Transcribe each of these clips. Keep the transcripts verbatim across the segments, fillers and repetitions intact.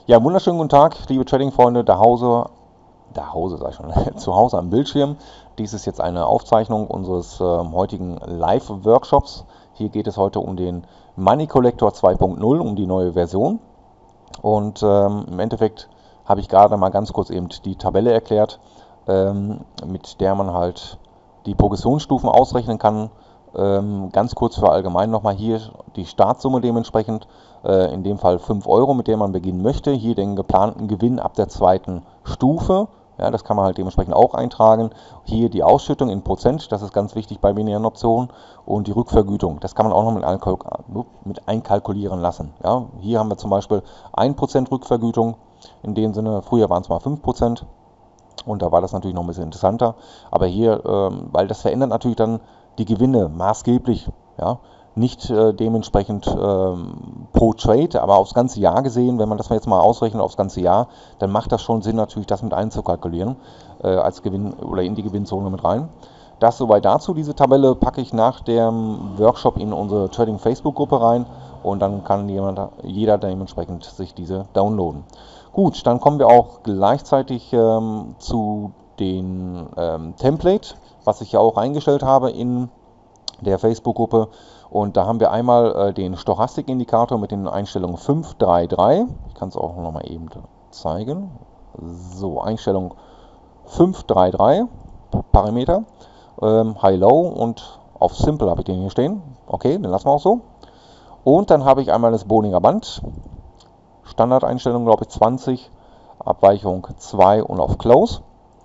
Ja, wunderschönen guten Tag, liebe Trading-Freunde, da Hause, da Hause sag ich schon, zu Hause am Bildschirm. Dies ist jetzt eine Aufzeichnung unseres äh, heutigen Live-Workshops. Hier geht es heute um den Money Collector zwei punkt null, um die neue Version. Und ähm, im Endeffekt habe ich gerade mal ganz kurz eben die Tabelle erklärt, ähm, mit der man halt die Progressionsstufen ausrechnen kann. Ähm, ganz kurz für allgemein nochmal hier die Startsumme dementsprechend, äh, in dem Fall fünf Euro, mit der man beginnen möchte. Hier den geplanten Gewinn ab der zweiten Stufe, ja, das kann man halt dementsprechend auch eintragen. Hier die Ausschüttung in Prozent, das ist ganz wichtig bei binären Optionen, und die Rückvergütung, das kann man auch noch mit, einkalk mit einkalkulieren lassen. Ja. Hier haben wir zum Beispiel ein Prozent Rückvergütung, in dem Sinne, früher waren es mal fünf Prozent. Und da war das natürlich noch ein bisschen interessanter. Aber hier, ähm, weil das verändert natürlich dann die Gewinne maßgeblich, ja, nicht äh, dementsprechend ähm, pro Trade, aber aufs ganze Jahr gesehen, wenn man das jetzt mal ausrechnet aufs ganze Jahr, dann macht das schon Sinn, natürlich das mit einzukalkulieren, äh, als Gewinn oder in die Gewinnzone mit rein. Das soweit dazu. Diese Tabelle packe ich nach dem Workshop in unsere Trading Facebook-Gruppe rein und dann kann jemand, jeder dementsprechend sich diese downloaden. Gut, dann kommen wir auch gleichzeitig ähm, zu den ähm, Template, was ich ja auch eingestellt habe in der Facebook-Gruppe. Und da haben wir einmal äh, den Stochastik-Indikator mit den Einstellungen fünf drei drei. Ich kann es auch noch mal eben zeigen. So, Einstellung fünf drei drei, Parameter, ähm, High-Low, und auf Simple habe ich den hier stehen. Okay, den lassen wir auch so. Und dann habe ich einmal das Bollinger Band. Standardeinstellung, glaube ich, zwanzig, Abweichung zwei und auf Close.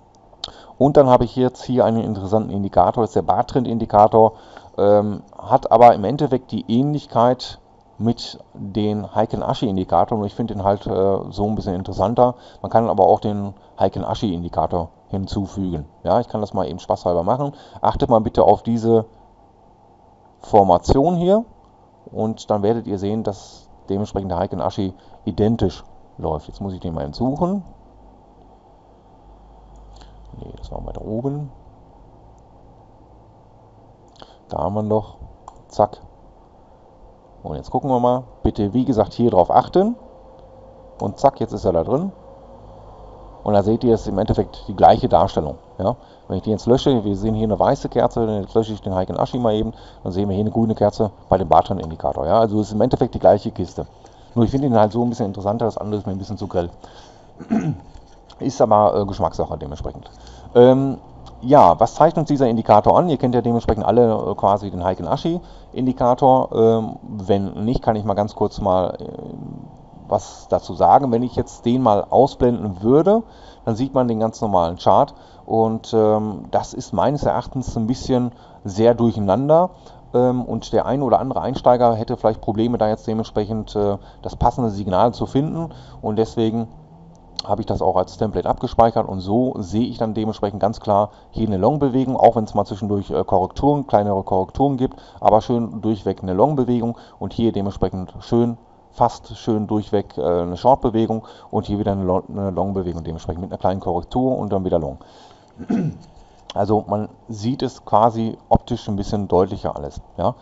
Und dann habe ich jetzt hier einen interessanten Indikator, das ist der Bartrend-Indikator, ähm, hat aber im Endeffekt die Ähnlichkeit mit den Heiken-Ashi-Indikator, und ich finde den halt äh, so ein bisschen interessanter. Man kann aber auch den Heiken-Ashi-Indikator hinzufügen. Ja, ich kann das mal eben spaßhalber machen. Achtet mal bitte auf diese Formation hier und dann werdet ihr sehen, dass dementsprechend der Heiken-Ashi identisch läuft. Jetzt muss ich den mal suchen. Ne, das war weiter oben. Da haben wir noch. Zack. Und jetzt gucken wir mal. Bitte, wie gesagt, hier drauf achten. Und zack, jetzt ist er da drin. Und da seht ihr, es ist im Endeffekt die gleiche Darstellung. Ja? Wenn ich die jetzt lösche, wir sehen hier eine weiße Kerze, jetzt lösche ich den Heiken-Ashi mal eben, dann sehen wir hier eine grüne Kerze bei dem Bartrend-Indikator. Ja? Also es ist im Endeffekt die gleiche Kiste. Nur ich finde ihn halt so ein bisschen interessanter, das andere ist mir ein bisschen zu grell. Ist aber äh, Geschmackssache dementsprechend. Ähm, ja, was zeigt uns dieser Indikator an? Ihr kennt ja dementsprechend alle äh, quasi den Heiken-Ashi-Indikator. Ähm, wenn nicht, kann ich mal ganz kurz mal äh, was dazu sagen. Wenn ich jetzt den mal ausblenden würde, dann sieht man den ganz normalen Chart. Und ähm, das ist meines Erachtens ein bisschen sehr durcheinander. Und der ein oder andere Einsteiger hätte vielleicht Probleme, da jetzt dementsprechend äh, das passende Signal zu finden. Und deswegen habe ich das auch als Template abgespeichert. Und so sehe ich dann dementsprechend ganz klar hier eine Long-Bewegung, auch wenn es mal zwischendurch äh, Korrekturen, kleinere Korrekturen gibt, aber schön durchweg eine Long-Bewegung. Und hier dementsprechend schön, fast schön durchweg äh, eine Short-Bewegung. Und hier wieder eine, Lo eine Long-Bewegung, dementsprechend mit einer kleinen Korrektur und dann wieder Long. Also man sieht es quasi optisch ein bisschen deutlicher alles. Ja.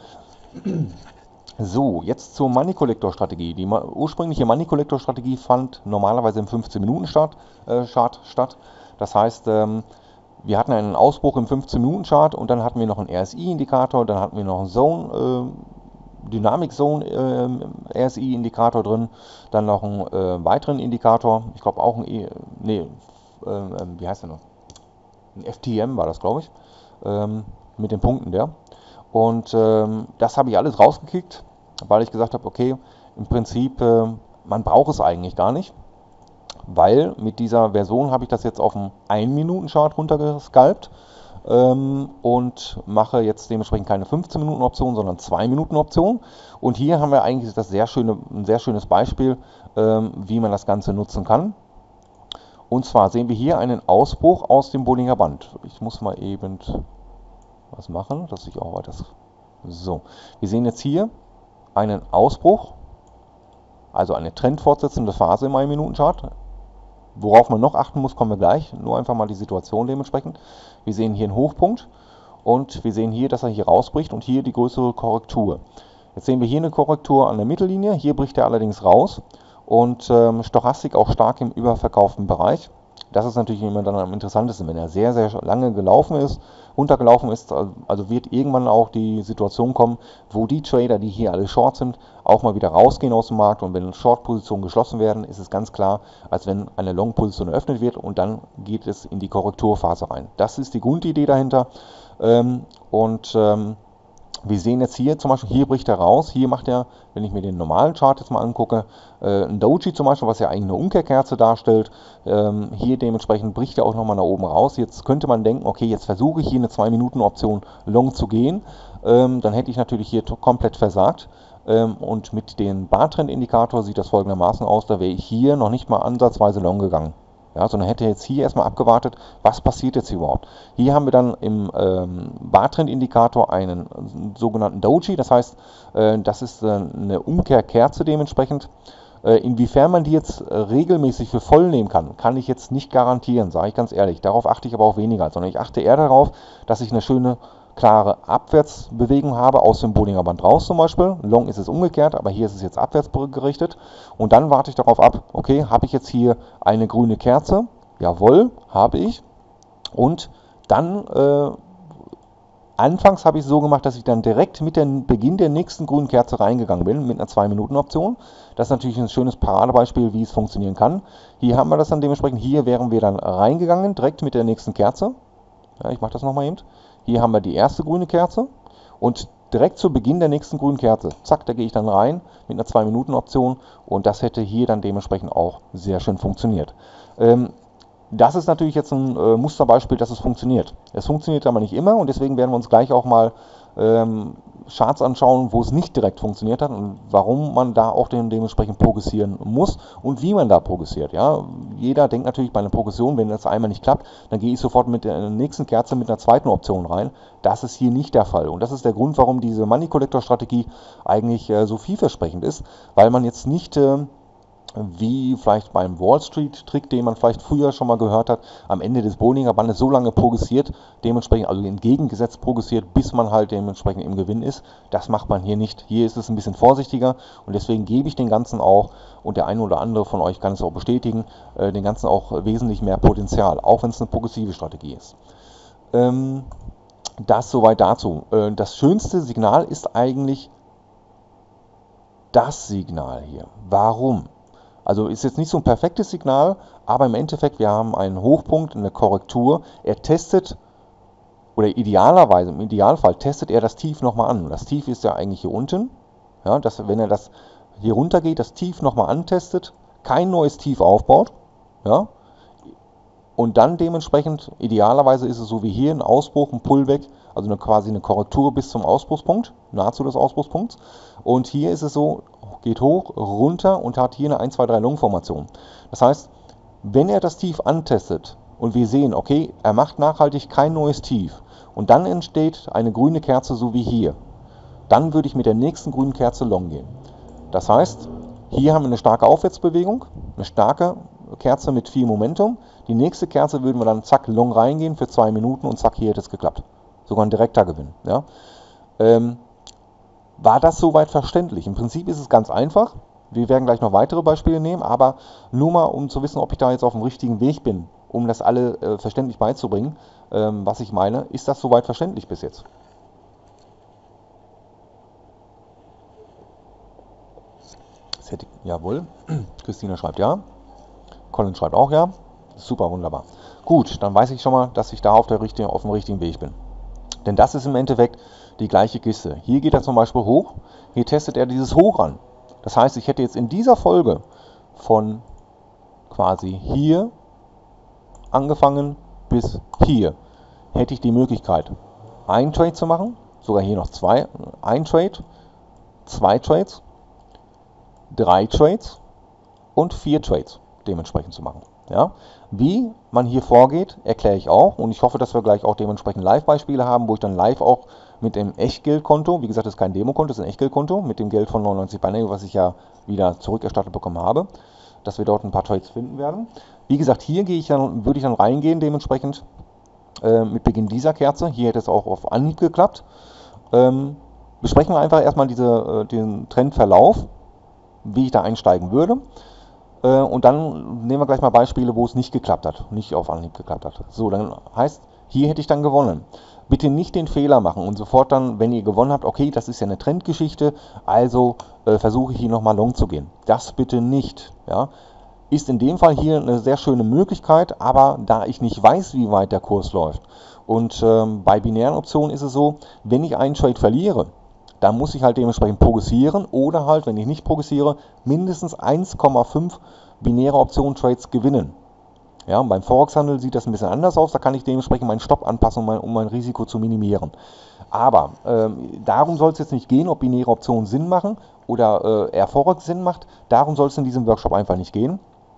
So, jetzt zur Money Collector Strategie. Die ursprüngliche Money Collector Strategie fand normalerweise im fünfzehn Minuten Chart äh, statt. Das heißt, ähm, wir hatten einen Ausbruch im fünfzehn Minuten Chart und dann hatten wir noch einen R S I-Indikator, dann hatten wir noch einen Zone, äh, Dynamic Zone äh, R S I-Indikator drin, dann noch einen äh, weiteren Indikator, ich glaube auch ein, e nee, äh, äh, wie heißt der noch? Ein F T M war das, glaube ich, ähm, mit den Punkten der. Und ähm, das habe ich alles rausgekickt, weil ich gesagt habe, okay, im Prinzip, äh, man braucht es eigentlich gar nicht, weil mit dieser Version habe ich das jetzt auf einen ein Minuten Chart runtergescalpt ähm, und mache jetzt dementsprechend keine fünfzehn Minuten Option, sondern zwei Minuten Option. Und hier haben wir eigentlich das sehr schöne, ein sehr schönes Beispiel, ähm, wie man das Ganze nutzen kann. Und zwar sehen wir hier einen Ausbruch aus dem Bollinger Band. Ich muss mal eben was machen, dass ich auch weiter. So, wir sehen jetzt hier einen Ausbruch, also eine trendfortsetzende Phase im ein Minuten Chart. Worauf man noch achten muss, kommen wir gleich. Nur einfach mal die Situation dementsprechend. Wir sehen hier einen Hochpunkt und wir sehen hier, dass er hier rausbricht und hier die größere Korrektur. Jetzt sehen wir hier eine Korrektur an der Mittellinie. Hier bricht er allerdings raus. und ähm, Stochastik auch stark im überverkauften Bereich. Das ist natürlich immer dann am interessantesten, wenn er sehr, sehr lange gelaufen ist, runtergelaufen ist, also wird irgendwann auch die Situation kommen, wo die Trader, die hier alle Short sind, auch mal wieder rausgehen aus dem Markt, und wenn Short-Positionen geschlossen werden, ist es ganz klar, als wenn eine Long-Position eröffnet wird, und dann geht es in die Korrekturphase rein. Das ist die Grundidee dahinter, ähm, und ähm, wir sehen jetzt hier zum Beispiel, hier bricht er raus, hier macht er, wenn ich mir den normalen Chart jetzt mal angucke, äh, ein Doji zum Beispiel, was ja eigentlich eine Umkehrkerze darstellt, ähm, hier dementsprechend bricht er auch nochmal nach oben raus. Jetzt könnte man denken, okay, jetzt versuche ich hier eine zwei Minuten Option Long zu gehen, ähm, dann hätte ich natürlich hier komplett versagt. Ähm, und mit dem Bartrend-Indikator sieht das folgendermaßen aus, da wäre ich hier noch nicht mal ansatzweise Long gegangen. Ja, sondern hätte jetzt hier erstmal abgewartet, was passiert jetzt hier überhaupt. Hier haben wir dann im ähm, Bartrend-Indikator einen äh, sogenannten Doji, das heißt, äh, das ist äh, eine Umkehrkerze dementsprechend. Äh, inwiefern man die jetzt äh, regelmäßig für voll nehmen kann, kann ich jetzt nicht garantieren, sage ich ganz ehrlich. Darauf achte ich aber auch weniger, sondern ich achte eher darauf, dass ich eine schöne, klare Abwärtsbewegung habe, aus dem Bollinger Band raus zum Beispiel. Long ist es umgekehrt, aber hier ist es jetzt abwärts gerichtet. Und dann warte ich darauf ab, okay, habe ich jetzt hier eine grüne Kerze? Jawohl, habe ich. Und dann, äh, anfangs habe ich es so gemacht, dass ich dann direkt mit dem Beginn der nächsten grünen Kerze reingegangen bin, mit einer zwei Minuten Option. Das ist natürlich ein schönes Paradebeispiel, wie es funktionieren kann. Hier haben wir das dann dementsprechend, hier wären wir dann reingegangen, direkt mit der nächsten Kerze. Ja, ich mache das nochmal eben. Hier haben wir die erste grüne Kerze und direkt zu Beginn der nächsten grünen Kerze, zack, da gehe ich dann rein mit einer zwei Minuten Option, und das hätte hier dann dementsprechend auch sehr schön funktioniert. Ähm, das ist natürlich jetzt ein äh, Musterbeispiel, dass es funktioniert. Es funktioniert aber nicht immer, und deswegen werden wir uns gleich auch mal ähm, Charts anschauen, wo es nicht direkt funktioniert hat und warum man da auch dementsprechend progressieren muss und wie man da progressiert. Ja? Jeder denkt natürlich bei einer Progression, wenn das einmal nicht klappt, dann gehe ich sofort mit der nächsten Kerze mit einer zweiten Option rein. Das ist hier nicht der Fall, und das ist der Grund, warum diese Money Collector Strategie eigentlich äh, so vielversprechend ist, weil man jetzt nicht äh, wie vielleicht beim Wall Street Trick, den man vielleicht früher schon mal gehört hat, am Ende des Bollinger Bandes so lange progressiert, dementsprechend also entgegengesetzt progressiert, bis man halt dementsprechend im Gewinn ist. Das macht man hier nicht. Hier ist es ein bisschen vorsichtiger, und deswegen gebe ich den Ganzen auch, und der eine oder andere von euch kann es auch bestätigen, äh, den Ganzen auch wesentlich mehr Potenzial, auch wenn es eine progressive Strategie ist. Ähm, das soweit dazu. Äh, das schönste Signal ist eigentlich das Signal hier. Warum? Also ist jetzt nicht so ein perfektes Signal, aber im Endeffekt, wir haben einen Hochpunkt, eine Korrektur. Er testet, oder idealerweise, im Idealfall testet er das Tief nochmal an. Das Tief ist ja eigentlich hier unten. Ja, dass, wenn er das hier runter geht, das Tief nochmal antestet, kein neues Tief aufbaut. Ja, und dann dementsprechend, idealerweise ist es so wie hier ein Ausbruch, ein Pullback, also eine, quasi eine Korrektur bis zum Ausbruchspunkt, nahezu des Ausbruchspunkts. Und hier ist es so, geht hoch, runter und hat hier eine eins, zwei, drei Long-Formation. Das heißt, wenn er das Tief antestet und wir sehen, okay, er macht nachhaltig kein neues Tief und dann entsteht eine grüne Kerze, so wie hier, dann würde ich mit der nächsten grünen Kerze Long gehen. Das heißt, hier haben wir eine starke Aufwärtsbewegung, eine starke Kerze mit viel Momentum. Die nächste Kerze würden wir dann zack Long reingehen für zwei Minuten und zack, hier hätte es geklappt. Sogar ein direkter Gewinn. Ja. Ähm, war das soweit verständlich? Im Prinzip ist es ganz einfach. Wir werden gleich noch weitere Beispiele nehmen, aber nur mal, um zu wissen, ob ich da jetzt auf dem richtigen Weg bin, um das alle äh, verständlich beizubringen, ähm, was ich meine, ist das soweit verständlich bis jetzt? Das hätte ich, jawohl. Christina schreibt ja. Colin schreibt auch ja. Super, wunderbar. Gut, dann weiß ich schon mal, dass ich da auf, der richtigen, auf dem richtigen Weg bin. Denn das ist im Endeffekt die gleiche Kiste. Hier geht er zum Beispiel hoch, hier testet er dieses Hoch an. Das heißt, ich hätte jetzt in dieser Folge von quasi hier angefangen bis hier, hätte ich die Möglichkeit, einen Trade zu machen, sogar hier noch zwei, ein Trade, zwei Trades, drei Trades und vier Trades dementsprechend zu machen. Ja? Wie man hier vorgeht, erkläre ich auch, und ich hoffe, dass wir gleich auch dementsprechend Live-Beispiele haben, wo ich dann live auch mit dem Echtgeldkonto, wie gesagt, das ist kein Demokonto, das ist ein Echtgeldkonto, mit dem Geld von neunundneunzig Binary, was ich ja wieder zurückerstattet bekommen habe, dass wir dort ein paar Trades finden werden. Wie gesagt, hier gehe ich dann, würde ich dann reingehen dementsprechend äh, mit Beginn dieser Kerze. Hier hätte es auch auf Anhieb geklappt. Ähm, besprechen wir einfach erstmal diese, äh, den Trendverlauf, wie ich da einsteigen würde. Äh, und dann nehmen wir gleich mal Beispiele, wo es nicht geklappt hat, nicht auf Anhieb geklappt hat. So, dann heißt, hier hätte ich dann gewonnen. Bitte nicht den Fehler machen und sofort dann, wenn ihr gewonnen habt, okay, das ist ja eine Trendgeschichte, also äh, versuche ich hier nochmal long zu gehen. Das bitte nicht. Ja. Ist in dem Fall hier eine sehr schöne Möglichkeit, aber da ich nicht weiß, wie weit der Kurs läuft und ähm, bei binären Optionen ist es so, wenn ich einen Trade verliere, dann muss ich halt dementsprechend progressieren oder halt, wenn ich nicht progressiere, mindestens eins Komma fünf binäre Optionen-Trades gewinnen. Ja, beim Forex-Handel sieht das ein bisschen anders aus, da kann ich dementsprechend meinen Stopp anpassen, um mein, um mein Risiko zu minimieren. Aber ähm, darum soll es jetzt nicht gehen, ob binäre Optionen Sinn machen oder äh, eher Forex Sinn macht. Darum soll es in diesem Workshop einfach nicht gehen.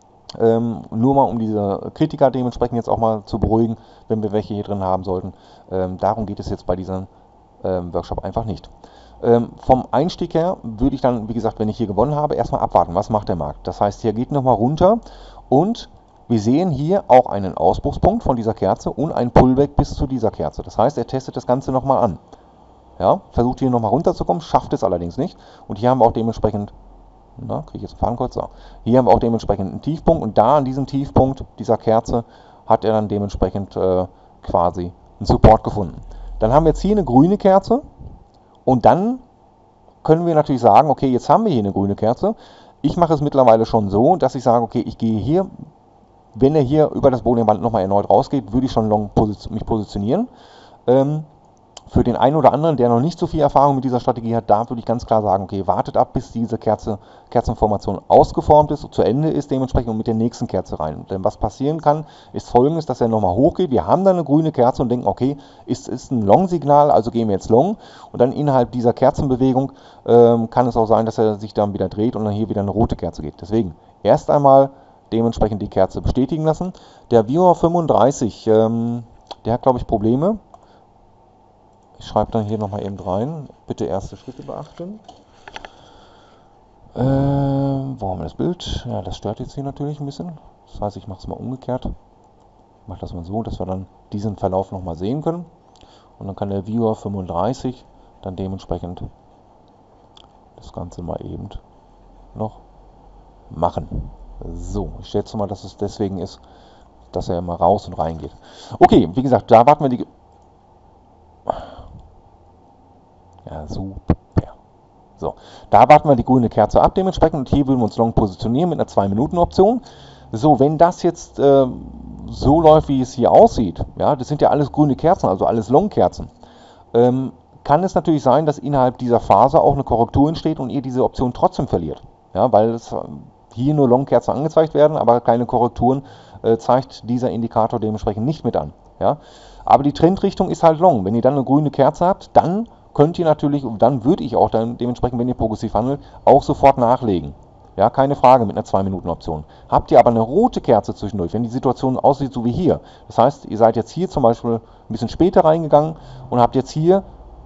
Ähm, nur mal um diese Kritiker dementsprechend jetzt auch mal zu beruhigen, wenn wir welche hier drin haben sollten. Ähm, darum geht es jetzt bei diesem ähm, Workshop einfach nicht. Ähm, vom Einstieg her würde ich dann, wie gesagt, wenn ich hier gewonnen habe, erstmal abwarten, was macht der Markt. Das heißt, hier geht nochmal runter und wir sehen hier auch einen Ausbruchspunkt von dieser Kerze und ein Pullback bis zu dieser Kerze. Das heißt, er testet das Ganze nochmal an. Ja, versucht hier nochmal runterzukommen, schafft es allerdings nicht. Und hier haben wir auch dementsprechend, na, kriege ich jetzt einen Fadenkreuz? So. Hier haben wir auch dementsprechend einen Tiefpunkt und da an diesem Tiefpunkt dieser Kerze hat er dann dementsprechend äh, quasi einen Support gefunden. Dann haben wir jetzt hier eine grüne Kerze und dann können wir natürlich sagen, okay, jetzt haben wir hier eine grüne Kerze. Ich mache es mittlerweile schon so, dass ich sage, okay, ich gehe hier, wenn er hier über das Bowlingband nochmal erneut rausgeht, würde ich schon long posi- mich positionieren. Ähm, für den einen oder anderen, der noch nicht so viel Erfahrung mit dieser Strategie hat, da würde ich ganz klar sagen, okay, wartet ab, bis diese Kerze, Kerzenformation ausgeformt ist, zu Ende ist dementsprechend und mit der nächsten Kerze rein. Denn was passieren kann, ist folgendes, dass er nochmal hochgeht. Wir haben dann eine grüne Kerze und denken, okay, ist, ist ein Long-Signal, also gehen wir jetzt long. Und dann innerhalb dieser Kerzenbewegung ähm, kann es auch sein, dass er sich dann wieder dreht und dann hier wieder eine rote Kerze geht. Deswegen erst einmal dementsprechend die Kerze bestätigen lassen. Der Viewer fünfunddreißig, ähm, der hat, glaube ich, Probleme. Ich schreibe dann hier nochmal eben rein. Bitte erste Schritte beachten. Ähm, wo haben wir das Bild? Ja, das stört jetzt hier natürlich ein bisschen. Das heißt, ich mache es mal umgekehrt. Ich mache das mal so, dass wir dann diesen Verlauf nochmal sehen können. Und dann kann der Viewer fünfunddreißig dann dementsprechend das Ganze mal eben noch machen. So, ich schätze mal, dass es deswegen ist, dass er mal raus und rein geht. Okay, wie gesagt, da warten wir die... Ja, super. So, da warten wir die grüne Kerze ab dementsprechend und hier würden wir uns long positionieren mit einer zwei Minuten Option. So, wenn das jetzt äh, so läuft, wie es hier aussieht, ja, das sind ja alles grüne Kerzen, also alles Long-Kerzen, ähm, kann es natürlich sein, dass innerhalb dieser Phase auch eine Korrektur entsteht und ihr diese Option trotzdem verliert. Ja, weil es hier nur Long-Kerzen angezeigt werden, aber keine Korrekturen äh, zeigt dieser Indikator dementsprechend nicht mit an. Ja. Aber die Trendrichtung ist halt Long. Wenn ihr dann eine grüne Kerze habt, dann könnt ihr natürlich, und dann würde ich auch dann dementsprechend, wenn ihr progressiv handelt, auch sofort nachlegen. Ja, keine Frage mit einer zwei Minuten Option. Habt ihr aber eine rote Kerze zwischendurch, wenn die Situation aussieht so wie hier, das heißt, ihr seid jetzt hier zum Beispiel ein bisschen später reingegangen und habt jetzt hier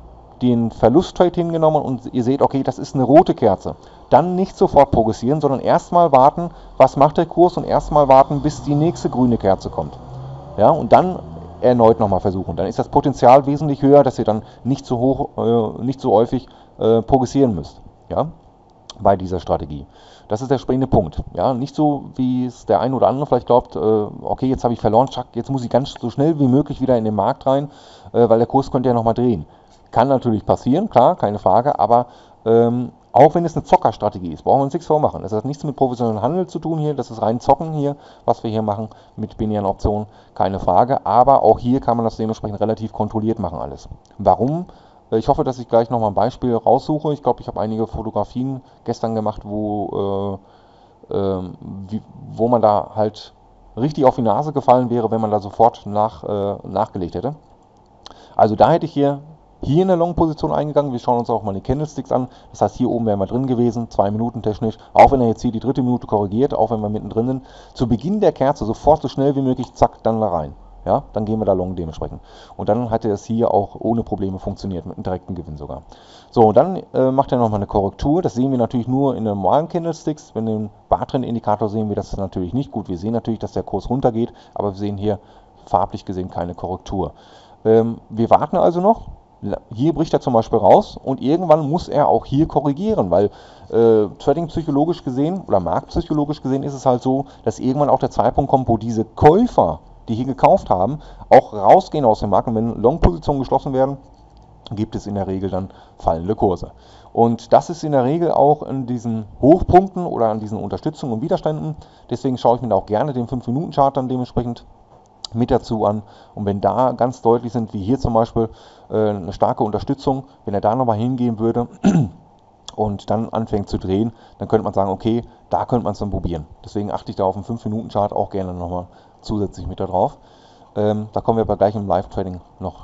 den Verlusttrade hingenommen und ihr seht, okay, das ist eine rote Kerze, dann nicht sofort progressieren, sondern erstmal warten, was macht der Kurs und erstmal warten, bis die nächste grüne Kerze kommt. Ja, und dann erneut nochmal versuchen. Dann ist das Potenzial wesentlich höher, dass ihr dann nicht so hoch, äh, nicht so häufig äh, progressieren müsst. Ja, bei dieser Strategie. Das ist der springende Punkt. Ja, nicht so, wie es der ein oder andere vielleicht glaubt, äh, okay, jetzt habe ich verloren, tschack, jetzt muss ich ganz so schnell wie möglich wieder in den Markt rein, äh, weil der Kurs könnte ja nochmal drehen. Kann natürlich passieren, klar, keine Frage, aber ähm, auch wenn es eine Zockerstrategie ist, brauchen wir uns nichts vormachen. Das hat nichts mit professionellem Handel zu tun hier, das ist rein Zocken hier, was wir hier machen mit binären Optionen, keine Frage. Aber auch hier kann man das dementsprechend relativ kontrolliert machen alles. Warum? Ich hoffe, dass ich gleich nochmal ein Beispiel raussuche. Ich glaube, ich habe einige Fotografien gestern gemacht, wo, äh, äh, wie, wo man da halt richtig auf die Nase gefallen wäre, wenn man da sofort nach, äh, nachgelegt hätte. Also da hätte ich hier Hier in der Long-Position eingegangen, wir schauen uns auch mal die Candlesticks an, das heißt hier oben wären wir drin gewesen, zwei Minuten technisch, auch wenn er jetzt hier die dritte Minute korrigiert, auch wenn wir mittendrin sind, zu Beginn der Kerze sofort so schnell wie möglich, zack, dann da rein, ja, dann gehen wir da long dementsprechend. Und dann hat er es hier auch ohne Probleme funktioniert, mit einem direkten Gewinn sogar. So, und dann äh, macht er nochmal eine Korrektur, das sehen wir natürlich nur in den normalen Candlesticks, wenn wir den Bartrend-Indikator sehen wir das natürlich nicht gut, wir sehen natürlich, dass der Kurs runtergeht, aber wir sehen hier farblich gesehen keine Korrektur. Ähm, wir warten also noch. Hier bricht er zum Beispiel raus und irgendwann muss er auch hier korrigieren, weil äh, trading-psychologisch gesehen oder marktpsychologisch gesehen ist es halt so, dass irgendwann auch der Zeitpunkt kommt, wo diese Käufer, die hier gekauft haben, auch rausgehen aus dem Markt. Und wenn Long-Positionen geschlossen werden, gibt es in der Regel dann fallende Kurse. Und das ist in der Regel auch in diesen Hochpunkten oder an diesen Unterstützungen und Widerständen. Deswegen schaue ich mir da auch gerne den fünf Minuten Chart dann dementsprechend mit dazu an. Und wenn da ganz deutlich sind, wie hier zum Beispiel äh, eine starke Unterstützung, wenn er da nochmal hingehen würde und dann anfängt zu drehen, dann könnte man sagen, okay, da könnte man es dann probieren. Deswegen achte ich da auf den fünf Minuten Chart auch gerne nochmal zusätzlich mit da drauf. Ähm, da kommen wir aber gleich im Live-Trading noch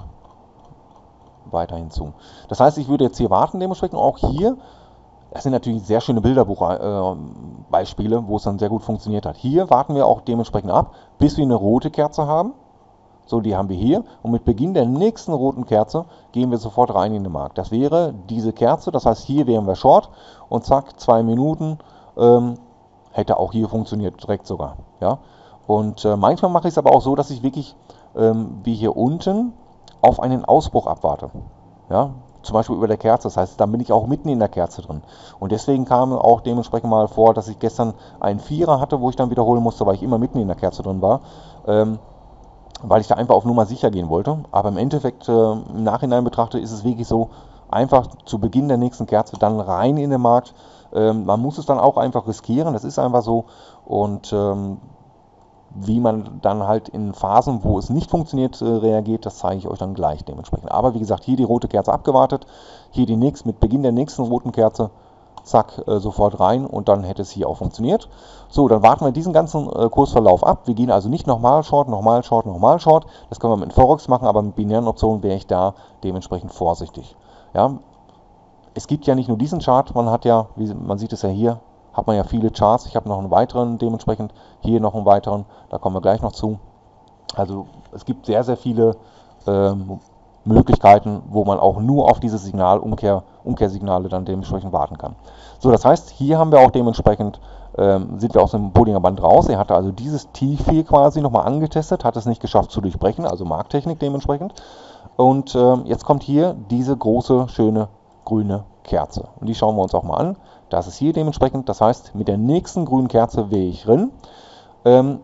weiter hinzu. Das heißt, ich würde jetzt hier warten dementsprechend auch hier. Das sind natürlich sehr schöne Bilderbuchbeispiele, äh, wo es dann sehr gut funktioniert hat. Hier warten wir auch dementsprechend ab, bis wir eine rote Kerze haben. So, die haben wir hier. Und mit Beginn der nächsten roten Kerze gehen wir sofort rein in den Markt. Das wäre diese Kerze, das heißt, hier wären wir Short und zack, zwei Minuten ähm, hätte auch hier funktioniert, direkt sogar. Ja? Und äh, manchmal mache ich es aber auch so, dass ich wirklich, ähm, wie hier unten, auf einen Ausbruch abwarte. Ja? Zum Beispiel über der Kerze, das heißt, dann bin ich auch mitten in der Kerze drin. Und deswegen kam auch dementsprechend mal vor, dass ich gestern einen Vierer hatte, wo ich dann wiederholen musste, weil ich immer mitten in der Kerze drin war, ähm, weil ich da einfach auf Nummer sicher gehen wollte. Aber im Endeffekt, äh, im Nachhinein betrachtet, ist es wirklich so, einfach zu Beginn der nächsten Kerze dann rein in den Markt. Ähm, man muss es dann auch einfach riskieren, das ist einfach so. Und ähm, wie man dann halt in Phasen, wo es nicht funktioniert, äh, reagiert, das zeige ich euch dann gleich dementsprechend. Aber wie gesagt, hier die rote Kerze abgewartet, hier die nächste, mit Beginn der nächsten roten Kerze, zack, äh, sofort rein und dann hätte es hier auch funktioniert. So, dann warten wir diesen ganzen äh, Kursverlauf ab. Wir gehen also nicht nochmal Short, nochmal Short, nochmal Short. Das können wir mit Forex machen, aber mit binären Optionen wäre ich da dementsprechend vorsichtig. Ja, es gibt ja nicht nur diesen Chart, man hat ja, wie man sieht es ja hier, hat man ja viele Charts. Ich habe noch einen weiteren dementsprechend, hier noch einen weiteren, da kommen wir gleich noch zu. Also es gibt sehr, sehr viele ähm, Möglichkeiten, wo man auch nur auf diese Signal, Umkehr, Umkehrsignale dann dementsprechend warten kann. So, das heißt, hier haben wir auch dementsprechend, ähm, sind wir aus dem Bollinger Band raus. Er hatte also dieses Tief hier quasi nochmal angetestet, hat es nicht geschafft zu durchbrechen, also Markttechnik dementsprechend. Und ähm, jetzt kommt hier diese große, schöne grüne Kerze. Und die schauen wir uns auch mal an. Das ist hier dementsprechend, das heißt, mit der nächsten grünen Kerze wäre ich drin. Ähm,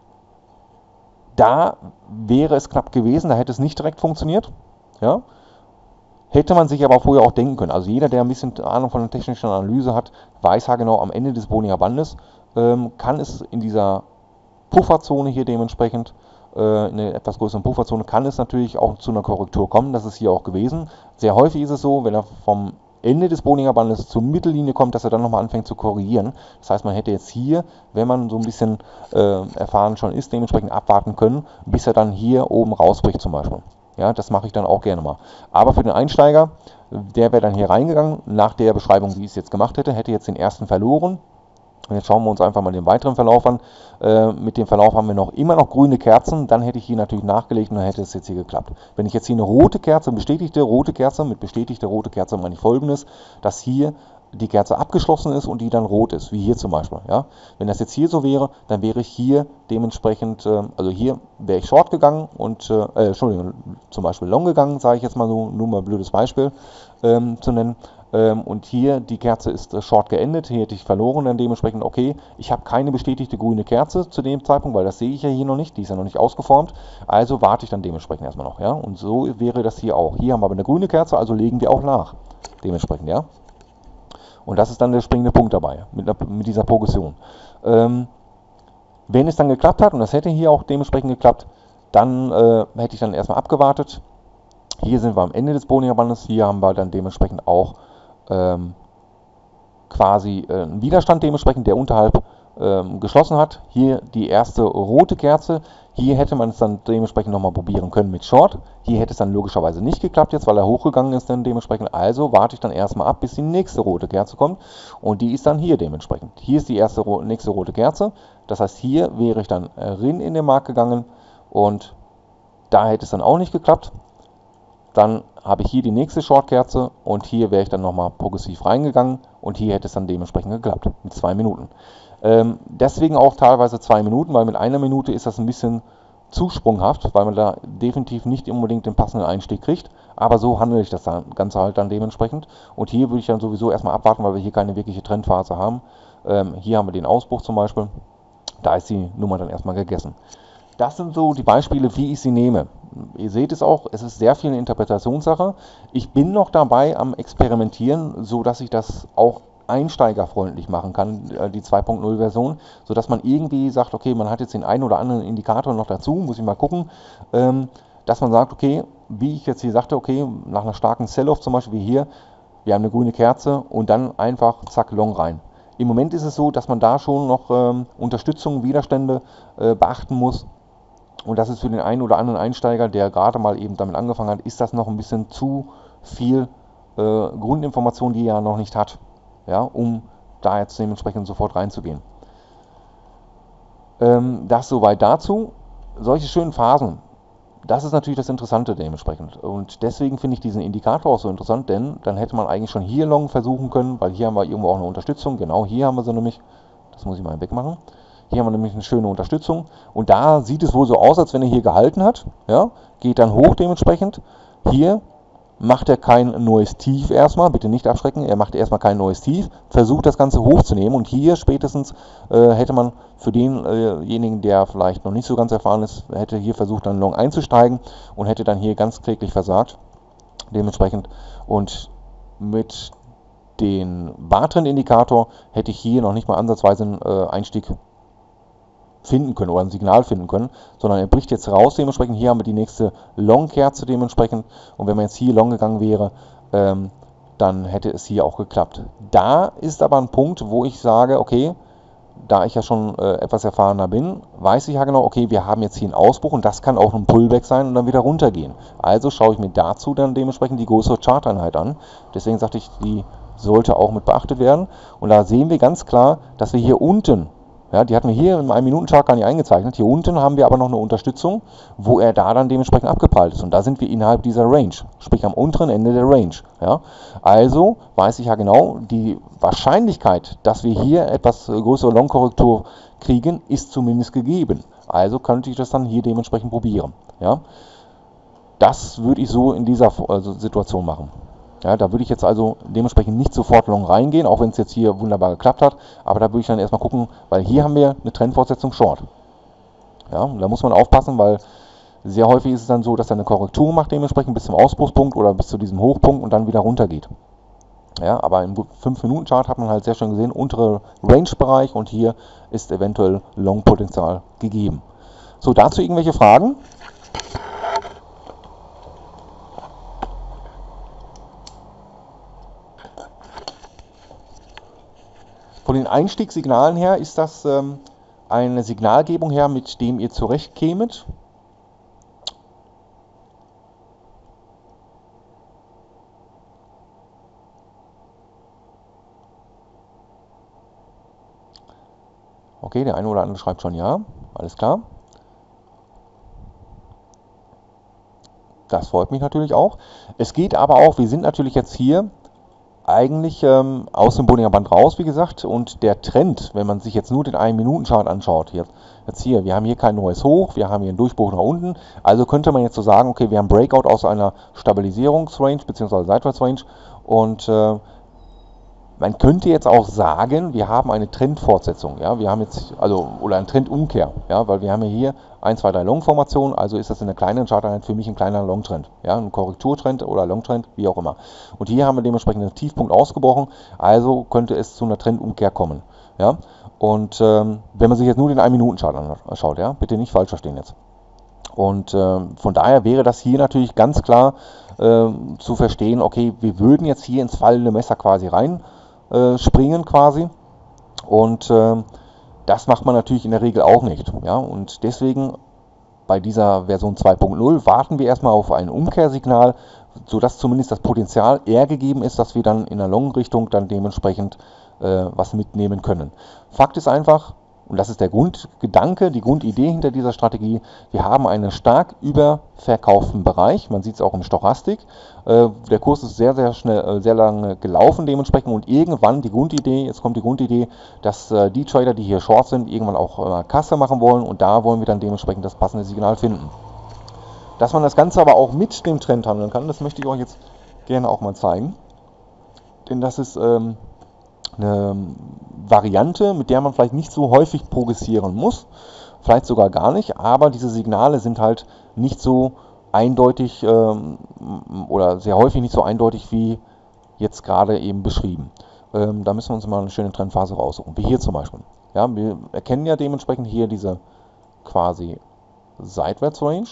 da wäre es knapp gewesen, da hätte es nicht direkt funktioniert. Ja? Hätte man sich aber vorher auch denken können. Also jeder, der ein bisschen Ahnung von der technischen Analyse hat, weiß ja genau, am Ende des Bollinger Bandes ähm, kann es in dieser Pufferzone hier dementsprechend, äh, in einer etwas größeren Pufferzone, kann es natürlich auch zu einer Korrektur kommen. Das ist hier auch gewesen. Sehr häufig ist es so, wenn er vom Ende des Bollinger Bandes zur Mittellinie kommt, dass er dann nochmal anfängt zu korrigieren. Das heißt, man hätte jetzt hier, wenn man so ein bisschen äh, erfahren schon ist, dementsprechend abwarten können, bis er dann hier oben rausbricht zum Beispiel. Ja, das mache ich dann auch gerne mal. Aber für den Einsteiger, der wäre dann hier reingegangen, nach der Beschreibung, wie ich es jetzt gemacht hätte, hätte jetzt den ersten verloren. Und jetzt schauen wir uns einfach mal den weiteren Verlauf an. Äh, mit dem Verlauf haben wir noch immer noch grüne Kerzen. Dann hätte ich hier natürlich nachgelegt und dann hätte es jetzt hier geklappt. Wenn ich jetzt hier eine rote Kerze, bestätigte rote Kerze, mit bestätigter rote Kerze meine ich folgendes, dass hier die Kerze abgeschlossen ist und die dann rot ist, wie hier zum Beispiel. Ja? Wenn das jetzt hier so wäre, dann wäre ich hier dementsprechend, äh, also hier wäre ich Short gegangen und, äh, äh, Entschuldigung, zum Beispiel Long gegangen, sage ich jetzt mal so, nur mal ein blödes Beispiel ähm, zu nennen. Ähm, und hier die Kerze ist äh, Short geendet, hier hätte ich verloren, dann dementsprechend, okay, ich habe keine bestätigte grüne Kerze zu dem Zeitpunkt, weil das sehe ich ja hier noch nicht, die ist ja noch nicht ausgeformt, also warte ich dann dementsprechend erstmal noch. Ja? Und so wäre das hier auch. Hier haben wir aber eine grüne Kerze, also legen wir auch nach, dementsprechend, ja. Und das ist dann der springende Punkt dabei, mit, mit dieser Progression. Ähm, wenn es dann geklappt hat, und das hätte hier auch dementsprechend geklappt, dann äh, hätte ich dann erstmal abgewartet. Hier sind wir am Ende des Bollinger Bandes, hier haben wir dann dementsprechend auch ähm, quasi äh, einen Widerstand dementsprechend, der unterhalb ähm, geschlossen hat. Hier die erste rote Kerze. Hier hätte man es dann dementsprechend nochmal probieren können mit Short. Hier hätte es dann logischerweise nicht geklappt jetzt, weil er hochgegangen ist dann dementsprechend. Also warte ich dann erstmal ab, bis die nächste rote Kerze kommt. Und die ist dann hier dementsprechend. Hier ist die erste nächste rote Kerze. Das heißt, hier wäre ich dann rein in den Markt gegangen und da hätte es dann auch nicht geklappt. Dann habe ich hier die nächste Short-Kerze und hier wäre ich dann nochmal progressiv reingegangen und hier hätte es dann dementsprechend geklappt mit zwei Minuten. Ähm, deswegen auch teilweise zwei Minuten, weil mit einer Minute ist das ein bisschen zu sprunghaft, weil man da definitiv nicht unbedingt den passenden Einstieg kriegt. aber so handle ich das dann, Ganze halt dann dementsprechend. Und hier würde ich dann sowieso erstmal abwarten, weil wir hier keine wirkliche Trendphase haben. Ähm, hier haben wir den Ausbruch zum Beispiel, da ist die Nummer dann erstmal gegessen. Das sind so die Beispiele, wie ich sie nehme. Ihr seht es auch, es ist sehr viel eine Interpretationssache. Ich bin noch dabei am Experimentieren, so dass ich das auch einsteigerfreundlich machen kann, die zwei Punkt null Version, sodass man irgendwie sagt, okay, man hat jetzt den einen oder anderen Indikator noch dazu, muss ich mal gucken, ähm, dass man sagt, okay, wie ich jetzt hier sagte, okay, nach einer starken Sell-Off zum Beispiel wie hier, wir haben eine grüne Kerze und dann einfach zack, Long rein. Im Moment ist es so, dass man da schon noch ähm, Unterstützung, Widerstände äh, beachten muss. Und das ist für den einen oder anderen Einsteiger, der gerade mal eben damit angefangen hat, ist das noch ein bisschen zu viel äh, Grundinformation, die er ja noch nicht hat, ja, um da jetzt dementsprechend sofort reinzugehen. Ähm, das soweit dazu. Solche schönen Phasen, das ist natürlich das Interessante dementsprechend. Und deswegen finde ich diesen Indikator auch so interessant, denn dann hätte man eigentlich schon hier Long versuchen können, weil hier haben wir irgendwo auch eine Unterstützung. Genau hier haben wir sie nämlich, das muss ich mal wegmachen. Hier haben wir nämlich eine schöne Unterstützung und da sieht es wohl so aus, als wenn er hier gehalten hat, ja, geht dann hoch dementsprechend. Hier macht er kein neues Tief erstmal, bitte nicht abschrecken, er macht erstmal kein neues Tief, versucht das Ganze hochzunehmen und hier spätestens äh, hätte man für denjenigen, der vielleicht noch nicht so ganz erfahren ist, hätte hier versucht dann Long einzusteigen und hätte dann hier ganz kläglich versagt, dementsprechend. Und mit dem Bartrend-Indikator hätte ich hier noch nicht mal ansatzweise einen äh, Einstieg finden können oder ein Signal finden können, sondern er bricht jetzt raus dementsprechend. Hier haben wir die nächste Long-Kerze dementsprechend und wenn man jetzt hier Long gegangen wäre, ähm, dann hätte es hier auch geklappt. Da ist aber ein Punkt, wo ich sage, okay, da ich ja schon äh, etwas erfahrener bin, weiß ich ja genau, okay, wir haben jetzt hier einen Ausbruch und das kann auch ein Pullback sein und dann wieder runtergehen. Also schaue ich mir dazu dann dementsprechend die größere Charteinheit an. Deswegen sagte ich, die sollte auch mit beachtet werden. Und da sehen wir ganz klar, dass wir hier unten, ja, die hatten wir hier im ein Minuten Chart gar nicht eingezeichnet. Hier unten haben wir aber noch eine Unterstützung, wo er da dann dementsprechend abgeprallt ist. Und da sind wir innerhalb dieser Range, sprich am unteren Ende der Range. Ja. Also weiß ich ja genau, die Wahrscheinlichkeit, dass wir hier etwas größere Long-Korrektur kriegen, ist zumindest gegeben. Also könnte ich das dann hier dementsprechend probieren. Ja. Das würde ich so in dieser also Situation machen. Ja, da würde ich jetzt also dementsprechend nicht sofort long reingehen, auch wenn es jetzt hier wunderbar geklappt hat. Aber da würde ich dann erstmal gucken, weil hier haben wir eine Trendfortsetzung Short. Ja, und da muss man aufpassen, weil sehr häufig ist es dann so, dass er eine Korrektur macht dementsprechend bis zum Ausbruchspunkt oder bis zu diesem Hochpunkt und dann wieder runter geht. Ja, aber im fünf Minuten Chart hat man halt sehr schön gesehen, untere Range-Bereich und hier ist eventuell Long-Potenzial gegeben. So, dazu irgendwelche Fragen? Von den Einstiegssignalen her ist das ähm, eine Signalgebung her, mit dem ihr zurechtkämet. Okay, der eine oder andere schreibt schon ja, alles klar. Das freut mich natürlich auch. Es geht aber auch, wir sind natürlich jetzt hier eigentlich ähm, aus dem Bollinger Band raus, wie gesagt, und der Trend, wenn man sich jetzt nur den ein Minuten Chart anschaut, jetzt, jetzt hier, wir haben hier kein neues Hoch, wir haben hier einen Durchbruch nach unten, also könnte man jetzt so sagen, okay, wir haben Breakout aus einer Stabilisierungsrange bzw. Seitwärtsrange und äh, man könnte jetzt auch sagen, wir haben eine Trendfortsetzung, ja, wir haben jetzt, also, oder eine Trendumkehr, ja, weil wir haben ja hier eins, zwei, drei Long-Formationen, also ist das in der kleinen Charteinheit für mich ein kleiner Long-Trend, ja, ein Korrekturtrend oder Long-Trend, wie auch immer. Und hier haben wir dementsprechend einen Tiefpunkt ausgebrochen, also könnte es zu einer Trendumkehr kommen, ja. Und ähm, wenn man sich jetzt nur den ein Minuten Chart anschaut, ja, bitte nicht falsch verstehen jetzt. Und äh, von daher wäre das hier natürlich ganz klar äh, zu verstehen, okay, wir würden jetzt hier ins fallende Messer quasi rein Äh, springen quasi und äh, das macht man natürlich in der Regel auch nicht, ja, und deswegen bei dieser Version zwei Punkt null warten wir erstmal auf ein Umkehrsignal, sodass zumindest das Potenzial eher gegeben ist, dass wir dann in der Long-Richtung dann dementsprechend äh, was mitnehmen können. Fakt ist einfach, und das ist der Grundgedanke, die Grundidee hinter dieser Strategie, wir haben einen stark überverkauften Bereich, man sieht es auch im Stochastik, äh, der Kurs ist sehr, sehr schnell, äh, sehr lange gelaufen dementsprechend und irgendwann die Grundidee, jetzt kommt die Grundidee, dass äh, die Trader, die hier short sind, irgendwann auch äh, Kasse machen wollen und da wollen wir dann dementsprechend das passende Signal finden. Dass man das Ganze aber auch mit dem Trend handeln kann, das möchte ich euch jetzt gerne auch mal zeigen. Denn das ist ähm, eine Variante, mit der man vielleicht nicht so häufig progressieren muss, vielleicht sogar gar nicht, aber diese Signale sind halt nicht so eindeutig ähm, oder sehr häufig nicht so eindeutig wie jetzt gerade eben beschrieben. Ähm, da müssen wir uns mal eine schöne Trendphase raussuchen, wie hier zum Beispiel. Ja, wir erkennen ja dementsprechend hier diese quasi Seitwärtsrange.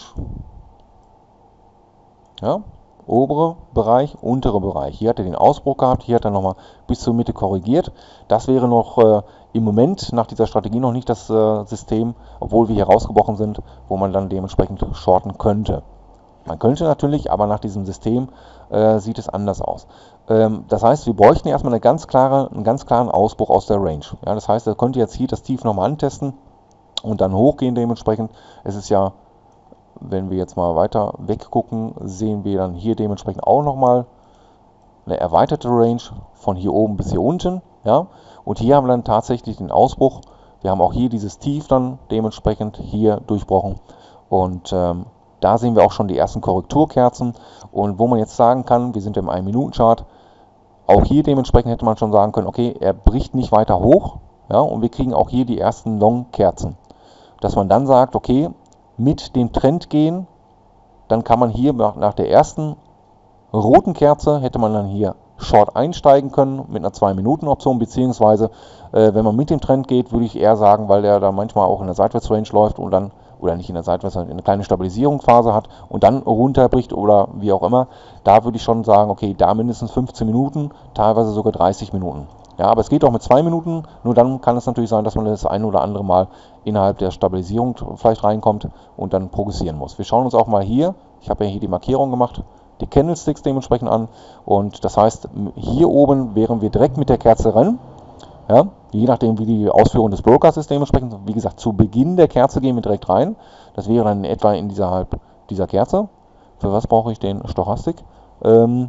Ja, obere Bereich, untere Bereich. Hier hat er den Ausbruch gehabt, hier hat er nochmal bis zur Mitte korrigiert. Das wäre noch äh, im Moment nach dieser Strategie noch nicht das äh, System, obwohl wir hier rausgebrochen sind, wo man dann dementsprechend shorten könnte. Man könnte natürlich, aber nach diesem System äh, sieht es anders aus. Ähm, das heißt, wir bräuchten erstmal eine ganz klare, einen ganz klaren Ausbruch aus der Range. Ja, das heißt, er könnte jetzt hier das Tief nochmal antesten und dann hochgehen dementsprechend. Es ist ja, wenn wir jetzt mal weiter weggucken, sehen wir dann hier dementsprechend auch nochmal eine erweiterte Range von hier oben bis hier unten. Ja? Und hier haben wir dann tatsächlich den Ausbruch. Wir haben auch hier dieses Tief dann dementsprechend hier durchbrochen. Und ähm, da sehen wir auch schon die ersten Korrekturkerzen. Und wo man jetzt sagen kann, wir sind im ein Minuten Chart, auch hier dementsprechend hätte man schon sagen können, okay, er bricht nicht weiter hoch. Ja? Und wir kriegen auch hier die ersten Long-Kerzen. Dass man dann sagt, okay, mit dem Trend gehen, dann kann man hier nach, nach der ersten roten Kerze, hätte man dann hier Short einsteigen können mit einer zwei Minuten Option, beziehungsweise äh, wenn man mit dem Trend geht, würde ich eher sagen, weil der da manchmal auch in der Seitwärtsrange läuft und dann, oder nicht in der Seitwärts, eine kleine Stabilisierungsphase hat und dann runterbricht oder wie auch immer, da würde ich schon sagen, okay, da mindestens fünfzehn Minuten, teilweise sogar dreißig Minuten. Ja, aber es geht auch mit zwei Minuten, nur dann kann es natürlich sein, dass man das ein oder andere Mal innerhalb der Stabilisierung vielleicht reinkommt und dann progressieren muss. Wir schauen uns auch mal hier, ich habe ja hier die Markierung gemacht, die Candlesticks dementsprechend an und das heißt, hier oben wären wir direkt mit der Kerze rein, ja, je nachdem wie die Ausführung des Brokers ist dementsprechend, wie gesagt, zu Beginn der Kerze gehen wir direkt rein, das wäre dann etwa in dieser, dieser Kerze. Für was brauche ich den Stochastik? Ähm,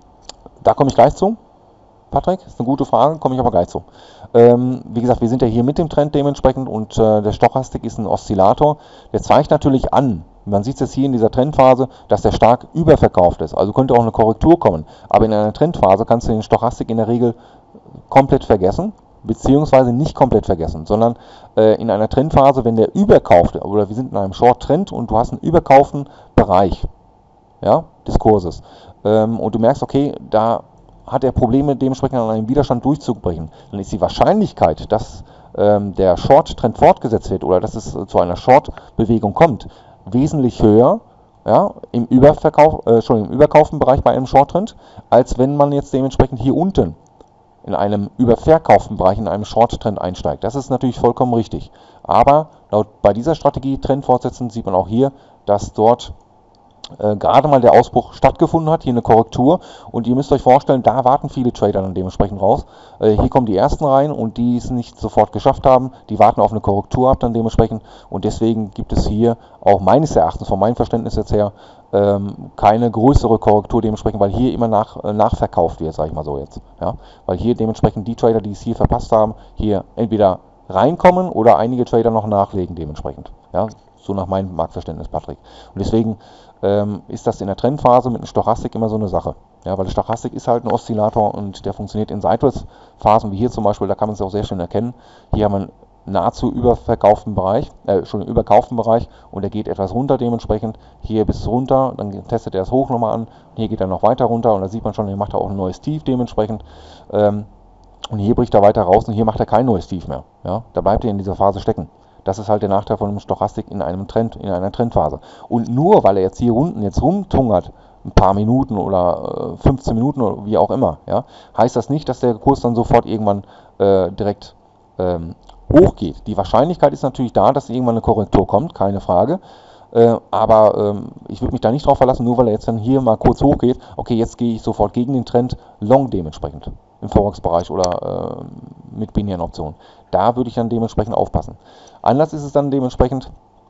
da komme ich gleich zu. Patrick, ist eine gute Frage, komme ich aber gleich zu. Ähm, wie gesagt, wir sind ja hier mit dem Trend dementsprechend und äh, der Stochastik ist ein Oszillator. Der zeigt natürlich an, man sieht es jetzt hier in dieser Trendphase, dass der stark überverkauft ist. Also könnte auch eine Korrektur kommen. Aber in einer Trendphase kannst du den Stochastik in der Regel komplett vergessen, beziehungsweise nicht komplett vergessen, sondern äh, in einer Trendphase, wenn der überkauft, oder wir sind in einem Short-Trend und du hast einen überkauften Bereich, ja, des Kurses ähm, und du merkst, okay, da hat er Probleme, dementsprechend an einem Widerstand durchzubrechen, dann ist die Wahrscheinlichkeit, dass ähm, der Short-Trend fortgesetzt wird oder dass es äh, zu einer Short-Bewegung kommt, wesentlich höher, ja, im, Überverkauf, äh, schon im überkauften Bereich bei einem Short-Trend, als wenn man jetzt dementsprechend hier unten in einem überverkauften Bereich in einem Short-Trend einsteigt. Das ist natürlich vollkommen richtig. Aber laut, bei dieser Strategie Trend fortsetzen sieht man auch hier, dass dort Äh, gerade mal der Ausbruch stattgefunden hat, hier eine Korrektur und ihr müsst euch vorstellen, da warten viele Trader dann dementsprechend raus. Äh, hier kommen die ersten rein und die es nicht sofort geschafft haben, die warten auf eine Korrektur ab dann dementsprechend und deswegen gibt es hier auch meines Erachtens, von meinem Verständnis jetzt her, ähm, keine größere Korrektur dementsprechend, weil hier immer nach, äh, nachverkauft wird, sage ich mal so jetzt. Ja? Weil hier dementsprechend die Trader, die es hier verpasst haben, hier entweder reinkommen oder einige Trader noch nachlegen dementsprechend. Ja? So nach meinem Marktverständnis, Patrick. Und deswegen ähm, ist das in der Trendphase mit einem Stochastik immer so eine Sache. Ja, weil der Stochastik ist halt ein Oszillator und der funktioniert in Seitwärtsphasen, wie hier zum Beispiel, da kann man es auch sehr schön erkennen. Hier haben wir einen nahezu überverkauften Bereich, äh, schon im überkauften Bereich und der geht etwas runter dementsprechend. Hier bis runter, dann testet er es hoch nochmal an. Hier geht er noch weiter runter und da sieht man schon, hier macht er auch ein neues Tief dementsprechend. Ähm, und hier bricht er weiter raus und hier macht er kein neues Tief mehr. Ja, da bleibt er in dieser Phase stecken. Das ist halt der Nachteil von einem Stochastik in einem Trend, in einer Trendphase. Und nur weil er jetzt hier unten jetzt rumtungert, ein paar Minuten oder äh, fünfzehn Minuten oder wie auch immer, ja, heißt das nicht, dass der Kurs dann sofort irgendwann äh, direkt ähm, hochgeht. Die Wahrscheinlichkeit ist natürlich da, dass irgendwann eine Korrektur kommt, keine Frage. Äh, aber ähm, ich würde mich da nicht drauf verlassen, nur weil er jetzt dann hier mal kurz hochgeht. Okay, jetzt gehe ich sofort gegen den Trend, long dementsprechend im Forex-Bereich oder äh, mit binären Optionen. Da würde ich dann dementsprechend aufpassen. Anders ist es dann dementsprechend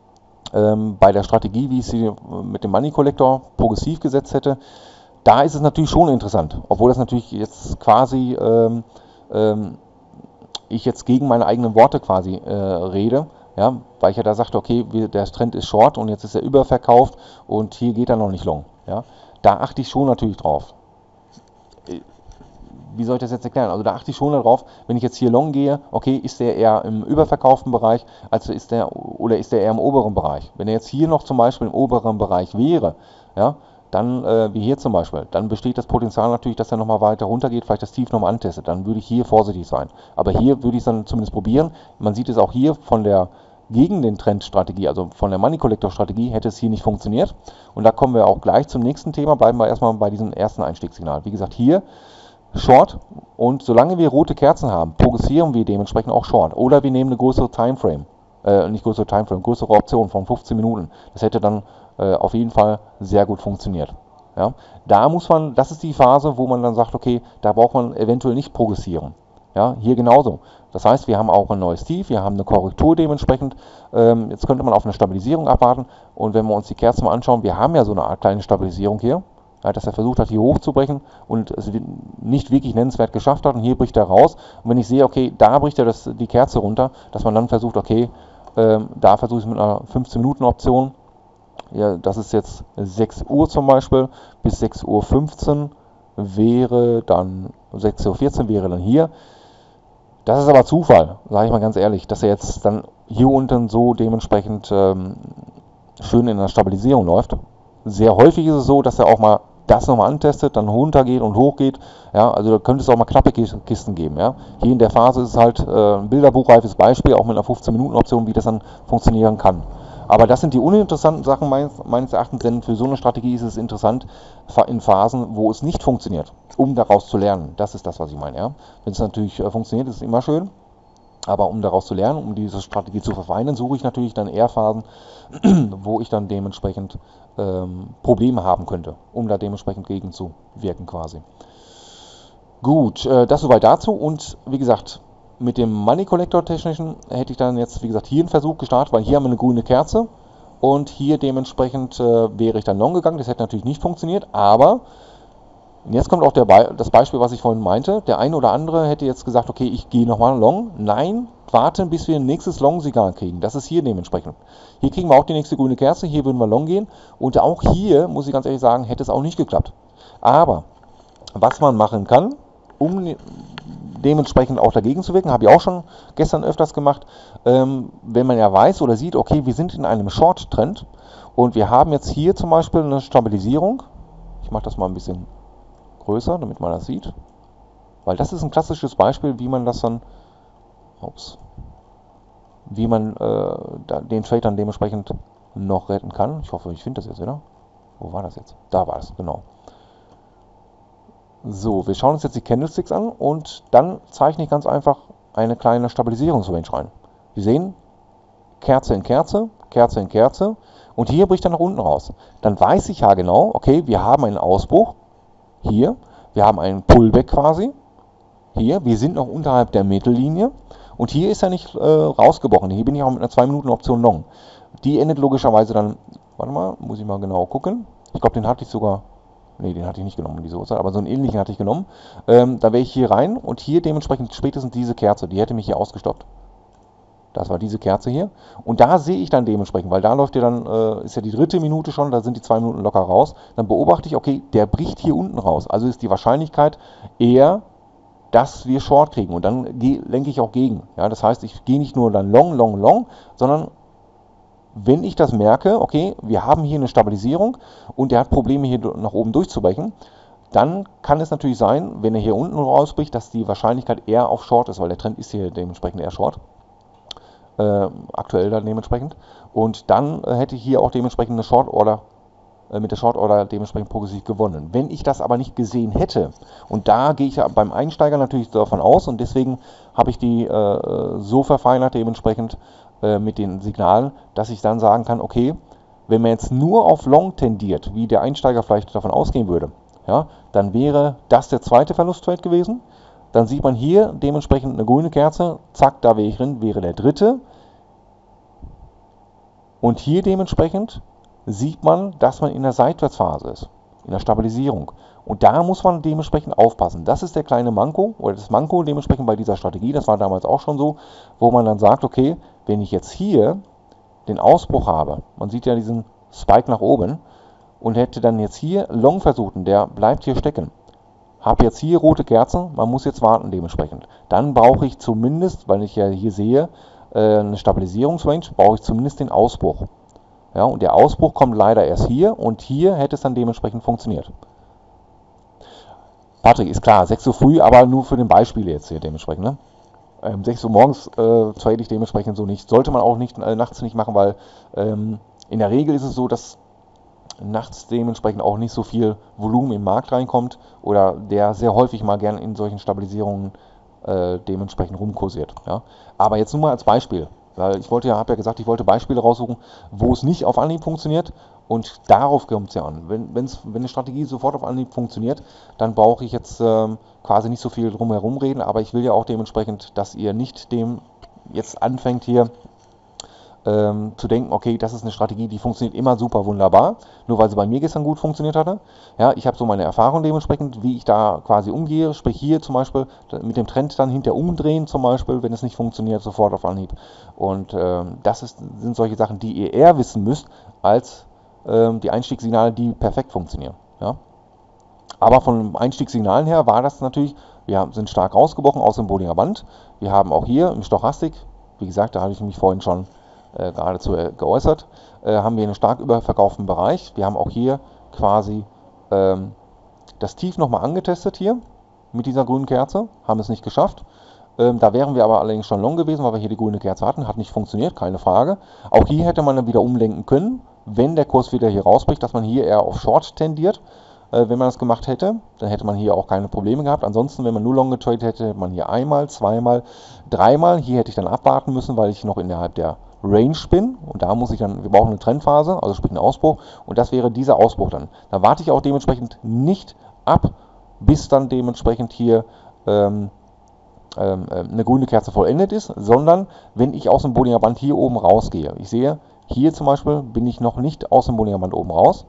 ähm, bei der Strategie, wie ich sie mit dem Money Collector progressiv gesetzt hätte. Da ist es natürlich schon interessant, obwohl das natürlich jetzt quasi ähm, ähm, ich jetzt gegen meine eigenen Worte quasi äh, rede, Ja, weil ich ja da sagte, okay, wir, der Trend ist Short und jetzt ist er überverkauft und hier geht er noch nicht Long. Ja, da achte ich schon natürlich drauf. Wie soll ich das jetzt erklären? Also da achte ich schon darauf, wenn ich jetzt hier Long gehe, okay, ist der eher im überverkauften Bereich, also ist der, oder ist der eher im oberen Bereich? Wenn er jetzt hier noch zum Beispiel im oberen Bereich wäre, ja, dann, äh, wie hier zum Beispiel, dann besteht das Potenzial natürlich, dass er nochmal weiter runter geht, vielleicht das Tief nochmal antestet, dann würde ich hier vorsichtig sein. Aber hier würde ich es dann zumindest probieren. Man sieht es auch hier von der gegen den Trend-Strategie, also von der Money Collector Strategie, hätte es hier nicht funktioniert. Und da kommen wir auch gleich zum nächsten Thema, bleiben wir erstmal bei diesem ersten Einstiegssignal. Wie gesagt, hier Short, und solange wir rote Kerzen haben, progressieren wir dementsprechend auch Short. Oder wir nehmen eine größere Timeframe, äh, nicht größere Timeframe, größere Option von fünfzehn Minuten. Das hätte dann äh, auf jeden Fall sehr gut funktioniert. Ja? Da muss man, das ist die Phase, wo man dann sagt, okay, da braucht man eventuell nicht progressieren. Ja, hier genauso. Das heißt, wir haben auch ein neues Tief, wir haben eine Korrektur dementsprechend. Ähm, jetzt könnte man auf eine Stabilisierung abwarten. Und wenn wir uns die Kerzen mal anschauen, wir haben ja so eine Art kleine Stabilisierung hier. Ja, dass er versucht hat, hier hochzubrechen und es nicht wirklich nennenswert geschafft hat. Und hier bricht er raus. Und wenn ich sehe, okay, da bricht er das, die Kerze runter, dass man dann versucht, okay, ähm, da versuche ich es mit einer fünfzehn Minuten Option. Ja, das ist jetzt sechs Uhr zum Beispiel, bis sechs Uhr fünfzehn wäre dann, sechs Uhr vierzehn wäre dann hier. Das ist aber Zufall, sage ich mal ganz ehrlich, dass er jetzt dann hier unten so dementsprechend ähm, schön in der Stabilisierung läuft. Sehr häufig ist es so, dass er auch mal das nochmal antestet, dann runtergeht und hochgeht. Ja, also da könnte es auch mal knappe Kisten geben. Ja. Hier in der Phase ist es halt äh, ein bilderbuchreifes Beispiel, auch mit einer fünfzehn Minuten Option, wie das dann funktionieren kann. Aber das sind die uninteressanten Sachen meines, meines Erachtens, denn für so eine Strategie ist es interessant in Phasen, wo es nicht funktioniert, um daraus zu lernen. Das ist das, was ich meine. Ja. Wenn es natürlich äh, funktioniert, ist es immer schön. Aber um daraus zu lernen, um diese Strategie zu verfeinern, suche ich natürlich dann eher Phasen, wo ich dann dementsprechend ähm, Probleme haben könnte, um da dementsprechend gegenzuwirken quasi. Gut, äh, das soweit dazu. Und wie gesagt, mit dem Money Collector technischen hätte ich dann jetzt, wie gesagt, hier einen Versuch gestartet, weil hier haben wir eine grüne Kerze und hier dementsprechend äh, wäre ich dann long gegangen. Das hätte natürlich nicht funktioniert, aber jetzt kommt auch der Be das Beispiel, was ich vorhin meinte. Der eine oder andere hätte jetzt gesagt, okay, ich gehe nochmal long. Nein, warten, bis wir ein nächstes Long-Signal kriegen. Das ist hier dementsprechend. Hier kriegen wir auch die nächste grüne Kerze. Hier würden wir long gehen. Und auch hier, muss ich ganz ehrlich sagen, hätte es auch nicht geklappt. Aber was man machen kann, um dementsprechend auch dagegen zu wirken, habe ich auch schon gestern öfters gemacht, ähm, wenn man ja weiß oder sieht, okay, wir sind in einem Short-Trend und wir haben jetzt hier zum Beispiel eine Stabilisierung. Ich mache das mal ein bisschen größer, damit man das sieht. Weil das ist ein klassisches Beispiel, wie man das dann, ups, wie man äh, da, den Trade dann dementsprechend noch retten kann. Ich hoffe, ich finde das jetzt wieder. Wo war das jetzt? Da war es, genau. So, wir schauen uns jetzt die Candlesticks an und dann zeichne ich ganz einfach eine kleine Stabilisierungsrange rein. Wir sehen, Kerze in Kerze, Kerze in Kerze und hier bricht er nach unten raus. Dann weiß ich ja genau, okay, wir haben einen Ausbruch. Hier, wir haben einen Pullback quasi. Hier, wir sind noch unterhalb der Mittellinie. Und hier ist er nicht äh, rausgebrochen. Hier bin ich auch mit einer zwei Minuten Option long. Die endet logischerweise dann, warte mal, muss ich mal genau gucken. Ich glaube, den hatte ich sogar, nee, den hatte ich nicht genommen, diese Uhrzeit, aber so einen ähnlichen hatte ich genommen. Ähm, da wäre ich hier rein und hier dementsprechend spätestens diese Kerze, die hätte mich hier ausgestoppt. Das war diese Kerze hier. Und da sehe ich dann dementsprechend, weil da läuft ja dann, äh, ist ja die dritte Minute schon, da sind die zwei Minuten locker raus. Dann beobachte ich, okay, der bricht hier unten raus. Also ist die Wahrscheinlichkeit eher, dass wir Short kriegen. Und dann lenke ich auch gegen. Ja, das heißt, ich gehe nicht nur dann long, long, long, sondern wenn ich das merke, okay, wir haben hier eine Stabilisierung und der hat Probleme hier nach oben durchzubrechen, dann kann es natürlich sein, wenn er hier unten rausbricht, dass die Wahrscheinlichkeit eher auf Short ist, weil der Trend ist hier dementsprechend eher Short. Äh, aktuell dann dementsprechend. Und dann äh, hätte ich hier auch dementsprechend eine Short Order, äh, mit der Short Order dementsprechend progressiv gewonnen. Wenn ich das aber nicht gesehen hätte, und da gehe ich ja beim Einsteiger natürlich davon aus und deswegen habe ich die äh, so verfeinert dementsprechend äh, mit den Signalen, dass ich dann sagen kann, okay, wenn man jetzt nur auf Long tendiert, wie der Einsteiger vielleicht davon ausgehen würde, ja, dann wäre das der zweite Verlusttrade gewesen. Dann sieht man hier dementsprechend eine grüne Kerze, zack, da wäre ich drin, wäre der dritte. Und hier dementsprechend sieht man, dass man in der Seitwärtsphase ist, in der Stabilisierung. Und da muss man dementsprechend aufpassen. Das ist der kleine Manko, oder das Manko dementsprechend bei dieser Strategie, das war damals auch schon so, wo man dann sagt, okay, wenn ich jetzt hier den Ausbruch habe, man sieht ja diesen Spike nach oben, und hätte dann jetzt hier Long versucht, und der bleibt hier stecken, habe jetzt hier rote Kerzen, man muss jetzt warten dementsprechend. Dann brauche ich zumindest, weil ich ja hier sehe, eine Stabilisierungsrange, brauche ich zumindest den Ausbruch. Ja, und der Ausbruch kommt leider erst hier, und hier hätte es dann dementsprechend funktioniert. Patrick, ist klar, sechs Uhr früh, aber nur für den Beispiel jetzt hier dementsprechend. Ne? Ähm, sechs Uhr morgens äh, trade ich dementsprechend so nicht. Sollte man auch nicht äh, nachts nicht machen, weil ähm, in der Regel ist es so, dass nachts dementsprechend auch nicht so viel Volumen im Markt reinkommt oder der sehr häufig mal gern in solchen Stabilisierungen äh, dementsprechend rumkursiert. Ja? Aber jetzt nur mal als Beispiel, weil ich wollte ja, habe ja gesagt, ich wollte Beispiele raussuchen, wo es nicht auf Anhieb funktioniert, und darauf kommt es ja an. Wenn, wenn's, wenn eine Strategie sofort auf Anhieb funktioniert, dann brauche ich jetzt ähm, quasi nicht so viel drum herum reden, aber ich will ja auch dementsprechend, dass ihr nicht dem jetzt anfängt hier Ähm, zu denken, okay, das ist eine Strategie, die funktioniert immer super wunderbar, nur weil sie bei mir gestern gut funktioniert hatte. Ja, ich habe so meine Erfahrung dementsprechend, wie ich da quasi umgehe, sprich hier zum Beispiel mit dem Trend dann hinter umdrehen zum Beispiel, wenn es nicht funktioniert, sofort auf Anhieb. Und ähm, das ist, sind solche Sachen, die ihr eher wissen müsst, als ähm, die Einstiegssignale, die perfekt funktionieren. Ja? Aber von Einstiegssignalen her war das natürlich, wir sind stark rausgebrochen aus dem Bollinger Band. Wir haben auch hier im Stochastik, wie gesagt, da habe ich mich vorhin schon Äh, geradezu äh, geäußert, äh, haben wir einen stark überverkauften Bereich. Wir haben auch hier quasi ähm, das Tief nochmal angetestet hier mit dieser grünen Kerze, haben es nicht geschafft. Ähm, da wären wir aber allerdings schon long gewesen, weil wir hier die grüne Kerze hatten, hat nicht funktioniert, keine Frage. Auch hier hätte man dann wieder umlenken können, wenn der Kurs wieder hier rausbricht, dass man hier eher auf Short tendiert. Äh, wenn man das gemacht hätte, dann hätte man hier auch keine Probleme gehabt. Ansonsten, wenn man nur long getradet hätte, hätte man hier einmal, zweimal, dreimal. Hier hätte ich dann abwarten müssen, weil ich noch innerhalb der Range bin, und da muss ich dann, wir brauchen eine Trendphase, also sprich einen Ausbruch, und das wäre dieser Ausbruch dann. Da warte ich auch dementsprechend nicht ab, bis dann dementsprechend hier ähm, ähm, eine grüne Kerze vollendet ist, sondern wenn ich aus dem Bollinger Band hier oben rausgehe. Ich sehe, hier zum Beispiel bin ich noch nicht aus dem Bollinger Band oben raus.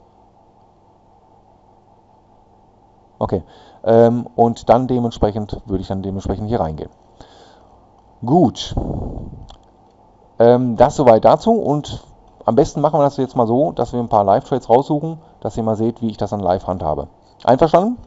Okay, ähm, und dann dementsprechend würde ich dann dementsprechend hier reingehen. Gut. Ähm, das soweit dazu, und am besten machen wir das jetzt mal so, dass wir ein paar Live-Trades raussuchen, dass ihr mal seht, wie ich das dann live handhabe. Einverstanden?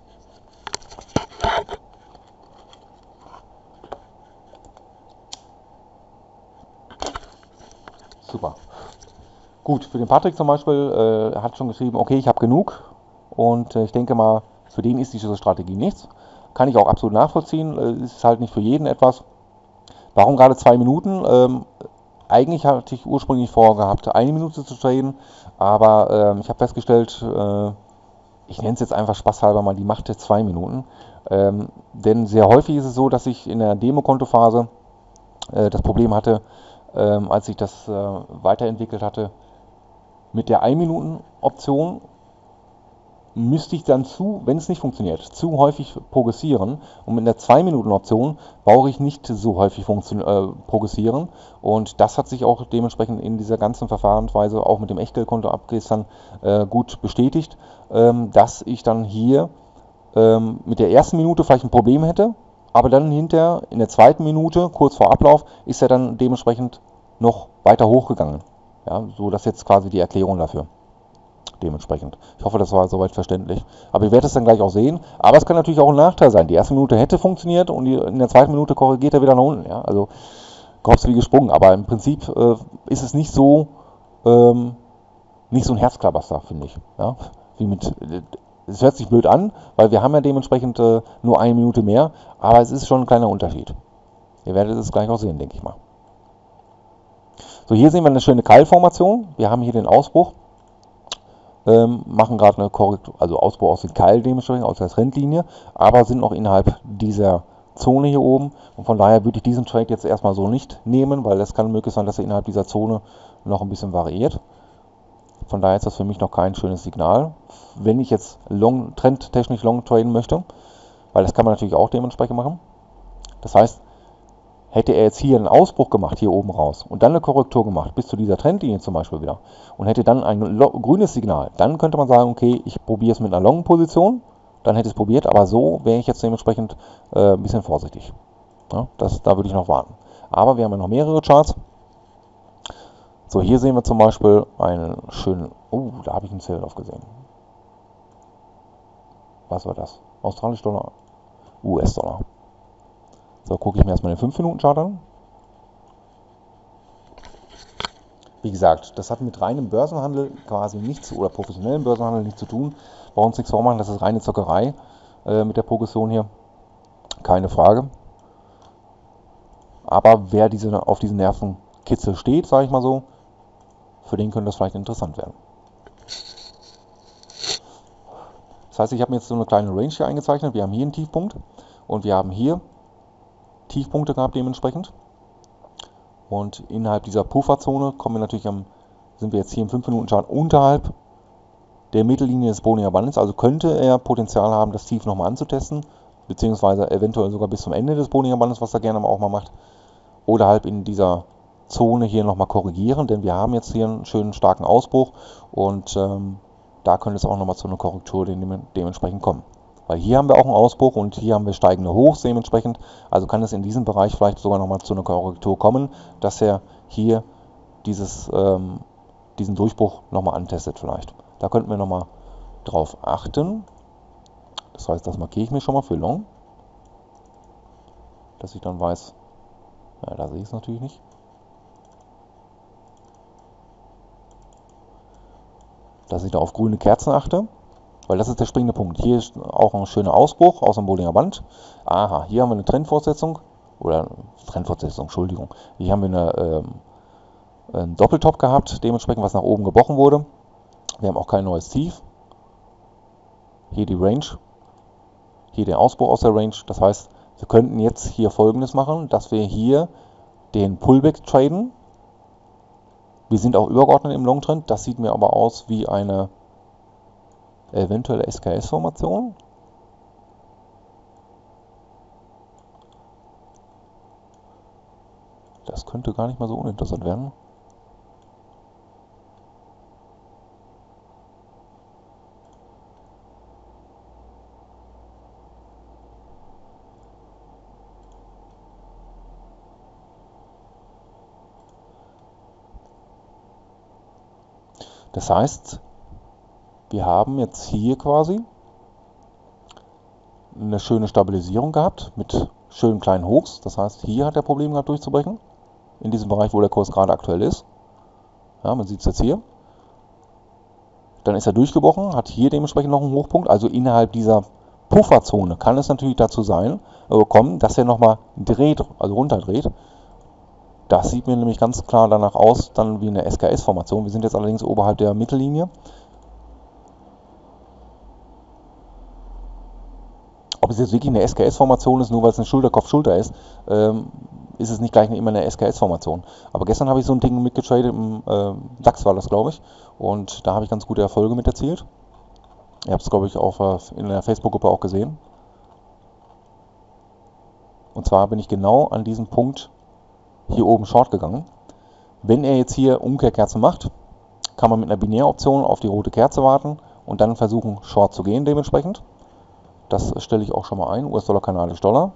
Super. Gut, für den Patrick zum Beispiel, äh, hat schon geschrieben, okay, ich habe genug, und äh, ich denke mal, für den ist diese Strategie nichts. Kann ich auch absolut nachvollziehen, äh, ist halt nicht für jeden etwas. Warum gerade zwei Minuten? Ähm, Eigentlich hatte ich ursprünglich vorgehabt, eine Minute zu traden, aber ähm, ich habe festgestellt, äh, ich nenne es jetzt einfach spaßhalber mal die Macht der zwei Minuten. Ähm, denn sehr häufig ist es so, dass ich in der Demo-Kontophase äh, das Problem hatte, ähm, als ich das äh, weiterentwickelt hatte, mit der ein Minuten Option müsste ich dann zu, wenn es nicht funktioniert, zu häufig progressieren, und mit der zwei Minuten Option brauche ich nicht so häufig äh, progressieren, und das hat sich auch dementsprechend in dieser ganzen Verfahrensweise auch mit dem Echtgeldkonto abgestern äh, gut bestätigt, ähm, dass ich dann hier ähm, mit der ersten Minute vielleicht ein Problem hätte, aber dann hinterher in der zweiten Minute, kurz vor Ablauf, ist er dann dementsprechend noch weiter hochgegangen. Ja, so das jetzt quasi die Erklärung dafür. Dementsprechend. Ich hoffe, das war soweit verständlich. Aber ihr werdet es dann gleich auch sehen. Aber es kann natürlich auch ein Nachteil sein. Die erste Minute hätte funktioniert, und die, in der zweiten Minute korrigiert er wieder nach unten. Ja? Also Korps wie gesprungen. Aber im Prinzip äh, ist es nicht so ähm, nicht so ein Herzklabaster, finde ich. Ja? Wie mit, es hört sich blöd an, weil wir haben ja dementsprechend äh, nur eine Minute mehr. Aber es ist schon ein kleiner Unterschied. Ihr werdet es gleich auch sehen, denke ich mal. So, hier sehen wir eine schöne Keilformation. Wir haben hier den Ausbruch. Ähm, machen gerade eine Korrektur, also Ausbruch aus dem Keil dementsprechend, aus der Trendlinie, aber sind noch innerhalb dieser Zone hier oben, und von daher würde ich diesen Trade jetzt erstmal so nicht nehmen, weil es kann möglich sein, dass er innerhalb dieser Zone noch ein bisschen variiert. Von daher ist das für mich noch kein schönes Signal. Wenn ich jetzt long, trendtechnisch long traden möchte, weil das kann man natürlich auch dementsprechend machen. Das heißt, hätte er jetzt hier einen Ausbruch gemacht, hier oben raus, und dann eine Korrektur gemacht, bis zu dieser Trendlinie zum Beispiel wieder, und hätte dann ein grünes Signal, dann könnte man sagen, okay, ich probiere es mit einer Long-Position, dann hätte ich es probiert, aber so wäre ich jetzt dementsprechend äh, ein bisschen vorsichtig. Ja, das, da würde ich noch warten. Aber wir haben ja noch mehrere Charts, So, hier sehen wir zum Beispiel einen schönen, oh, da habe ich einen Sell-Off gesehen. Was war das? Australisch Dollar, U S-Dollar. So, gucke ich mir erstmal den fünf Minuten Chart an. Wie gesagt, das hat mit reinem Börsenhandel quasi nichts, oder professionellem Börsenhandel nichts zu tun. Bei uns nichts vormachen, das ist reine Zockerei äh, mit der Progression hier. Keine Frage. Aber wer diese, auf diesen Nervenkitzel steht, sage ich mal so, für den könnte das vielleicht interessant werden. Das heißt, ich habe mir jetzt so eine kleine Range hier eingezeichnet. Wir haben hier einen Tiefpunkt und wir haben hier Tiefpunkte gehabt dementsprechend. Und innerhalb dieser Pufferzone kommen wir natürlich am, sind wir jetzt hier im fünf Minuten Chart unterhalb der Mittellinie des Bollinger Bandes. Also könnte er Potenzial haben, das Tief nochmal anzutesten, beziehungsweise eventuell sogar bis zum Ende des Bollinger Bandes, was er gerne auch mal macht. Oder halt in dieser Zone hier nochmal korrigieren, denn wir haben jetzt hier einen schönen starken Ausbruch und ähm, da könnte es auch nochmal zu einer Korrektur dementsprechend kommen. Weil hier haben wir auch einen Ausbruch und hier haben wir steigende Hochs dementsprechend. Also kann es in diesem Bereich vielleicht sogar nochmal zu einer Korrektur kommen, dass er hier dieses, ähm, diesen Durchbruch nochmal antestet vielleicht. Da könnten wir nochmal drauf achten. Das heißt, das markiere ich mir schon mal für Long. Dass ich dann weiß, ja, da sehe ich es natürlich nicht. Dass ich da auf grüne Kerzen achte. Weil das ist der springende Punkt. Hier ist auch ein schöner Ausbruch aus dem Bollinger Band. Aha, hier haben wir eine Trendfortsetzung. Oder Trendfortsetzung, Entschuldigung. Hier haben wir eine, ähm, einen Doppeltop gehabt, dementsprechend was nach oben gebrochen wurde. Wir haben auch kein neues Tief. Hier die Range. Hier der Ausbruch aus der Range. Das heißt, wir könnten jetzt hier Folgendes machen, dass wir hier den Pullback traden. Wir sind auch übergeordnet im Long-Trend. Das sieht mir aber aus wie eine eventuelle S K S-Formation. Das könnte gar nicht mal so uninteressant werden. Das heißt, wir haben jetzt hier quasi eine schöne Stabilisierung gehabt mit schönen kleinen Hochs. Das heißt, hier hat er Probleme gehabt durchzubrechen. In diesem Bereich, wo der Kurs gerade aktuell ist. Ja, man sieht es jetzt hier. Dann ist er durchgebrochen, hat hier dementsprechend noch einen Hochpunkt. Also innerhalb dieser Pufferzone kann es natürlich dazu sein, äh, kommen, dass er nochmal dreht, also runterdreht. Das sieht mir nämlich ganz klar danach aus, dann wie eine S K S-Formation. Wir sind jetzt allerdings oberhalb der Mittellinie. Ob es jetzt wirklich eine S K S-Formation ist, nur weil es eine Schulter-Kopf-Schulter ist, ähm, ist es nicht gleich immer eine S K S-Formation. Aber gestern habe ich so ein Ding mitgetradet, im äh, DAX war das, glaube ich. Und da habe ich ganz gute Erfolge mit erzielt. Ihr habt es, glaube ich, auch in der Facebook-Gruppe auch gesehen. Und zwar bin ich genau an diesem Punkt hier oben Short gegangen. Wenn er jetzt hier Umkehrkerzen macht, kann man mit einer Binäroption auf die rote Kerze warten und dann versuchen, Short zu gehen dementsprechend. Das stelle ich auch schon mal ein. U S-Dollar, kanadisch Dollar.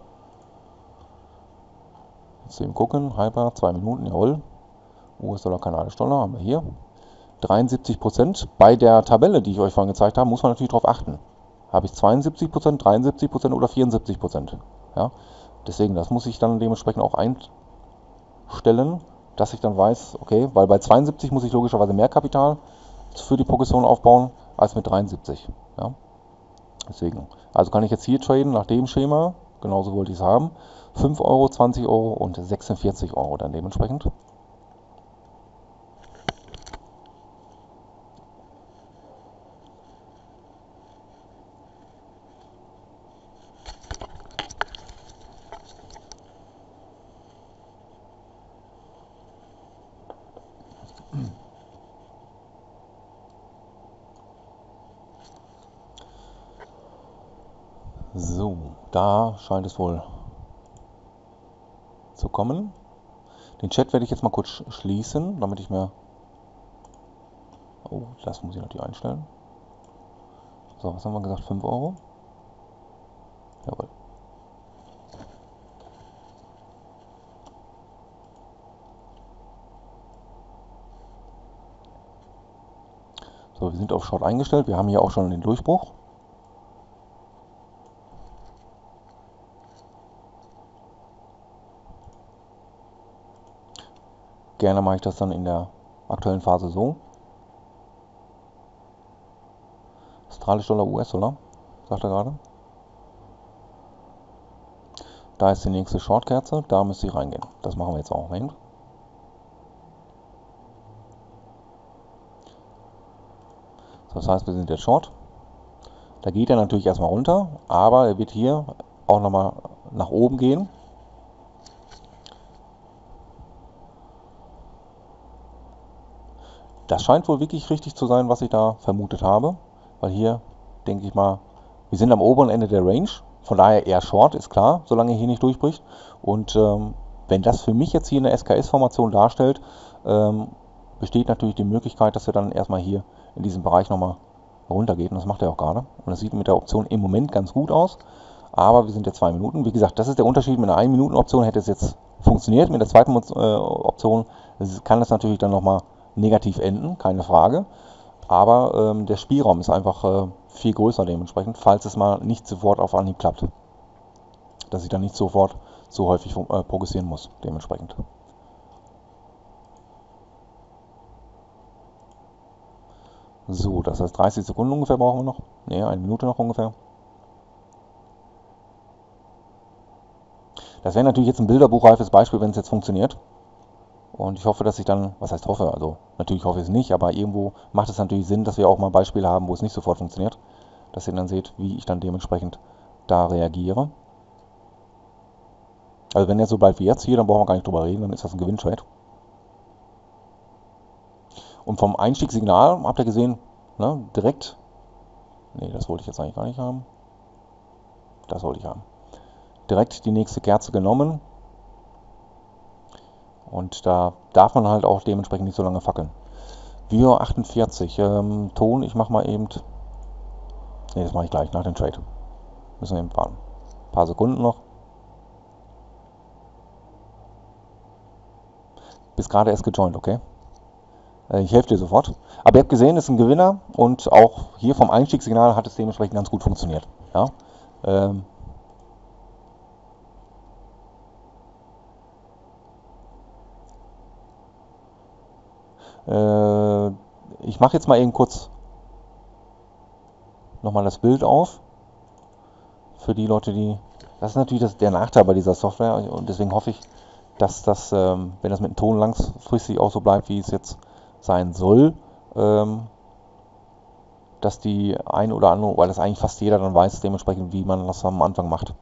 Jetzt eben gucken. Hyper, zwei Minuten, jawohl. U S-Dollar, kanadisch Dollar haben wir hier. dreiundsiebzig Prozent. Bei der Tabelle, die ich euch vorhin gezeigt habe, muss man natürlich darauf achten. Habe ich zweiundsiebzig Prozent, dreiundsiebzig Prozent oder vierundsiebzig Prozent? Ja? Deswegen, das muss ich dann dementsprechend auch einstellen, dass ich dann weiß, okay, weil bei zweiundsiebzig muss ich logischerweise mehr Kapital für die Progression aufbauen, als mit dreiundsiebzig. Ja? Deswegen, also kann ich jetzt hier traden nach dem Schema, genauso wollte ich es haben, fünf Euro, zwanzig Euro und sechsundvierzig Euro dann dementsprechend. So, da scheint es wohl zu kommen. Den Chat werde ich jetzt mal kurz schließen, damit ich mir... Oh, das muss ich natürlich einstellen. So, was haben wir gesagt? fünf Euro? Jawohl. So, wir sind auf Short eingestellt. Wir haben hier auch schon den Durchbruch. Gerne mache ich das dann in der aktuellen Phase so. Australisch Dollar, U S-Dollar, sagt er gerade. Da ist die nächste Short-Kerze, da müsste ich reingehen. Das machen wir jetzt auch. Moment. So, das heißt, wir sind jetzt Short. Da geht er natürlich erstmal runter, aber er wird hier auch nochmal nach oben gehen. Das scheint wohl wirklich richtig zu sein, was ich da vermutet habe, weil hier denke ich mal, wir sind am oberen Ende der Range, von daher eher Short, ist klar, solange er hier nicht durchbricht. Und ähm, wenn das für mich jetzt hier eine S K S-Formation darstellt, ähm, besteht natürlich die Möglichkeit, dass er dann erstmal hier in diesem Bereich nochmal runtergeht, und das macht er auch gerade. Und das sieht mit der Option im Moment ganz gut aus, aber wir sind jetzt zwei Minuten. Wie gesagt, das ist der Unterschied. Mit einer ein Minuten Option hätte es jetzt funktioniert, mit der zweiten äh, Option kann es natürlich dann nochmal negativ enden, keine Frage. Aber ähm, der Spielraum ist einfach äh, viel größer dementsprechend, falls es mal nicht sofort auf Anhieb klappt. Dass ich dann nicht sofort so häufig äh, progressieren muss, dementsprechend. So, das heißt dreißig Sekunden ungefähr brauchen wir noch. Ne, eine Minute noch ungefähr. Das wäre natürlich jetzt ein bilderbuchreifes Beispiel, wenn es jetzt funktioniert. Und ich hoffe, dass ich dann, was heißt hoffe, also natürlich hoffe ich es nicht, aber irgendwo macht es natürlich Sinn, dass wir auch mal Beispiele haben, wo es nicht sofort funktioniert. Dass ihr dann seht, wie ich dann dementsprechend da reagiere. Also wenn er so bleibt wie jetzt hier, dann brauchen wir gar nicht drüber reden, dann ist das ein Gewinntrade. Und vom Einstiegssignal, habt ihr gesehen, ne, direkt, nee, das wollte ich jetzt eigentlich gar nicht haben. Das wollte ich haben. Direkt die nächste Kerze genommen. Und da darf man halt auch dementsprechend nicht so lange fackeln. Viewer achtundvierzig. Ähm, Ton, ich mache mal eben. Ne, das mache ich gleich nach dem Trade. Müssen wir eben warten. Ein paar Sekunden noch. Bis gerade erst gejoint, okay? Äh, ich helfe dir sofort. Aber ihr habt gesehen, es ist ein Gewinner. Und auch hier vom Einstiegssignal hat es dementsprechend ganz gut funktioniert. Ja. Ähm, Ich mache jetzt mal eben kurz nochmal das Bild auf. Für die Leute, die... Das ist natürlich das, der Nachteil bei dieser Software. Und deswegen hoffe ich, dass das, ähm, wenn das mit dem Ton langfristig auch so bleibt, wie es jetzt sein soll, ähm, dass die ein oder andere, weil das eigentlich fast jeder dann weiß, dementsprechend, wie man das am Anfang macht.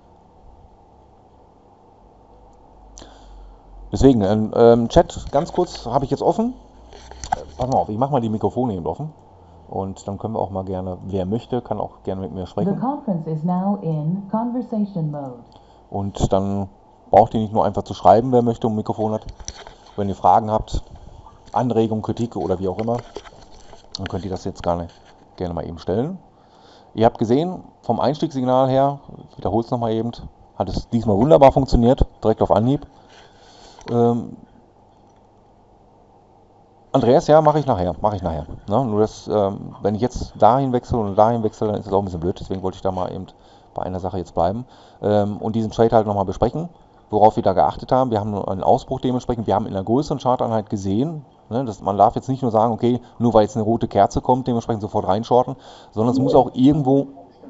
Deswegen, ähm, Chat, ganz kurz, habe ich jetzt offen. Pass mal auf, ich mache mal die Mikrofone eben offen und dann können wir auch mal gerne, wer möchte, kann auch gerne mit mir sprechen. The conference is now in conversation mode. Und dann braucht ihr nicht nur einfach zu schreiben, wer möchte und ein Mikrofon hat. Wenn ihr Fragen habt, Anregungen, Kritik oder wie auch immer, dann könnt ihr das jetzt gerne, gerne mal eben stellen. Ihr habt gesehen, vom Einstiegssignal her, ich wiederhole es nochmal eben, hat es diesmal wunderbar funktioniert, direkt auf Anhieb. Ähm, Andreas, ja, mache ich nachher, mache ich nachher. Ne? Nur das, ähm, wenn ich jetzt dahin wechsle und dahin wechsle, dann ist das auch ein bisschen blöd. Deswegen wollte ich da mal eben bei einer Sache jetzt bleiben ähm, und diesen Trade halt nochmal besprechen, worauf wir da geachtet haben. Wir haben einen Ausbruch dementsprechend, wir haben in einer größeren Charteinheit gesehen, ne, dass man darf jetzt nicht nur sagen, okay, nur weil jetzt eine rote Kerze kommt, dementsprechend sofort reinshorten, sondern es muss auch irgendwo,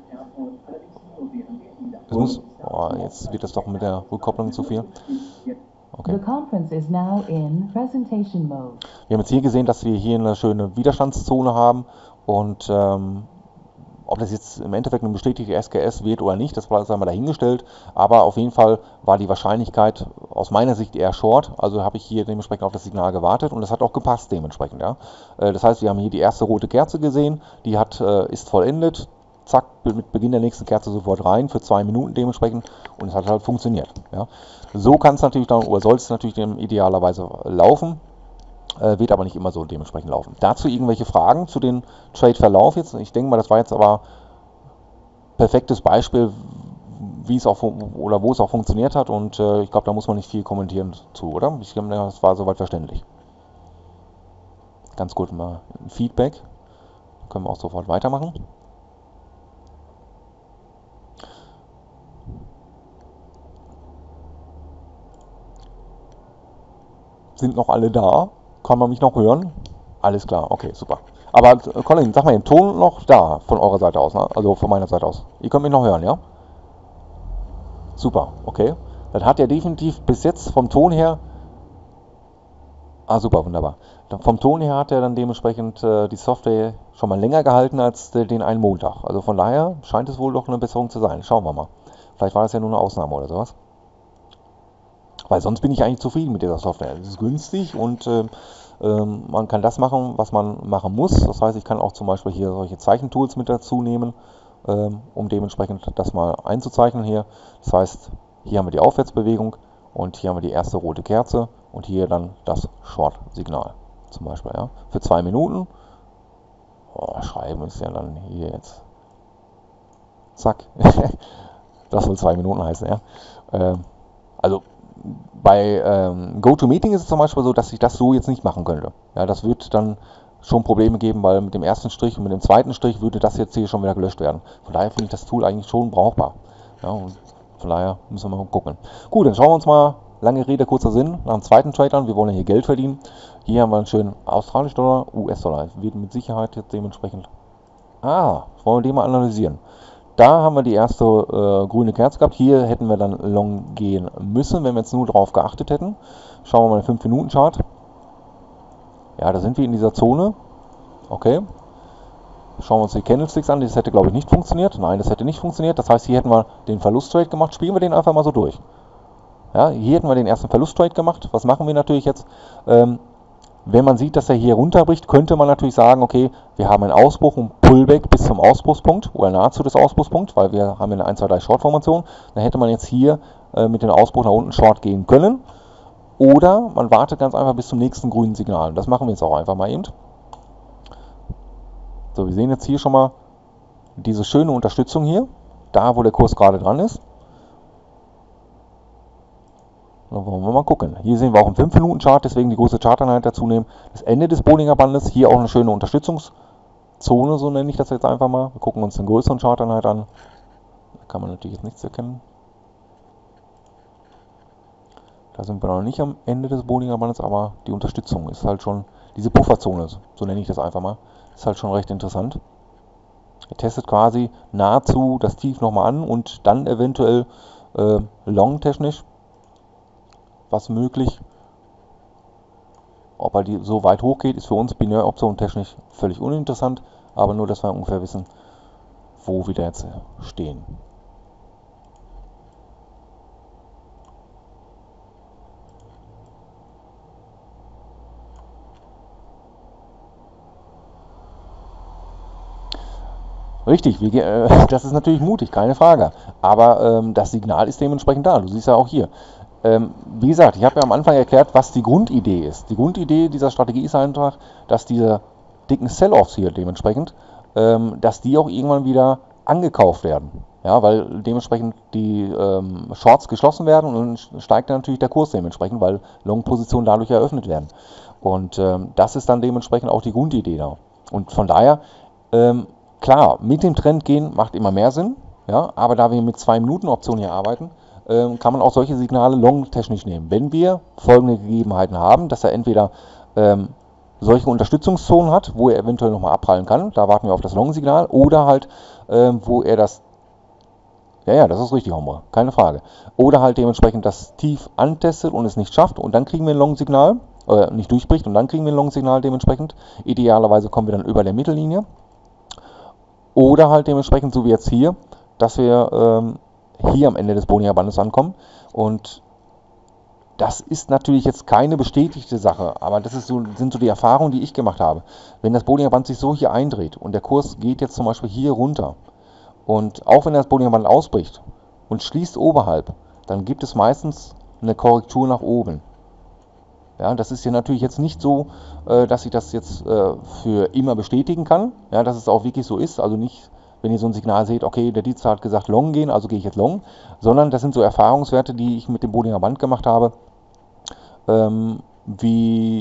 es muss, oh, jetzt wird das doch mit der Rückkopplung zu viel. Okay. The conference is now in presentation mode. Wir haben jetzt hier gesehen, dass wir hier eine schöne Widerstandszone haben und ähm, ob das jetzt im Endeffekt eine bestätigte S K S wird oder nicht, das war einmal dahingestellt, aber auf jeden Fall war die Wahrscheinlichkeit aus meiner Sicht eher short, also habe ich hier dementsprechend auf das Signal gewartet und das hat auch gepasst dementsprechend. Ja. Äh, das heißt, wir haben hier die erste rote Kerze gesehen, die hat, äh, ist vollendet, zack, mit Beginn der nächsten Kerze sofort rein, für zwei Minuten dementsprechend und es hat halt funktioniert. Ja. So kann es natürlich dann, oder soll es natürlich idealerweise laufen, äh, wird aber nicht immer so dementsprechend laufen. Dazu irgendwelche Fragen zu dem Trade-Verlauf jetzt? Ich denke mal, das war jetzt aber perfektes Beispiel, wie es auch oder wo es auch funktioniert hat und äh, ich glaube, da muss man nicht viel kommentieren zu, oder? Ich glaube, das war soweit verständlich. Ganz gut mal ein Feedback. können wir auch sofort weitermachen. Sind noch alle da? Kann man mich noch hören? Alles klar, okay, super. Aber äh, Colin, sag mal, den Ton noch da von eurer Seite aus, ne? Also von meiner Seite aus. Ihr könnt mich noch hören, ja? Super, okay. Dann hat er definitiv bis jetzt vom Ton her... Ah, super, wunderbar. Dann vom Ton her hat er dann dementsprechend äh, die Software schon mal länger gehalten als äh, den einen Montag. Also von daher scheint es wohl doch eine Besserung zu sein. Schauen wir mal. Vielleicht war das ja nur eine Ausnahme oder sowas. Weil sonst bin ich eigentlich zufrieden mit dieser Software. Es ist günstig und äh, äh, man kann das machen, was man machen muss. Das heißt, ich kann auch zum Beispiel hier solche Zeichentools mit dazu nehmen, äh, um dementsprechend das mal einzuzeichnen hier. Das heißt, hier haben wir die Aufwärtsbewegung und hier haben wir die erste rote Kerze und hier dann das Short-Signal zum Beispiel. Ja, für zwei Minuten. Oh, schreiben ist ja dann hier jetzt. Zack. Das soll zwei Minuten heißen, ja. Äh, also bei ähm, GoToMeeting ist es zum Beispiel so, dass ich das so jetzt nicht machen könnte. Ja, das wird dann schon Probleme geben, weil mit dem ersten Strich und mit dem zweiten Strich würde das jetzt hier schon wieder gelöscht werden. Von daher finde ich das Tool eigentlich schon brauchbar. Ja, und von daher müssen wir mal gucken. Gut, dann schauen wir uns mal, lange Rede, kurzer Sinn, nach dem zweiten Trade an. Wir wollen ja hier Geld verdienen. Hier haben wir einen schönen australischen Dollar, U S-Dollar. Wird mit Sicherheit jetzt dementsprechend... Ah, wollen wir den mal analysieren. Da haben wir die erste äh, grüne Kerze gehabt. Hier hätten wir dann long gehen müssen, wenn wir jetzt nur darauf geachtet hätten. Schauen wir mal den fünf Minuten Chart. Ja, da sind wir in dieser Zone. Okay. Schauen wir uns die Candlesticks an. Das hätte, glaube ich, nicht funktioniert. Nein, das hätte nicht funktioniert. Das heißt, hier hätten wir den Verlusttrade gemacht. Spielen wir den einfach mal so durch. Ja, hier hätten wir den ersten Verlusttrade gemacht. Was machen wir natürlich jetzt? Ähm, Wenn man sieht, dass er hier runterbricht, könnte man natürlich sagen, okay, wir haben einen Ausbruch und Pullback bis zum Ausbruchspunkt oder nahezu des Ausbruchspunkts, weil wir haben eine eins, zwei, drei Short-Formation. Dann hätte man jetzt hier äh, mit dem Ausbruch nach unten Short gehen können. Oder man wartet ganz einfach bis zum nächsten grünen Signal. Das machen wir jetzt auch einfach mal eben. So, wir sehen jetzt hier schon mal diese schöne Unterstützung hier, da wo der Kurs gerade dran ist. Dann wollen wir mal gucken. Hier sehen wir auch einen fünf Minuten Chart, deswegen die große Charteinheit dazu nehmen. Das Ende des Bollinger Bandes, hier auch eine schöne Unterstützungszone, so nenne ich das jetzt einfach mal. Wir gucken uns den größeren Charteinheit an. Da kann man natürlich jetzt nichts erkennen. Da sind wir noch nicht am Ende des Bollinger Bandes, aber die Unterstützung ist halt schon, diese Pufferzone, so nenne ich das einfach mal, ist halt schon recht interessant. Er testet quasi nahezu das Tief nochmal an und dann eventuell äh, long-technisch was möglich. Ob er die so weit hoch geht, ist für uns Binäroption technisch völlig uninteressant, aber nur, dass wir ungefähr wissen, wo wir da jetzt stehen. Richtig, wir, äh, das ist natürlich mutig, keine Frage. Aber ähm, das Signal ist dementsprechend da. Du siehst ja auch hier. Ähm, wie gesagt, ich habe ja am Anfang erklärt, was die Grundidee ist. Die Grundidee dieser Strategie ist einfach, dass diese dicken Sell-Offs hier dementsprechend, ähm, dass die auch irgendwann wieder angekauft werden. Ja, weil dementsprechend die ähm, Shorts geschlossen werden und dann steigt dann natürlich der Kurs dementsprechend, weil Long-Positionen dadurch eröffnet werden. Und ähm, das ist dann dementsprechend auch die Grundidee da. Und von daher, ähm, klar, mit dem Trend gehen macht immer mehr Sinn, ja, aber da wir mit zwei Minuten Optionen hier arbeiten, ähm, kann man auch solche Signale long-technisch nehmen. Wenn wir folgende Gegebenheiten haben, dass er entweder ähm, solche Unterstützungszonen hat, wo er eventuell nochmal abprallen kann, da warten wir auf das Long-Signal, oder halt, ähm, wo er das, ja, ja, das ist richtig, Hombre, keine Frage, oder halt dementsprechend das Tief antestet und es nicht schafft und dann kriegen wir ein Long-Signal, äh, nicht durchbricht und dann kriegen wir ein Long-Signal dementsprechend. Idealerweise kommen wir dann über der Mittellinie. Oder halt dementsprechend, so wie jetzt hier, dass wir ähm, hier am Ende des Bollinger Bandes ankommen. Und das ist natürlich jetzt keine bestätigte Sache, aber das ist so, sind so die Erfahrungen, die ich gemacht habe. Wenn das Bollinger Band sich so hier eindreht und der Kurs geht jetzt zum Beispiel hier runter und auch wenn das Bollinger Band ausbricht und schließt oberhalb, dann gibt es meistens eine Korrektur nach oben. Ja, das ist ja natürlich jetzt nicht so, äh, dass ich das jetzt äh, für immer bestätigen kann, ja, dass es auch wirklich so ist, also nicht, wenn ihr so ein Signal seht, okay, der Dienstag hat gesagt long gehen, also gehe ich jetzt long, sondern das sind so Erfahrungswerte, die ich mit dem Bollinger Band gemacht habe, ähm, wie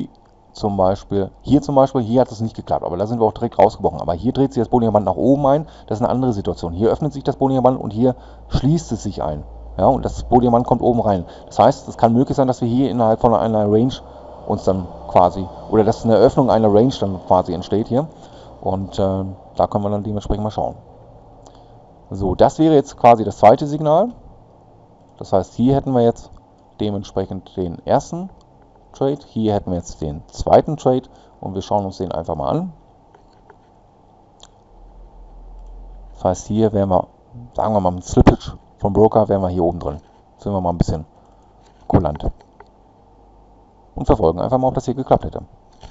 zum Beispiel, hier zum Beispiel, hier hat es nicht geklappt, aber da sind wir auch direkt rausgebrochen. Aber hier dreht sich das Bowlingband nach oben ein, das ist eine andere Situation. Hier öffnet sich das Bowlingband und hier schließt es sich ein. Ja, und das Bowlingband kommt oben rein. Das heißt, es kann möglich sein, dass wir hier innerhalb von einer Range uns dann quasi, oder dass eine Öffnung einer Range dann quasi entsteht hier. Und äh, da können wir dann dementsprechend mal schauen. So, das wäre jetzt quasi das zweite Signal. Das heißt, hier hätten wir jetzt dementsprechend den ersten Trade. Hier hätten wir jetzt den zweiten Trade und wir schauen uns den einfach mal an. Das heißt, hier wären wir, sagen wir mal mit Slippage vom Broker, wären wir hier oben drin. Sind wir mal ein bisschen kulant. Und verfolgen einfach mal, ob das hier geklappt hätte.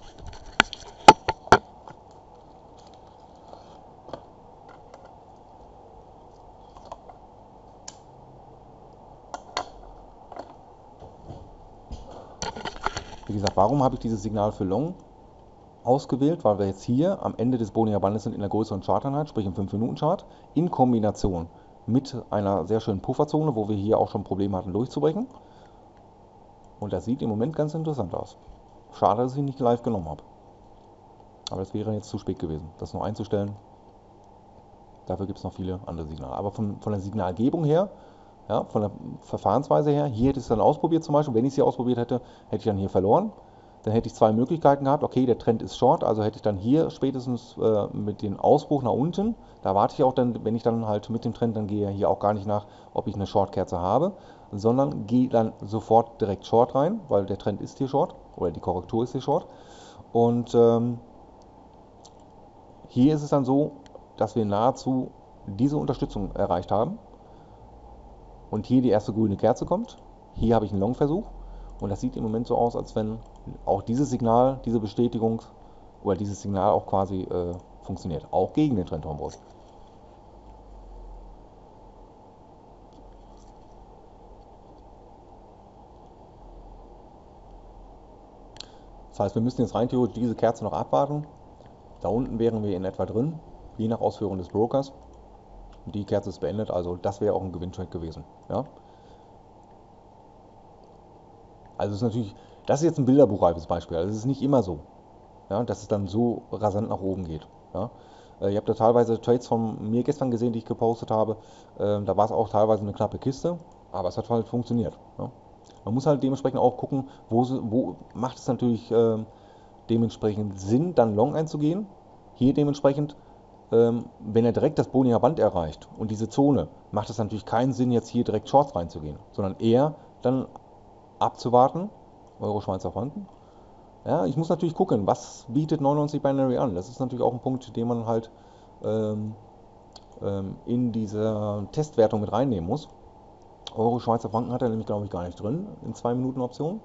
Wie gesagt, warum habe ich dieses Signal für Long ausgewählt? Weil wir jetzt hier am Ende des Bollinger Bandes sind in der größeren Charteinheit, sprich im fünf Minuten Chart, in Kombination mit einer sehr schönen Pufferzone, wo wir hier auch schon Probleme hatten durchzubrechen. Und das sieht im Moment ganz interessant aus. Schade, dass ich ihn nicht live genommen habe. Aber das wäre jetzt zu spät gewesen, das noch einzustellen. Dafür gibt es noch viele andere Signale. Aber von, von der Signalgebung her, ja, von der Verfahrensweise her, hier hätte ich es dann ausprobiert zum Beispiel. Wenn ich es hier ausprobiert hätte, hätte ich dann hier verloren. Dann hätte ich zwei Möglichkeiten gehabt. Okay, der Trend ist short, also hätte ich dann hier spätestens äh, mit dem Ausbruch nach unten, da warte ich auch dann, wenn ich dann halt mit dem Trend, dann gehe ich hier auch gar nicht nach, ob ich eine Short-Kerze habe, sondern gehe dann sofort direkt short rein, weil der Trend ist hier short oder die Korrektur ist hier short. Und ähm, hier ist es dann so, dass wir nahezu diese Unterstützung erreicht haben. Und hier die erste grüne Kerze kommt. Hier habe ich einen Long-Versuch. Und das sieht im Moment so aus, als wenn auch dieses Signal, diese Bestätigung oder dieses Signal auch quasi äh, funktioniert. Auch gegen den Trendhornbrust. Das heißt, wir müssen jetzt rein theoretisch diese Kerze noch abwarten. Da unten wären wir in etwa drin, je nach Ausführung des Brokers. Die Kerze ist beendet, also das wäre auch ein Gewinntrade gewesen. Ja? Also ist natürlich, das ist jetzt ein bilderbuchreifes Beispiel, also es ist nicht immer so, ja, dass es dann so rasant nach oben geht. Ja? Ihr habt da teilweise Trades von mir gestern gesehen, die ich gepostet habe, äh, da war es auch teilweise eine knappe Kiste, aber es hat halt funktioniert. Ja? Man muss halt dementsprechend auch gucken, wo, wo macht es natürlich äh, dementsprechend Sinn, dann Long einzugehen. Hier dementsprechend, ähm, wenn er direkt das Bollinger Band erreicht und diese Zone, macht es natürlich keinen Sinn, jetzt hier direkt Shorts reinzugehen, sondern eher dann abzuwarten, Euro Schweizer Franken. Ja, ich muss natürlich gucken, was bietet neunundneunzig Binary an. Das ist natürlich auch ein Punkt, den man halt ähm, ähm, in diese Testwertung mit reinnehmen muss. Euro Schweizer Franken hat er nämlich, glaube ich, gar nicht drin in zwei Minuten Option.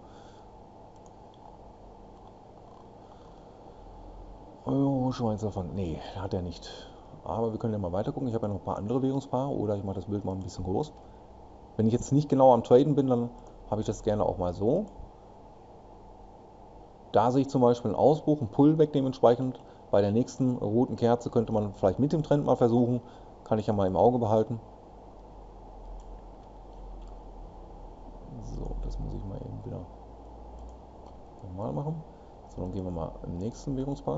Euro Schweizer Franken, nee, hat er nicht. Aber wir können ja mal weiter gucken. Ich habe ja noch ein paar andere Währungspaare oder ich mache das Bild mal ein bisschen groß. Wenn ich jetzt nicht genau am Traden bin, dann habe ich das gerne auch mal so. Da sehe ich zum Beispiel einen Ausbruch, einen Pullback dementsprechend. Bei der nächsten roten Kerze könnte man vielleicht mit dem Trend mal versuchen. Kann ich ja mal im Auge behalten. So, das muss ich mal eben wieder normal machen. So, dann gehen wir mal im nächsten Währungspaar.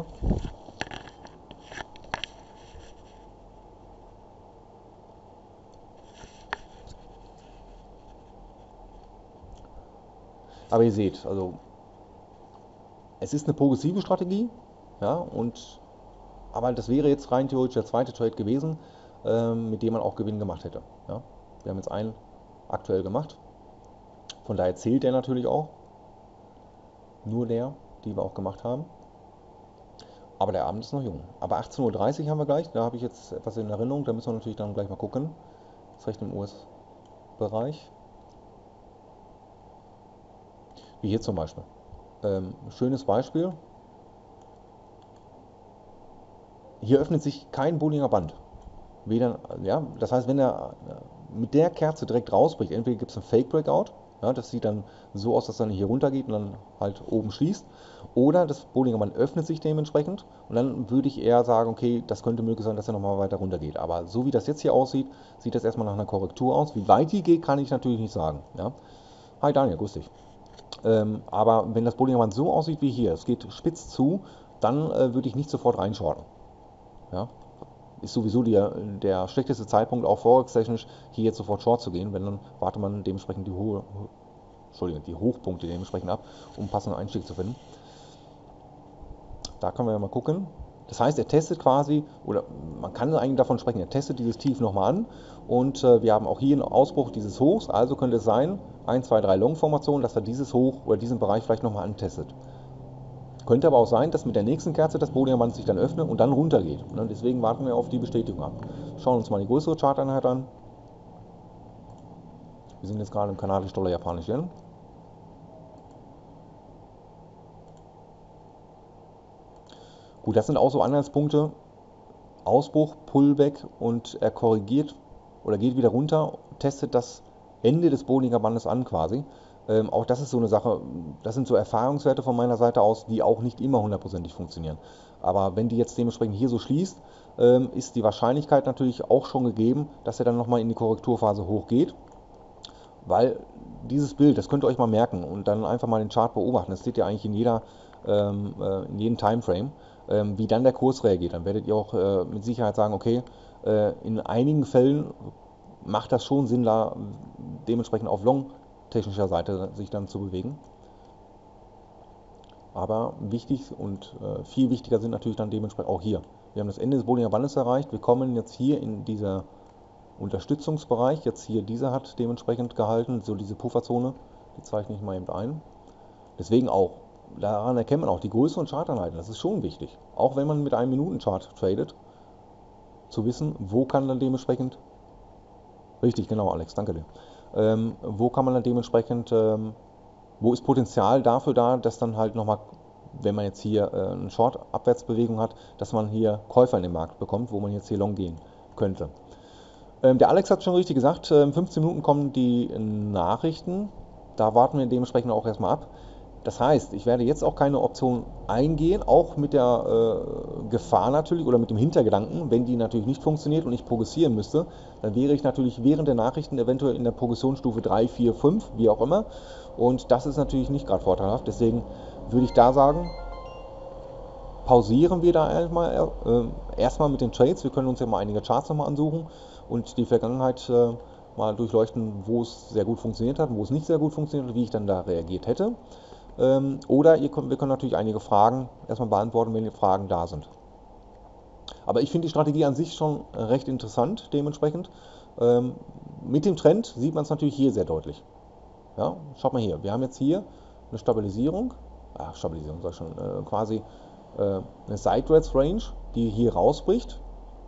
Aber ihr seht, also es ist eine progressive Strategie, ja, und aber das wäre jetzt rein theoretisch der zweite Trade gewesen, ähm, mit dem man auch Gewinn gemacht hätte. Ja. Wir haben jetzt einen aktuell gemacht, von daher zählt der natürlich auch, nur der, die wir auch gemacht haben. Aber der Abend ist noch jung. Aber achtzehn Uhr dreißig haben wir gleich, da habe ich jetzt etwas in Erinnerung, da müssen wir natürlich dann gleich mal gucken. Das ist recht im U S-Bereich. Wie hier zum Beispiel. Ähm, schönes Beispiel. Hier öffnet sich kein Bollinger Band. Weder, ja, das heißt, wenn er mit der Kerze direkt rausbricht, entweder gibt es einen Fake Breakout, ja, das sieht dann so aus, dass er hier runter geht und dann halt oben schließt, oder das Bollinger Band öffnet sich dementsprechend und dann würde ich eher sagen, okay, das könnte möglich sein, dass er nochmal weiter runter geht. Aber so wie das jetzt hier aussieht, sieht das erstmal nach einer Korrektur aus. Wie weit die geht, kann ich natürlich nicht sagen. Ja. Hi Daniel, grüß dich. Ähm, aber wenn das Bowlingband so aussieht wie hier, es geht spitz zu, dann äh, würde ich nicht sofort reinshorten. Ja? Ist sowieso die, der schlechteste Zeitpunkt, auch forex-technisch, hier jetzt sofort short zu gehen, wenn dann wartet man dementsprechend die, hohe, Entschuldigung, die Hochpunkte dementsprechend ab, um einen passenden Einstieg zu finden. Da können wir ja mal gucken. Das heißt, er testet quasi, oder man kann eigentlich davon sprechen, er testet dieses Tief nochmal an und äh, wir haben auch hier einen Ausbruch dieses Hochs, also könnte es sein, eins, zwei, drei Long-Formationen, dass er dieses Hoch oder diesen Bereich vielleicht nochmal antestet. Könnte aber auch sein, dass mit der nächsten Kerze das Bowlingband sich dann öffnet und dann runtergeht. Und deswegen warten wir auf die Bestätigung ab. Schauen uns mal die größere Charteinheit an. Wir sind jetzt gerade im kanadischen Dollar, japanisch Yen. Gut, das sind auch so Anhaltspunkte. Ausbruch, Pullback und er korrigiert oder geht wieder runter, testet das Ende des Bowlingerbandes an quasi. Ähm, auch das ist so eine Sache, das sind so Erfahrungswerte von meiner Seite aus, die auch nicht immer hundertprozentig funktionieren. Aber wenn die jetzt dementsprechend hier so schließt, ähm, ist die Wahrscheinlichkeit natürlich auch schon gegeben, dass er dann nochmal in die Korrekturphase hochgeht. Weil dieses Bild, das könnt ihr euch mal merken und dann einfach mal den Chart beobachten. Das seht ihr eigentlich in, jeder, ähm, äh, in jedem Timeframe, ähm, wie dann der Kurs reagiert. Dann werdet ihr auch äh, mit Sicherheit sagen, okay, äh, in einigen Fällen macht das schon Sinn, da dementsprechend auf Long technischer Seite sich dann zu bewegen. Aber wichtig und äh, viel wichtiger sind natürlich dann dementsprechend auch hier. Wir haben das Ende des Bollinger Bandes erreicht. Wir kommen jetzt hier in dieser Unterstützungsbereich. Jetzt hier dieser hat dementsprechend gehalten, so diese Pufferzone. Die zeichne ich mal eben ein. Deswegen auch, daran erkennt man auch die größeren Charteinheiten. Das ist schon wichtig. Auch wenn man mit einem Minuten-Chart tradet, zu wissen, wo kann dann dementsprechend, richtig, genau Alex, danke dir. Ähm, wo kann man dann dementsprechend, ähm, wo ist Potenzial dafür da, dass dann halt nochmal, wenn man jetzt hier äh, eine Short-Abwärtsbewegung hat, dass man hier Käufer in den Markt bekommt, wo man jetzt hier long gehen könnte. Ähm, der Alex hat schon richtig gesagt, in äh, fünfzehn Minuten kommen die Nachrichten, da warten wir dementsprechend auch erstmal ab. Das heißt, ich werde jetzt auch keine Option eingehen, auch mit der äh, Gefahr natürlich oder mit dem Hintergedanken, wenn die natürlich nicht funktioniert und ich progressieren müsste, dann wäre ich natürlich während der Nachrichten eventuell in der Progressionsstufe drei, vier, fünf, wie auch immer. Und das ist natürlich nicht gerade vorteilhaft. Deswegen würde ich da sagen, pausieren wir da erstmal, äh, erstmal mit den Trades. Wir können uns ja mal einige Charts nochmal ansuchen und die Vergangenheit äh, mal durchleuchten, wo es sehr gut funktioniert hat, wo es nicht sehr gut funktioniert hat, wie ich dann da reagiert hätte. Ähm, oder ihr könnt, wir können natürlich einige Fragen erstmal beantworten, wenn die Fragen da sind. Aber ich finde die Strategie an sich schon recht interessant, dementsprechend. Ähm, mit dem Trend sieht man es natürlich hier sehr deutlich. Ja, schaut mal hier, wir haben jetzt hier eine Stabilisierung, ach, Stabilisierung sag ich schon, äh, quasi äh, eine Sideways Range, die hier rausbricht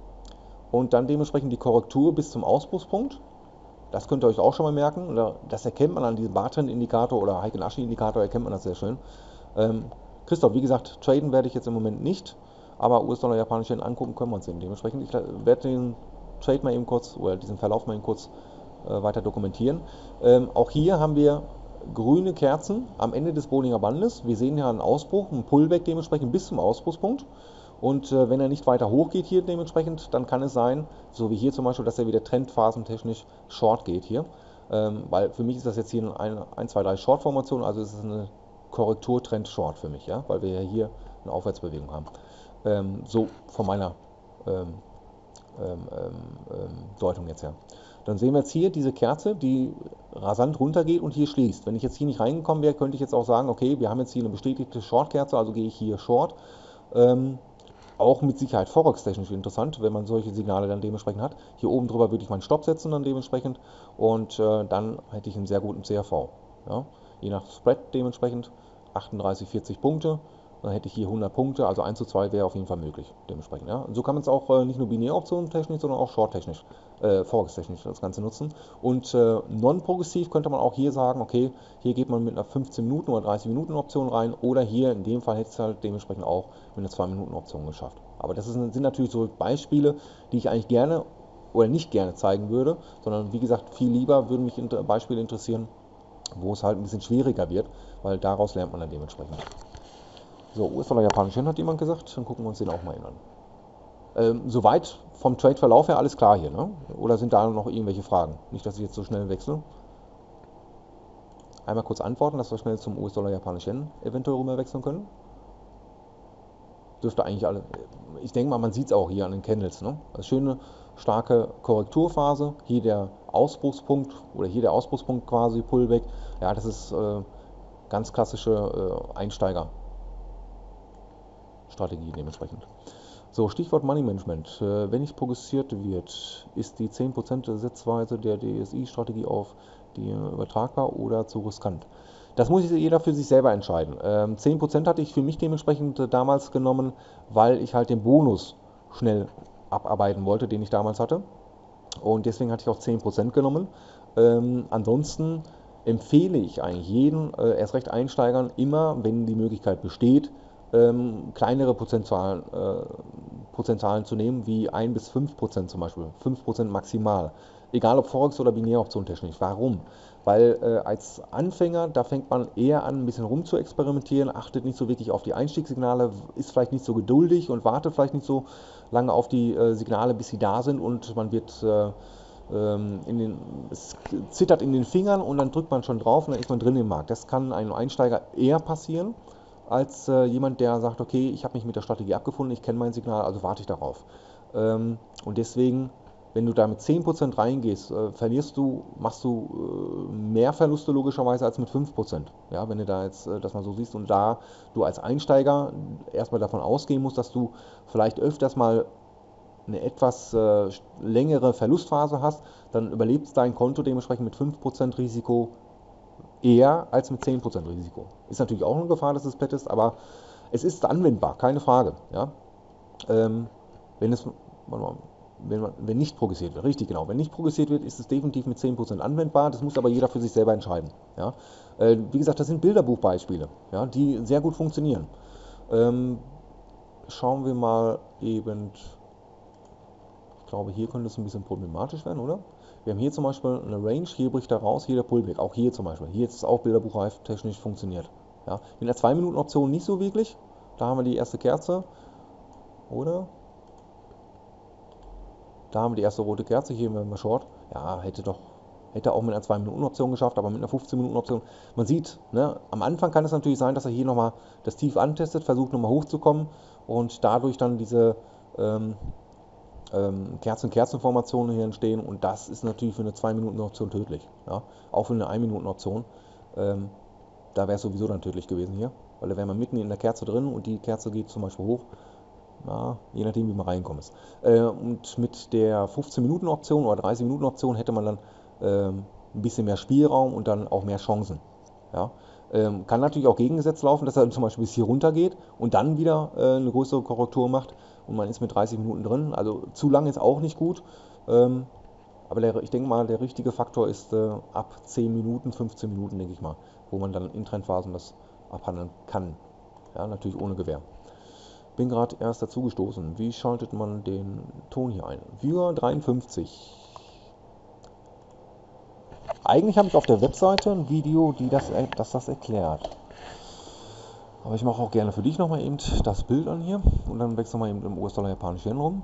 und dann dementsprechend die Korrektur bis zum Ausbruchspunkt. Das könnt ihr euch auch schon mal merken. Das erkennt man an diesem Bartrend-Indikator oder Heiken-Ashi-Indikator, erkennt man das sehr schön. Ähm, Christoph, wie gesagt, traden werde ich jetzt im Moment nicht, aber U S-Dollar, japanische Yen angucken können wir uns eben dementsprechend. Ich werde den Trade mal eben kurz, oder diesen Verlauf mal eben kurz äh, weiter dokumentieren. Ähm, auch hier haben wir grüne Kerzen am Ende des Bollinger Bandes. Wir sehen ja einen Ausbruch, einen Pullback dementsprechend bis zum Ausbruchspunkt. Und äh, wenn er nicht weiter hoch geht hier dementsprechend, dann kann es sein, so wie hier zum Beispiel, dass er wieder trendphasentechnisch short geht hier. Ähm, weil für mich ist das jetzt hier eine eins, zwei, drei Short-Formation, also es ist eine Korrekturtrend-Short für mich, ja, weil wir ja hier eine Aufwärtsbewegung haben. Ähm, so von meiner ähm, ähm, ähm, Deutung jetzt her. Dann sehen wir jetzt hier diese Kerze, die rasant runtergeht und hier schließt. Wenn ich jetzt hier nicht reingekommen wäre, könnte ich jetzt auch sagen, okay, wir haben jetzt hier eine bestätigte Short-Kerze, also gehe ich hier Short. Ähm, Auch mit Sicherheit forex-technisch interessant, wenn man solche Signale dann dementsprechend hat. Hier oben drüber würde ich meinen Stopp setzen dann dementsprechend und äh, dann hätte ich einen sehr guten C R V. Ja? Je nach Spread dementsprechend achtunddreißig, vierzig Punkte, dann hätte ich hier hundert Punkte, also eins zu zwei wäre auf jeden Fall möglich dementsprechend. Ja? Und so kann man es auch äh, nicht nur Binäroptionen technisch, sondern auch Short-technisch, äh, forex-technisch das Ganze nutzen. Und äh, non-progressiv könnte man auch hier sagen, okay, hier geht man mit einer fünfzehn Minuten oder dreißig Minuten Option rein oder hier in dem Fall hätte es halt dementsprechend auch mit einer zwei Minuten Option geschafft. Aber das ist, sind natürlich so Beispiele, die ich eigentlich gerne oder nicht gerne zeigen würde, sondern wie gesagt, viel lieber würden mich inter- Beispiele interessieren, wo es halt ein bisschen schwieriger wird, weil daraus lernt man dann dementsprechend. So, U S-Dollar, japanische Yen hat jemand gesagt, dann gucken wir uns den auch mal an. Ähm, soweit vom Trade-Verlauf her alles klar hier, ne? Oder sind da noch irgendwelche Fragen? Nicht, dass ich jetzt so schnell wechsle. einmal kurz antworten, dass wir schnell zum U S-Dollar Japanisch Yen eventuell rüber wechseln können. Dürfte eigentlich alle, ich denke mal, man sieht es auch hier an den Candles, ne? Also schöne, starke Korrekturphase, hier der Ausbruchspunkt oder hier der Ausbruchspunkt quasi, Pullback, ja, das ist äh, ganz klassische äh, Einsteiger-Strategie dementsprechend. So, Stichwort Money Management. Äh, wenn nicht progressiert wird, ist die zehn Prozent Sitzweise der D S I-Strategie auf die übertragbar oder zu riskant? Das muss jeder für sich selber entscheiden. Ähm, zehn Prozent hatte ich für mich dementsprechend äh, damals genommen, weil ich halt den Bonus schnell abarbeiten wollte, den ich damals hatte. Und deswegen hatte ich auch zehn Prozent genommen. Ähm, ansonsten empfehle ich eigentlich jeden, äh, erst recht Einsteigern, immer, wenn die Möglichkeit besteht, ähm, kleinere Prozentzahlen, äh, Prozentzahlen zu nehmen, wie ein bis fünf Prozent zum Beispiel, fünf Prozent maximal. Egal ob Forex oder Binäroption technisch. Warum? Weil äh, als Anfänger, da fängt man eher an, ein bisschen rum zu experimentieren, achtet nicht so wirklich auf die Einstiegssignale, ist vielleicht nicht so geduldig und wartet vielleicht nicht so lange auf die äh, Signale, bis sie da sind, und man wird äh, ähm, in den, es zittert in den Fingern und dann drückt man schon drauf und dann ist man drin im Markt. Das kann einem Einsteiger eher passieren, als äh, jemand, der sagt, okay, ich habe mich mit der Strategie abgefunden, ich kenne mein Signal, also warte ich darauf. Ähm, und deswegen, wenn du da mit zehn Prozent reingehst, äh, verlierst du, machst du äh, mehr Verluste logischerweise als mit fünf Prozent. Ja, wenn du da jetzt äh, das mal so siehst, und da du als Einsteiger erstmal davon ausgehen musst, dass du vielleicht öfters mal eine etwas äh, längere Verlustphase hast, dann überlebt dein Konto dementsprechend mit fünf Prozent Risiko eher als mit zehn Prozent Risiko. Ist natürlich auch eine Gefahr, dass es platt ist, aber es ist anwendbar, keine Frage. Ja? Ähm, wenn, es, wenn, man, wenn nicht progressiert wird, richtig genau, wenn nicht progressiert wird, ist es definitiv mit zehn Prozent anwendbar, das muss aber jeder für sich selber entscheiden. Ja? Äh, wie gesagt, das sind Bilderbuchbeispiele, ja, die sehr gut funktionieren. Ähm, schauen wir mal eben, ich glaube, hier könnte es ein bisschen problematisch werden, oder? Wir haben hier zum Beispiel eine Range, hier bricht er raus, hier der Pullback, auch hier zum Beispiel. Hier ist es auch bilderbuchreif technisch funktioniert. Ja. Mit der zwei Minuten Option nicht so wirklich. Da haben wir die erste Kerze, oder? Da haben wir die erste rote Kerze, hier haben wir Short. Ja, hätte doch, hätte auch mit einer zwei Minuten Option geschafft, aber mit einer fünfzehn Minuten Option. Man sieht, ne, am Anfang kann es natürlich sein, dass er hier nochmal das Tief antestet, versucht nochmal hochzukommen und dadurch dann diese ähm, Kerzen-Kerzen-Formationen hier entstehen, und das ist natürlich für eine zwei Minuten Option tödlich. Ja? Auch für eine ein Minuten Option. Ähm, da wäre es sowieso dann tödlich gewesen hier, weil da wäre man mitten in der Kerze drin und die Kerze geht zum Beispiel hoch. Na, je nachdem, wie man reinkommt. Äh, und mit der fünfzehn Minuten Option oder dreißig Minuten Option hätte man dann ähm, ein bisschen mehr Spielraum und dann auch mehr Chancen. Ja? Ähm, kann natürlich auch gegengesetzt laufen, dass er zum Beispiel bis hier runter geht und dann wieder äh, eine größere Korrektur macht und man ist mit dreißig Minuten drin. Also zu lang ist auch nicht gut. Ähm, aber der, ich denke mal, der richtige Faktor ist äh, ab zehn Minuten, fünfzehn Minuten, denke ich mal, wo man dann in Trendphasen das abhandeln kann. Ja, natürlich ohne Gewähr. Bin gerade erst dazu gestoßen. Wie schaltet man den Ton hier ein? Viewer dreiundfünfzig. Eigentlich habe ich auf der Webseite ein Video, die das, das, das erklärt. Aber ich mache auch gerne für dich nochmal eben das Bild an hier und dann wechseln wir eben im U S-Dollar Japanisch Yen rum.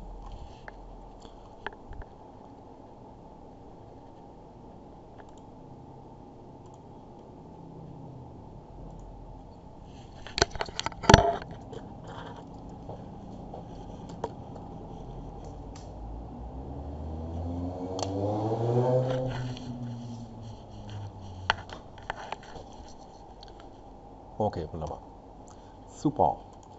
Okay, wunderbar. Super.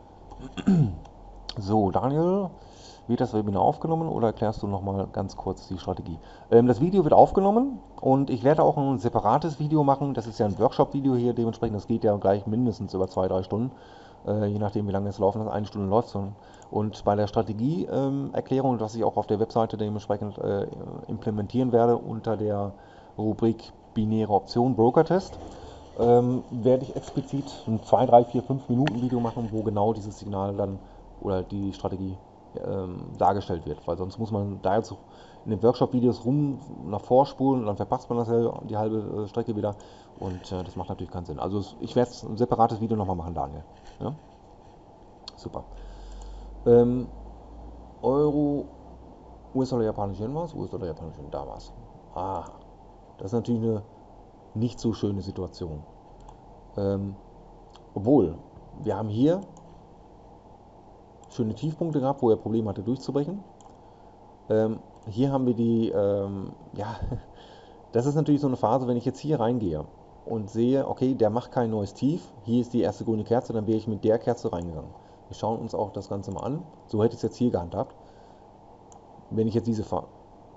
So, Daniel, wird das Webinar aufgenommen oder erklärst du nochmal ganz kurz die Strategie? Ähm, das Video wird aufgenommen und ich werde auch ein separates Video machen. Das ist ja ein Workshop-Video hier, dementsprechend, das geht ja gleich mindestens über zwei, drei Stunden, äh, je nachdem, wie lange es laufen ist. Eine Stunde läuft es. Und bei der Strategieerklärung, ähm, was ich auch auf der Webseite dementsprechend äh, implementieren werde unter der Rubrik binäre Option Broker-Test, ähm, werde ich explizit ein zwei, drei, vier, fünf Minuten Video machen, wo genau dieses Signal dann oder die Strategie ähm, dargestellt wird, weil sonst muss man da jetzt in den Workshop-Videos rum nach vorspulen und dann verpasst man das die halbe äh, Strecke wieder und äh, das macht natürlich keinen Sinn. Also ich werde ein separates Video nochmal machen, Daniel. Ja? Super. Ähm, Euro, U S-Dollar, Japanisch Yen war es? U S-Dollar, Japanisch Yen, da war es. Ah, das ist natürlich eine nicht so schöne Situation. Ähm, obwohl, wir haben hier schöne Tiefpunkte gehabt, wo er Probleme hatte durchzubrechen. Ähm, hier haben wir die, ähm, ja, das ist natürlich so eine Phase, wenn ich jetzt hier reingehe und sehe, okay, der macht kein neues Tief, hier ist die erste grüne Kerze, dann wäre ich mit der Kerze reingegangen. Wir schauen uns auch das Ganze mal an. So hätte ich es jetzt hier gehandhabt. Wenn ich jetzt diese Phase...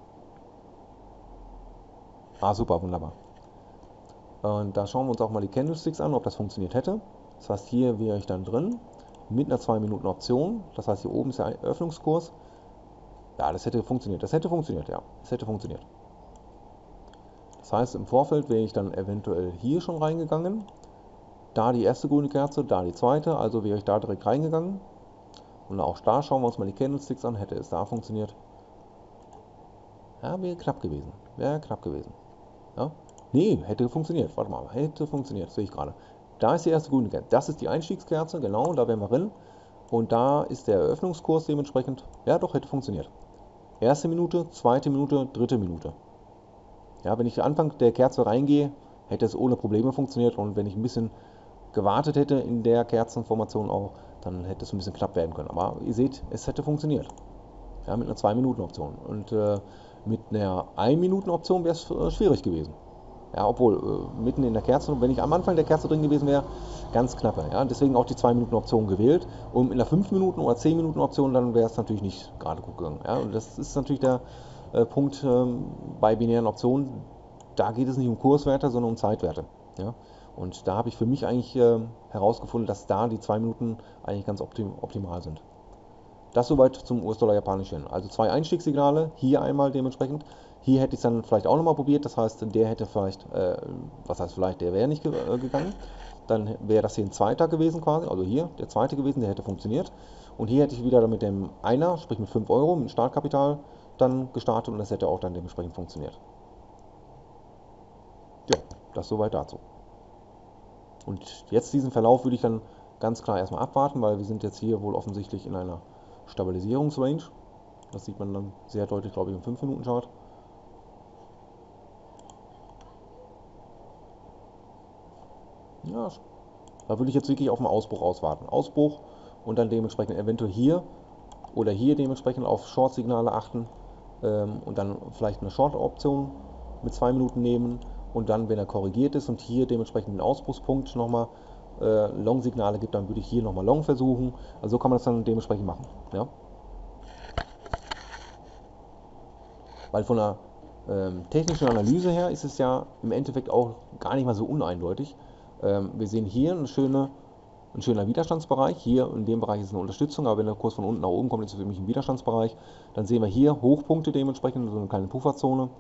Ah, super, wunderbar. Und da schauen wir uns auch mal die Candlesticks an, ob das funktioniert hätte. Das heißt, hier wäre ich dann drin mit einer zwei Minuten Option. Das heißt, hier oben ist der Eröffnungskurs. Ja, das hätte funktioniert. Das hätte funktioniert, ja. Das hätte funktioniert. Das heißt, im Vorfeld wäre ich dann eventuell hier schon reingegangen. Da die erste grüne Kerze, da die zweite. Also wäre ich da direkt reingegangen. Und auch da schauen wir uns mal die Candlesticks an. Hätte es da funktioniert. Ja, wäre knapp gewesen. Wäre knapp gewesen. Ja. Nee, hätte funktioniert. Warte mal, hätte funktioniert. Sehe ich gerade. Da ist die erste grüne Kerze. Das ist die Einstiegskerze, genau, da wären wir drin. Und da ist der Eröffnungskurs dementsprechend. Ja, doch, hätte funktioniert. Erste Minute, zweite Minute, dritte Minute. Ja, wenn ich Anfang der Kerze reingehe, hätte es ohne Probleme funktioniert. Und wenn ich ein bisschen gewartet hätte in der Kerzenformation auch, dann hätte es ein bisschen knapp werden können. Aber ihr seht, es hätte funktioniert. Ja, mit einer zwei Minuten Option. Und äh, mit einer ein Minuten Option wäre es äh, schwierig gewesen. Ja, obwohl, äh, mitten in der Kerze, wenn ich am Anfang der Kerze drin gewesen wäre, ganz knappe. Ja, deswegen auch die zwei Minuten Option gewählt. Und in der fünf Minuten oder zehn Minuten Option, dann wäre es natürlich nicht gerade gut gegangen. Ja, und das ist natürlich der äh, Punkt ähm, bei binären Optionen. Da geht es nicht um Kurswerte, sondern um Zeitwerte. Ja, und da habe ich für mich eigentlich äh, herausgefunden, dass da die zwei Minuten eigentlich ganz optim optimal sind. Das soweit zum U S-Dollar-Japanischen. Also zwei Einstiegssignale, hier einmal dementsprechend. Hier hätte ich es dann vielleicht auch nochmal probiert, das heißt, der hätte vielleicht, äh, was heißt vielleicht, der wäre nicht ge äh, gegangen. Dann wäre das hier ein zweiter gewesen quasi, also hier der zweite gewesen, der hätte funktioniert. Und hier hätte ich wieder mit dem Einer, sprich mit fünf Euro, mit Startkapital dann gestartet und das hätte auch dann dementsprechend funktioniert. Ja, das soweit dazu. Und jetzt diesen Verlauf würde ich dann ganz klar erstmal abwarten, weil wir sind jetzt hier wohl offensichtlich in einer Stabilisierungsrange. Das sieht man dann sehr deutlich, glaube ich, im fünf Minuten Chart. Ja, da würde ich jetzt wirklich auf den Ausbruch auswarten. Ausbruch und dann dementsprechend eventuell hier oder hier dementsprechend auf Short-Signale achten ähm, und dann vielleicht eine Short-Option mit zwei Minuten nehmen und dann, wenn er korrigiert ist und hier dementsprechend den Ausbruchspunkt nochmal äh, Long-Signale gibt, dann würde ich hier nochmal Long versuchen. Also so kann man das dann dementsprechend machen. Ja? Weil von der ähm, technischen Analyse her ist es ja im Endeffekt auch gar nicht mal so uneindeutig. Ähm, wir sehen hier eine schöne, ein schöner Widerstandsbereich. Hier in dem Bereich ist eine Unterstützung, aber wenn der Kurs von unten nach oben kommt, ist es für mich ein Widerstandsbereich. Dann sehen wir hier Hochpunkte dementsprechend, so eine kleine Pufferzone.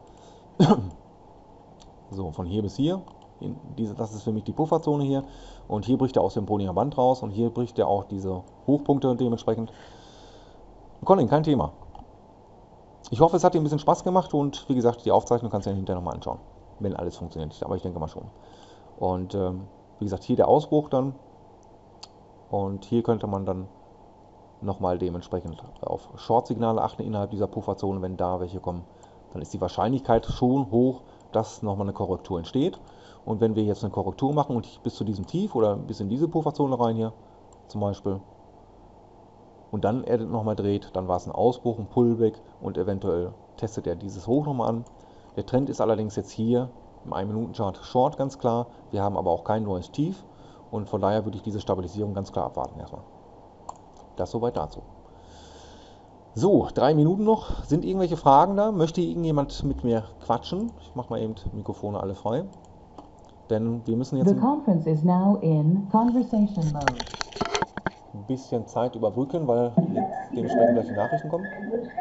So, von hier bis hier. In diese, das ist für mich die Pufferzone hier. Und hier bricht er aus dem Bollinger Band raus und hier bricht er auch diese Hochpunkte dementsprechend. Colin, kein Thema. Ich hoffe, es hat dir ein bisschen Spaß gemacht und wie gesagt, die Aufzeichnung kannst du ja hinterher nochmal anschauen, wenn alles funktioniert. Aber ich denke mal schon. Und ähm, wie gesagt, hier der Ausbruch dann. Und hier könnte man dann nochmal dementsprechend auf Short-Signale achten innerhalb dieser Pufferzone. Wenn da welche kommen, dann ist die Wahrscheinlichkeit schon hoch, dass nochmal eine Korrektur entsteht. Und wenn wir jetzt eine Korrektur machen und bis zu diesem Tief oder bis in diese Pufferzone rein hier zum Beispiel und dann er nochmal dreht, dann war es ein Ausbruch, ein Pullback und eventuell testet er dieses Hoch nochmal an. Der Trend ist allerdings jetzt hier im ein Minuten Chart Short, ganz klar. Wir haben aber auch kein neues Tief und von daher würde ich diese Stabilisierung ganz klar abwarten erstmal. Das soweit dazu. So, drei Minuten noch. Sind irgendwelche Fragen da? Möchte irgendjemand mit mir quatschen? Ich mache mal eben die Mikrofone alle frei. Denn wir müssen jetzt The conference is now in conversation mode. ein bisschen Zeit überbrücken, weil jetzt dementsprechend gleich die Nachrichten kommen.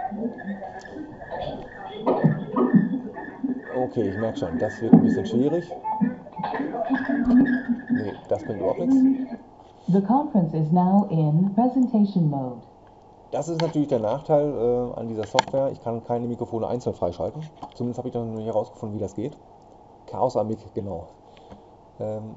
Okay, ich merke schon, das wird ein bisschen schwierig. Nee, das bringt überhaupt nichts. The conference is now in presentation mode. Das ist natürlich der Nachteil äh, an dieser Software. Ich kann keine Mikrofone einzeln freischalten. Zumindest habe ich dann herausgefunden, wie das geht. Chaos am Mic, genau. Ähm,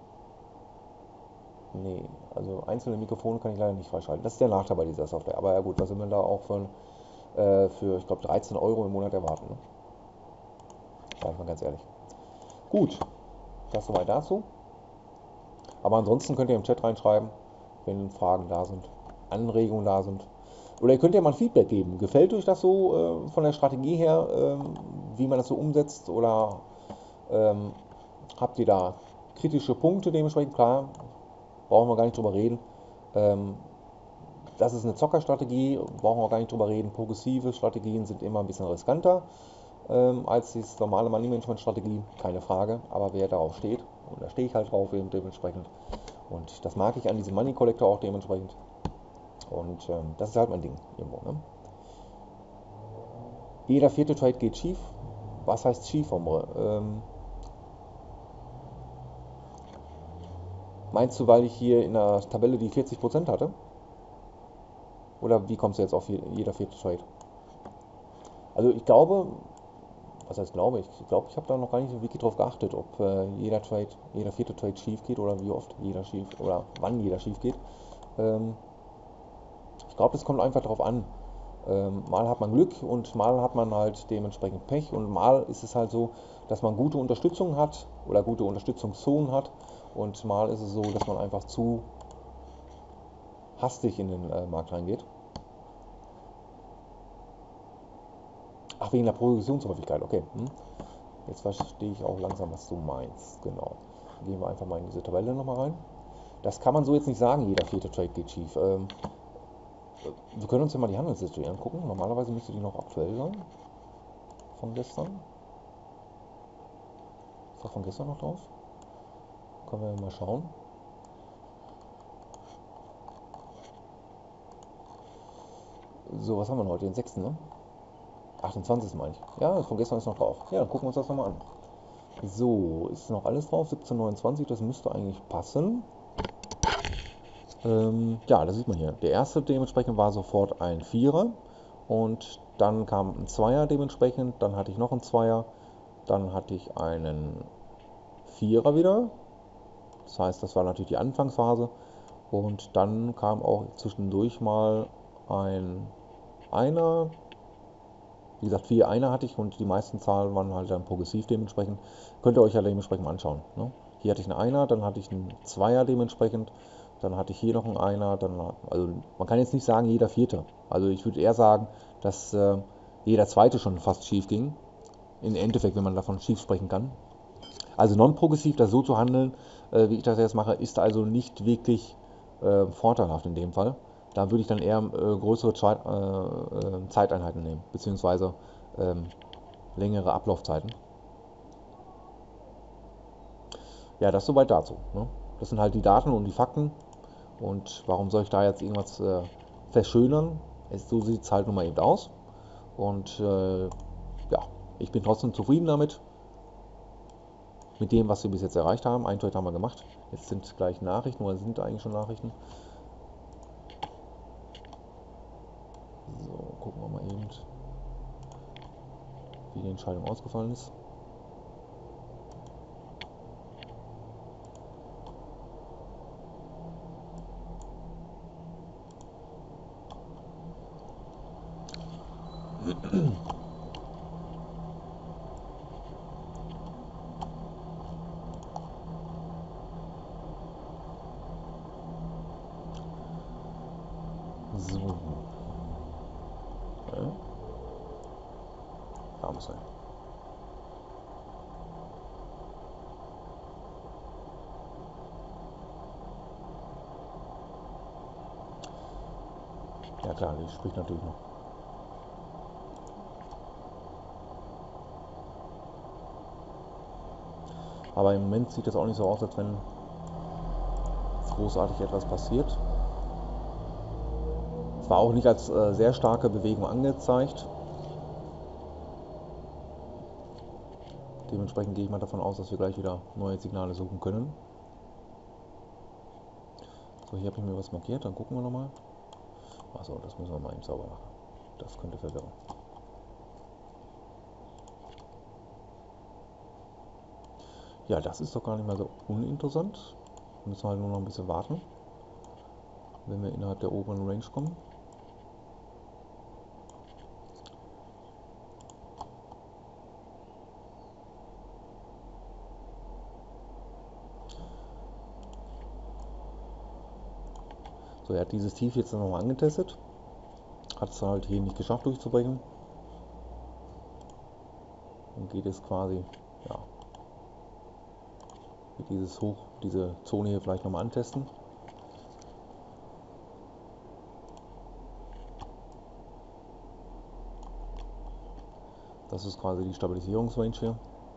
nee, also einzelne Mikrofone kann ich leider nicht freischalten. Das ist der Nachteil bei dieser Software. Aber ja gut, was will man da auch für, äh, für ich glaube, dreizehn Euro im Monat erwarten? Ne? Sag ich mal ganz ehrlich. Gut, das soweit dazu. Aber ansonsten könnt ihr im Chat reinschreiben, wenn Fragen da sind, Anregungen da sind. Oder ihr könnt ja mal ein Feedback geben. Gefällt euch das so äh, von der Strategie her, ähm, wie man das so umsetzt? Oder ähm, habt ihr da kritische Punkte dementsprechend? Klar, brauchen wir gar nicht drüber reden. Ähm, das ist eine Zockerstrategie, brauchen wir gar nicht drüber reden. Progressive Strategien sind immer ein bisschen riskanter ähm, als die normale Money-Management-Strategie, keine Frage. Aber wer darauf steht, und da stehe ich halt drauf eben dementsprechend. Und das mag ich an diesem Money Collector auch dementsprechend. Und ähm, das ist halt mein Ding irgendwo. Ne? Jeder vierte Trade geht schief. Was heißt schief, Omre? Ähm, meinst du, weil ich hier in der Tabelle die vierzig Prozent hatte? Oder wie kommst du jetzt auf jeder vierte Trade? Also ich glaube, was heißt glaube ich? Ich glaube, ich habe da noch gar nicht so wirklich drauf geachtet, ob äh, jeder Trade, jeder vierte Trade schief geht oder wie oft jeder schief oder wann jeder schief geht. Ähm, ich glaube, das kommt einfach darauf an. Ähm, mal hat man Glück und mal hat man halt dementsprechend Pech und mal ist es halt so, dass man gute Unterstützung hat oder gute Unterstützungszonen hat und mal ist es so, dass man einfach zu hastig in den äh, Markt reingeht. Ach, wegen der Progressionshäufigkeit, okay. Hm. Jetzt verstehe ich auch langsam, was du meinst. Genau. Gehen wir einfach mal in diese Tabelle nochmal rein. Das kann man so jetzt nicht sagen, jeder vierte Trade geht schief. Ähm, wir können uns ja mal die Handelshistorie angucken. Normalerweise müsste die noch aktuell sein. Von gestern. Ist da von gestern noch drauf? Können wir mal schauen. So, was haben wir heute? Den sechsten, ne? achtundzwanzigsten meine ich. Ja, von gestern ist noch drauf. Ja, dann gucken wir uns das nochmal an. So, ist noch alles drauf? siebzehn neunundzwanzig, das müsste eigentlich passen. Ähm, ja, das sieht man hier. Der erste dementsprechend war sofort ein Vierer. Und dann kam ein Zweier dementsprechend. Dann hatte ich noch einen Zweier. Dann hatte ich einen Vierer wieder. Das heißt, das war natürlich die Anfangsphase. Und dann kam auch zwischendurch mal ein Einer. Wie gesagt, vier Einer hatte ich und die meisten Zahlen waren halt dann progressiv dementsprechend. Könnt ihr euch ja dementsprechend mal anschauen. Ne? Hier hatte ich einen Einer, dann hatte ich einen Zweier dementsprechend. Dann hatte ich hier noch einen Einer. Dann, also man kann jetzt nicht sagen, jeder Vierte. Also ich würde eher sagen, dass äh, jeder Zweite schon fast schief ging. Im Endeffekt, wenn man davon schief sprechen kann. Also non-progressiv, das so zu handeln, äh, wie ich das jetzt mache, ist also nicht wirklich äh, vorteilhaft in dem Fall. Da würde ich dann eher äh, größere Zeit, äh, äh, Zeiteinheiten nehmen, beziehungsweise ähm, längere Ablaufzeiten. Ja, das soweit dazu. Ne? Das sind halt die Daten und die Fakten. Und warum soll ich da jetzt irgendwas äh, verschönern? Es, so sieht es halt nun mal eben aus. Und äh, ja, ich bin trotzdem zufrieden damit. Mit dem, was wir bis jetzt erreicht haben. Ein Trade haben wir gemacht. Jetzt sind gleich Nachrichten, oder sind eigentlich schon Nachrichten. So, gucken wir mal eben, wie die Entscheidung ausgefallen ist. So. Ja. Da muss sein. Ja klar, die spricht natürlich noch. Aber im Moment sieht das auch nicht so aus, als wenn großartig etwas passiert. Es war auch nicht als äh, sehr starke Bewegung angezeigt. Dementsprechend gehe ich mal davon aus, dass wir gleich wieder neue Signale suchen können. So, hier habe ich mir was markiert, dann gucken wir nochmal. Achso, das müssen wir mal eben sauber machen. Das könnte verwirren. Ja, das ist doch gar nicht mal so uninteressant. Wir müssen halt nur noch ein bisschen warten, wenn wir innerhalb der oberen Range kommen. So, er hat dieses Tief jetzt nochmal angetestet. Hat es halt hier nicht geschafft durchzubrechen. Und geht es quasi, ja, wird dieses Hoch, diese Zone hier vielleicht nochmal antesten. Das ist quasi die Stabilisierungsrange hier.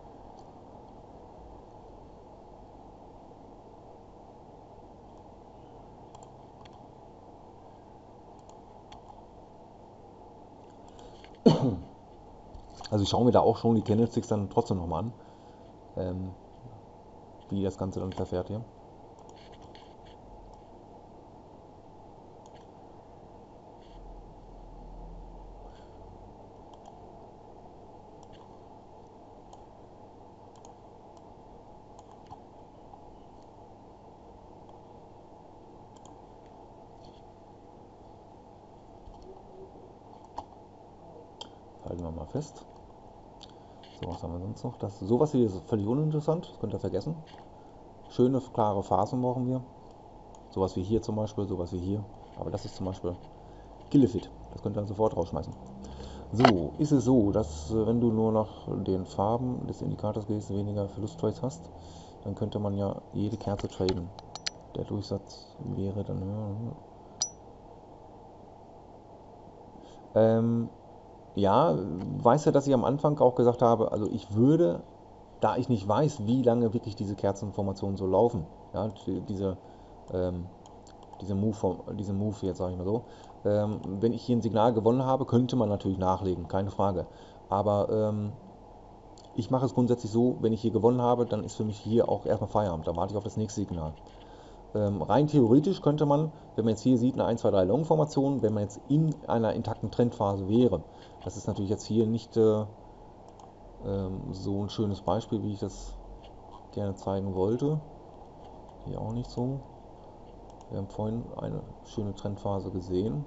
Also ich schaue mir da auch schon die Candlesticks dann trotzdem nochmal an, ähm, wie das Ganze dann verfährt hier. Halten wir mal fest. So, was haben wir sonst noch? Das, sowas hier ist völlig uninteressant, das könnt ihr vergessen. Schöne, klare Phasen brauchen wir. Sowas wie hier zum Beispiel, sowas wie hier. Aber das ist zum Beispiel Killefit. Das könnt ihr dann sofort rausschmeißen. So, ist es so, dass wenn du nur nach den Farben des Indikators gehst, weniger Verlusttrades hast, dann könnte man ja jede Kerze traden. Der Durchsatz wäre dann höher. Ähm, ja, weißt du, dass ich am Anfang auch gesagt habe, also ich würde, da ich nicht weiß, wie lange wirklich diese Kerzenformationen so laufen, ja, diese, ähm, diese Move, diese Move jetzt sage ich mal so, ähm, wenn ich hier ein Signal gewonnen habe, könnte man natürlich nachlegen, keine Frage. Aber ähm, ich mache es grundsätzlich so, wenn ich hier gewonnen habe, dann ist für mich hier auch erstmal Feierabend, da warte ich auf das nächste Signal. Ähm, rein theoretisch könnte man, wenn man jetzt hier sieht, eine eins, zwei, drei Long-Formation, wenn man jetzt in einer intakten Trendphase wäre, das ist natürlich jetzt hier nicht äh, ähm, so ein schönes Beispiel, wie ich das gerne zeigen wollte. Hier auch nicht so. Wir haben vorhin eine schöne Trendphase gesehen.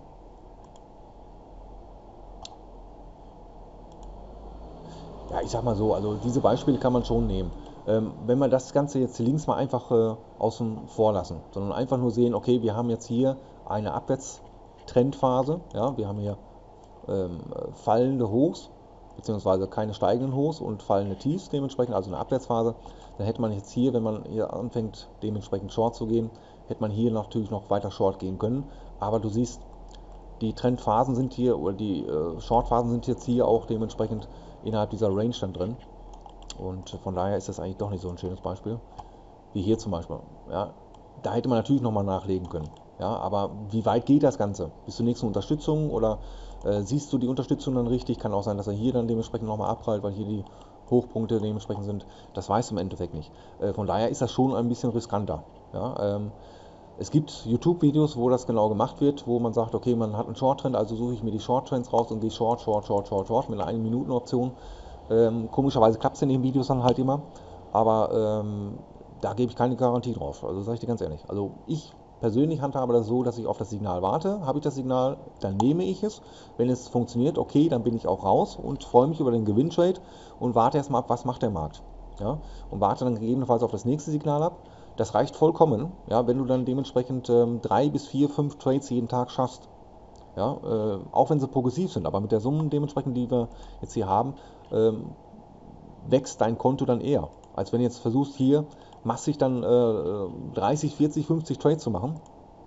Ja, ich sag mal so, also diese Beispiele kann man schon nehmen. Ähm, wenn wir das Ganze jetzt links mal einfach äh, außen vor lassen, sondern einfach nur sehen, okay, wir haben jetzt hier eine Abwärtstrendphase, ja, wir haben hier ähm, fallende Hochs, beziehungsweise keine steigenden Hochs und fallende Tiefs dementsprechend, also eine Abwärtsphase, dann hätte man jetzt hier, wenn man hier anfängt, dementsprechend Short zu gehen, hätte man hier natürlich noch weiter Short gehen können, aber du siehst, die Trendphasen sind hier, oder die äh, Shortphasen sind jetzt hier auch dementsprechend innerhalb dieser Range dann drin. Und von daher ist das eigentlich doch nicht so ein schönes Beispiel, wie hier zum Beispiel. Ja, da hätte man natürlich nochmal nachlegen können. Ja, aber wie weit geht das Ganze? Bis zur nächsten Unterstützung oder äh, siehst du die Unterstützung dann richtig? Kann auch sein, dass er hier dann dementsprechend nochmal abprallt, weil hier die Hochpunkte dementsprechend sind. Das weißt du im Endeffekt nicht. Äh, von daher ist das schon ein bisschen riskanter. Ja, ähm, es gibt YouTube-Videos, wo das genau gemacht wird, wo man sagt, okay, man hat einen Short-Trend, also suche ich mir die Short-Trends raus und gehe Short, Short, Short, Short, Short mit einer eine Minuten Option. Ähm, komischerweise klappt es in den Videos dann halt immer, aber ähm, da gebe ich keine Garantie drauf, also sage ich dir ganz ehrlich. Also ich persönlich handhabe das so, dass ich auf das Signal warte. Habe ich das Signal, dann nehme ich es. Wenn es funktioniert, okay, dann bin ich auch raus und freue mich über den Gewinntrade und warte erstmal ab, was macht der Markt. Ja? Und warte dann gegebenenfalls auf das nächste Signal ab. Das reicht vollkommen, ja, wenn du dann dementsprechend ähm, drei bis vier, fünf Trades jeden Tag schaffst. Ja, äh, auch wenn sie progressiv sind, aber mit der Summe dementsprechend, die wir jetzt hier haben, ähm, wächst dein Konto dann eher, als wenn du jetzt versuchst hier massig dann äh, dreißig, vierzig, fünfzig Trades zu machen.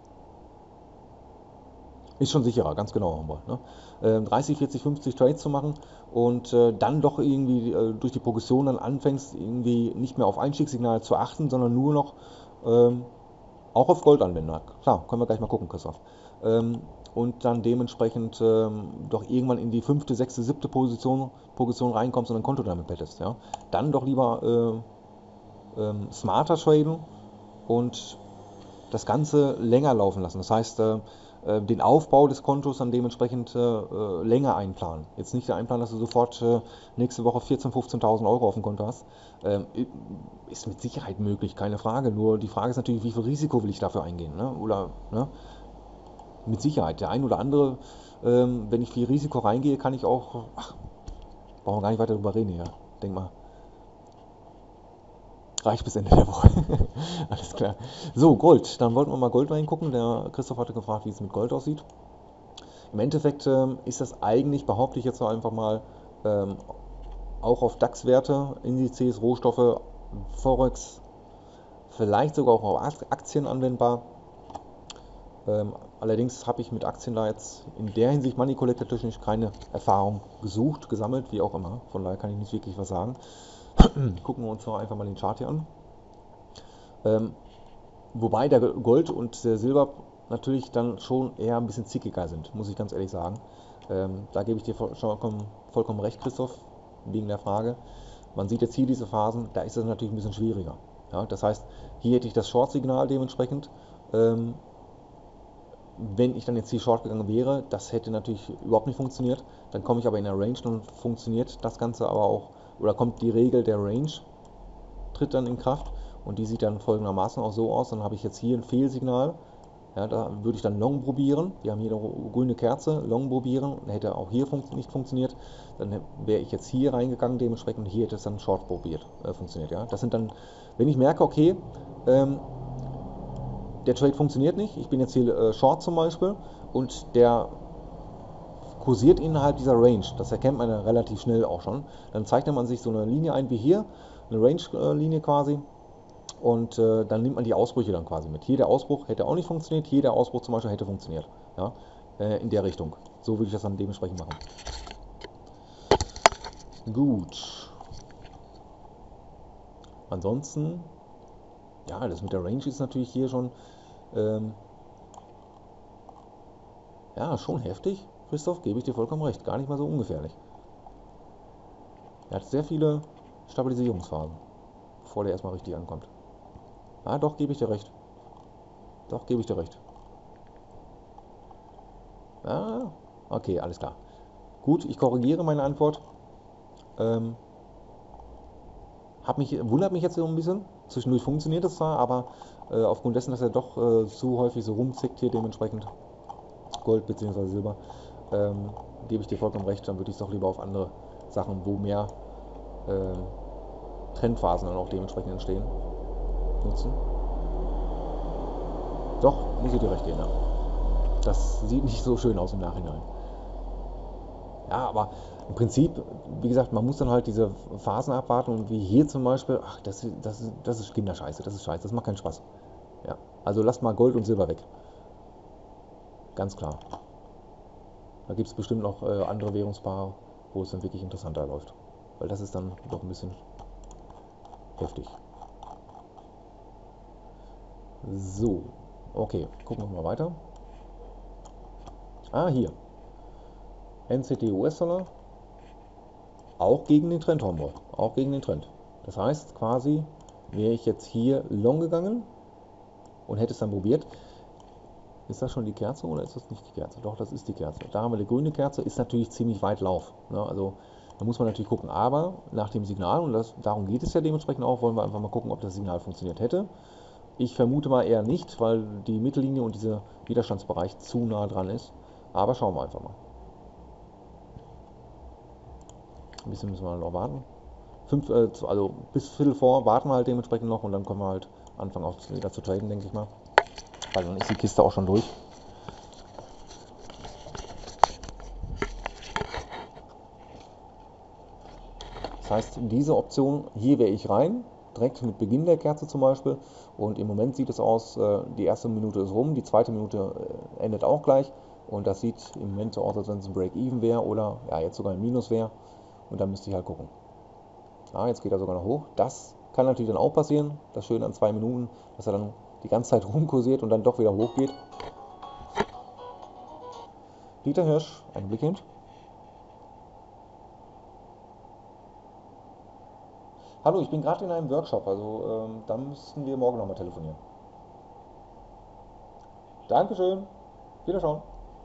Ist schon sicherer, ganz genau. Ne? Äh, dreißig, vierzig, fünfzig Trades zu machen und äh, dann doch irgendwie äh, durch die Progression dann anfängst, irgendwie nicht mehr auf Einstiegssignale zu achten, sondern nur noch ähm, auch auf Goldanwender. Klar, können wir gleich mal gucken, Christoph. Ähm, und dann dementsprechend ähm, doch irgendwann in die fünfte, sechste, siebte Position, Position reinkommst und ein Konto damit bettest. Ja? Dann doch lieber äh, ähm, smarter traden und das Ganze länger laufen lassen. Das heißt, äh, äh, den Aufbau des Kontos dann dementsprechend äh, länger einplanen. Jetzt nicht einplanen, dass du sofort äh, nächste Woche vierzehntausend, fünfzehntausend Euro auf dem Konto hast. Ähm, ist mit Sicherheit möglich, keine Frage. Nur die Frage ist natürlich, wie viel Risiko will ich dafür eingehen? Ne? Oder, ne? Mit Sicherheit. Der ein oder andere, ähm, wenn ich viel Risiko reingehe, kann ich auch, ach, brauchen wir gar nicht weiter drüber reden hier. Denk mal. Reicht bis Ende der Woche. Alles klar. So, Gold. Dann wollten wir mal Gold reingucken. Der Christoph hatte gefragt, wie es mit Gold aussieht. Im Endeffekt ähm, ist das eigentlich, behaupte ich jetzt einfach mal, ähm, auch auf DAX-Werte, Indizes, Rohstoffe, Forex, vielleicht sogar auch auf Aktien anwendbar. Ähm, allerdings habe ich mit Aktien da jetzt in der Hinsicht Money Collector technisch keine Erfahrung gesucht, gesammelt, wie auch immer. Von daher kann ich nicht wirklich was sagen. Gucken wir uns doch einfach mal den Chart hier an. Ähm, wobei der Gold und der Silber natürlich dann schon eher ein bisschen zickiger sind, muss ich ganz ehrlich sagen. Ähm, da gebe ich dir vollkommen, vollkommen recht, Christoph, wegen der Frage. Man sieht jetzt hier diese Phasen, da ist es natürlich ein bisschen schwieriger. Ja, das heißt, hier hätte ich das Short-Signal dementsprechend. Ähm, wenn ich dann jetzt hier Short gegangen wäre, das hätte natürlich überhaupt nicht funktioniert. Dann komme ich aber in der Range und funktioniert das Ganze aber auch, oder kommt die Regel der Range, tritt dann in Kraft und die sieht dann folgendermaßen auch so aus. Dann habe ich jetzt hier ein Fehlsignal, ja, da würde ich dann Long probieren. Wir haben hier eine grüne Kerze, Long probieren, hätte auch hier fun nicht funktioniert. Dann wäre ich jetzt hier reingegangen, dementsprechend hier hätte es dann Short probiert, äh, funktioniert. Ja. Das sind dann, wenn ich merke, okay, ähm, der Trade funktioniert nicht, ich bin jetzt hier äh, Short zum Beispiel und der kursiert innerhalb dieser Range, das erkennt man ja relativ schnell auch schon, dann zeichnet man sich so eine Linie ein wie hier, eine Range-Linie quasi und äh, dann nimmt man die Ausbrüche dann quasi mit. Hier der Ausbruch hätte auch nicht funktioniert, hier der Ausbruch zum Beispiel hätte funktioniert, ja, äh, in der Richtung. So würde ich das dann dementsprechend machen. Gut. Ansonsten, ja, das mit der Range ist natürlich hier schon, ähm, ja, schon heftig. Christoph, gebe ich dir vollkommen recht, gar nicht mal so ungefährlich. Er hat sehr viele Stabilisierungsphasen, bevor der erstmal richtig ankommt. Ah, doch, gebe ich dir recht. Doch, gebe ich dir recht. Ah, okay, alles klar. Gut, ich korrigiere meine Antwort. Ähm, hab mich, wundert mich jetzt so ein bisschen. Zwischendurch funktioniert es zwar, aber äh, aufgrund dessen, dass er doch äh, zu häufig so rumzickt hier dementsprechend, Gold bzw. Silber, ähm, gebe ich dir vollkommen recht, dann würde ich es doch lieber auf andere Sachen, wo mehr äh, Trendphasen dann auch dementsprechend entstehen, nutzen. Doch, muss ich dir recht geben, ja. Das sieht nicht so schön aus im Nachhinein. Ja, aber im Prinzip, wie gesagt, man muss dann halt diese Phasen abwarten und wie hier zum Beispiel, ach, das, das, das ist Kinderscheiße, das ist scheiße, das macht keinen Spaß. Ja, also lasst mal Gold und Silber weg. Ganz klar. Da gibt es bestimmt noch äh, andere Währungspaare, wo es dann wirklich interessanter läuft. Weil das ist dann doch ein bisschen heftig. So, okay, gucken wir mal weiter. Ah, hier. N C T U S-Dollar. Auch gegen den Trend, Hombre. Auch gegen den Trend. Das heißt quasi, wäre ich jetzt hier long gegangen und hätte es dann probiert. Ist das schon die Kerze oder ist das nicht die Kerze? Doch, das ist die Kerze. Da haben wir die grüne Kerze, ist natürlich ziemlich weit Lauf. Ne? Also da muss man natürlich gucken. Aber nach dem Signal, und das, darum geht es ja dementsprechend auch, wollen wir einfach mal gucken, ob das Signal funktioniert hätte. Ich vermute mal eher nicht, weil die Mittellinie und dieser Widerstandsbereich zu nah dran ist. Aber schauen wir einfach mal. Ein bisschen müssen wir noch warten. Fünf, äh, also bis Viertel vor warten wir halt dementsprechend noch und dann können wir halt anfangen auch wieder zu traden, denke ich mal. Weil dann ist die Kiste auch schon durch. Das heißt, diese Option, hier wäre ich rein, direkt mit Beginn der Kerze zum Beispiel. Und im Moment sieht es aus, äh, die erste Minute ist rum, die zweite Minute äh, endet auch gleich. Und das sieht im Moment so aus, als wenn es ein Break-Even wäre oder ja, jetzt sogar ein Minus wäre. Und dann müsste ich halt gucken. Ah, jetzt geht er sogar noch hoch. Das kann natürlich dann auch passieren. Das Schöne an zwei Minuten, dass er dann die ganze Zeit rumkursiert und dann doch wieder hochgeht. Dieter Hirsch, einen Blick hin. Hallo, ich bin gerade in einem Workshop, also ähm, dann müssten wir morgen nochmal telefonieren. Dankeschön. Wiederschauen.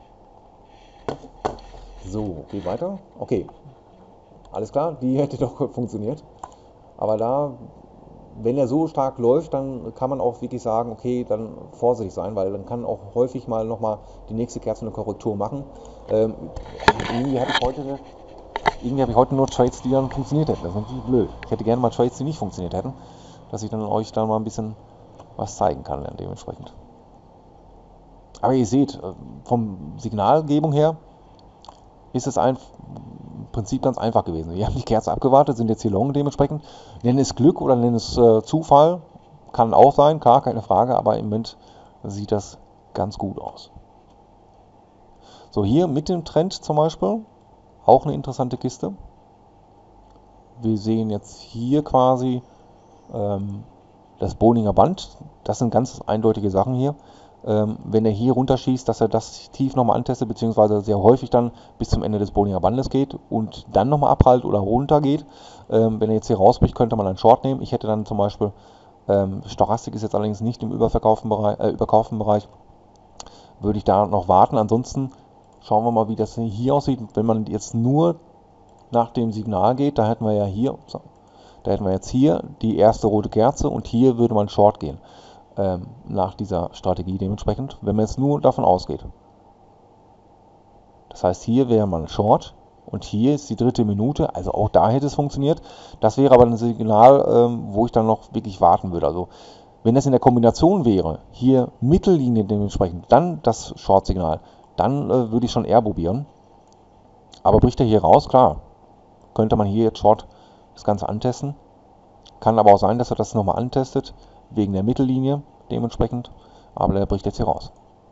So, geht weiter. Okay. Alles klar, die hätte doch funktioniert. Aber da, wenn er so stark läuft, dann kann man auch wirklich sagen, okay, dann vorsichtig sein, weil dann kann auch häufig mal nochmal die nächste Kerze eine Korrektur machen. Ähm, irgendwie habe ich heute, irgendwie habe ich heute nur Trades, die dann funktioniert hätten. Das ist natürlich blöd. Ich hätte gerne mal Trades, die nicht funktioniert hätten. dass ich dann euch da mal ein bisschen was zeigen kann dann dementsprechend. Aber ihr seht, vom Signalgebung her ist es ein, im Prinzip ganz einfach gewesen. Wir haben die Kerze abgewartet, sind jetzt hier long dementsprechend. Nennen es Glück oder nennen es äh, Zufall, kann auch sein, klar, keine Frage, aber im Moment sieht das ganz gut aus. So, hier mit dem Trend zum Beispiel, auch eine interessante Kiste. Wir sehen jetzt hier quasi ähm, das Bollinger Band. Das sind ganz eindeutige Sachen hier. Ähm, wenn er hier runterschießt, dass er das tief nochmal antestet, beziehungsweise sehr häufig dann bis zum Ende des Bollinger Bandes geht und dann nochmal abprallt oder runter geht. Ähm, wenn er jetzt hier rausbricht, könnte man einen Short nehmen. Ich hätte dann zum Beispiel, ähm, Stochastik ist jetzt allerdings nicht im überverkauften Bereich, äh, überkauften Bereich, würde ich da noch warten. Ansonsten schauen wir mal, wie das hier aussieht. Wenn man jetzt nur nach dem Signal geht, da hätten wir ja hier, so, da hätten wir jetzt hier die erste rote Kerze und hier würde man Short gehen, ähm, nach dieser Strategie dementsprechend, wenn man jetzt nur davon ausgeht. Das heißt, hier wäre man Short und hier ist die dritte Minute, also auch da hätte es funktioniert. Das wäre aber ein Signal, ähm, wo ich dann noch wirklich warten würde. Also wenn das in der Kombination wäre, hier Mittellinie dementsprechend, dann das Short-Signal, dann äh, würde ich schon eher probieren. Aber bricht er hier raus, klar, könnte man hier jetzt Short das Ganze antesten. Kann aber auch sein, dass er das nochmal antestet, wegen der Mittellinie dementsprechend. Aber der bricht jetzt hier raus.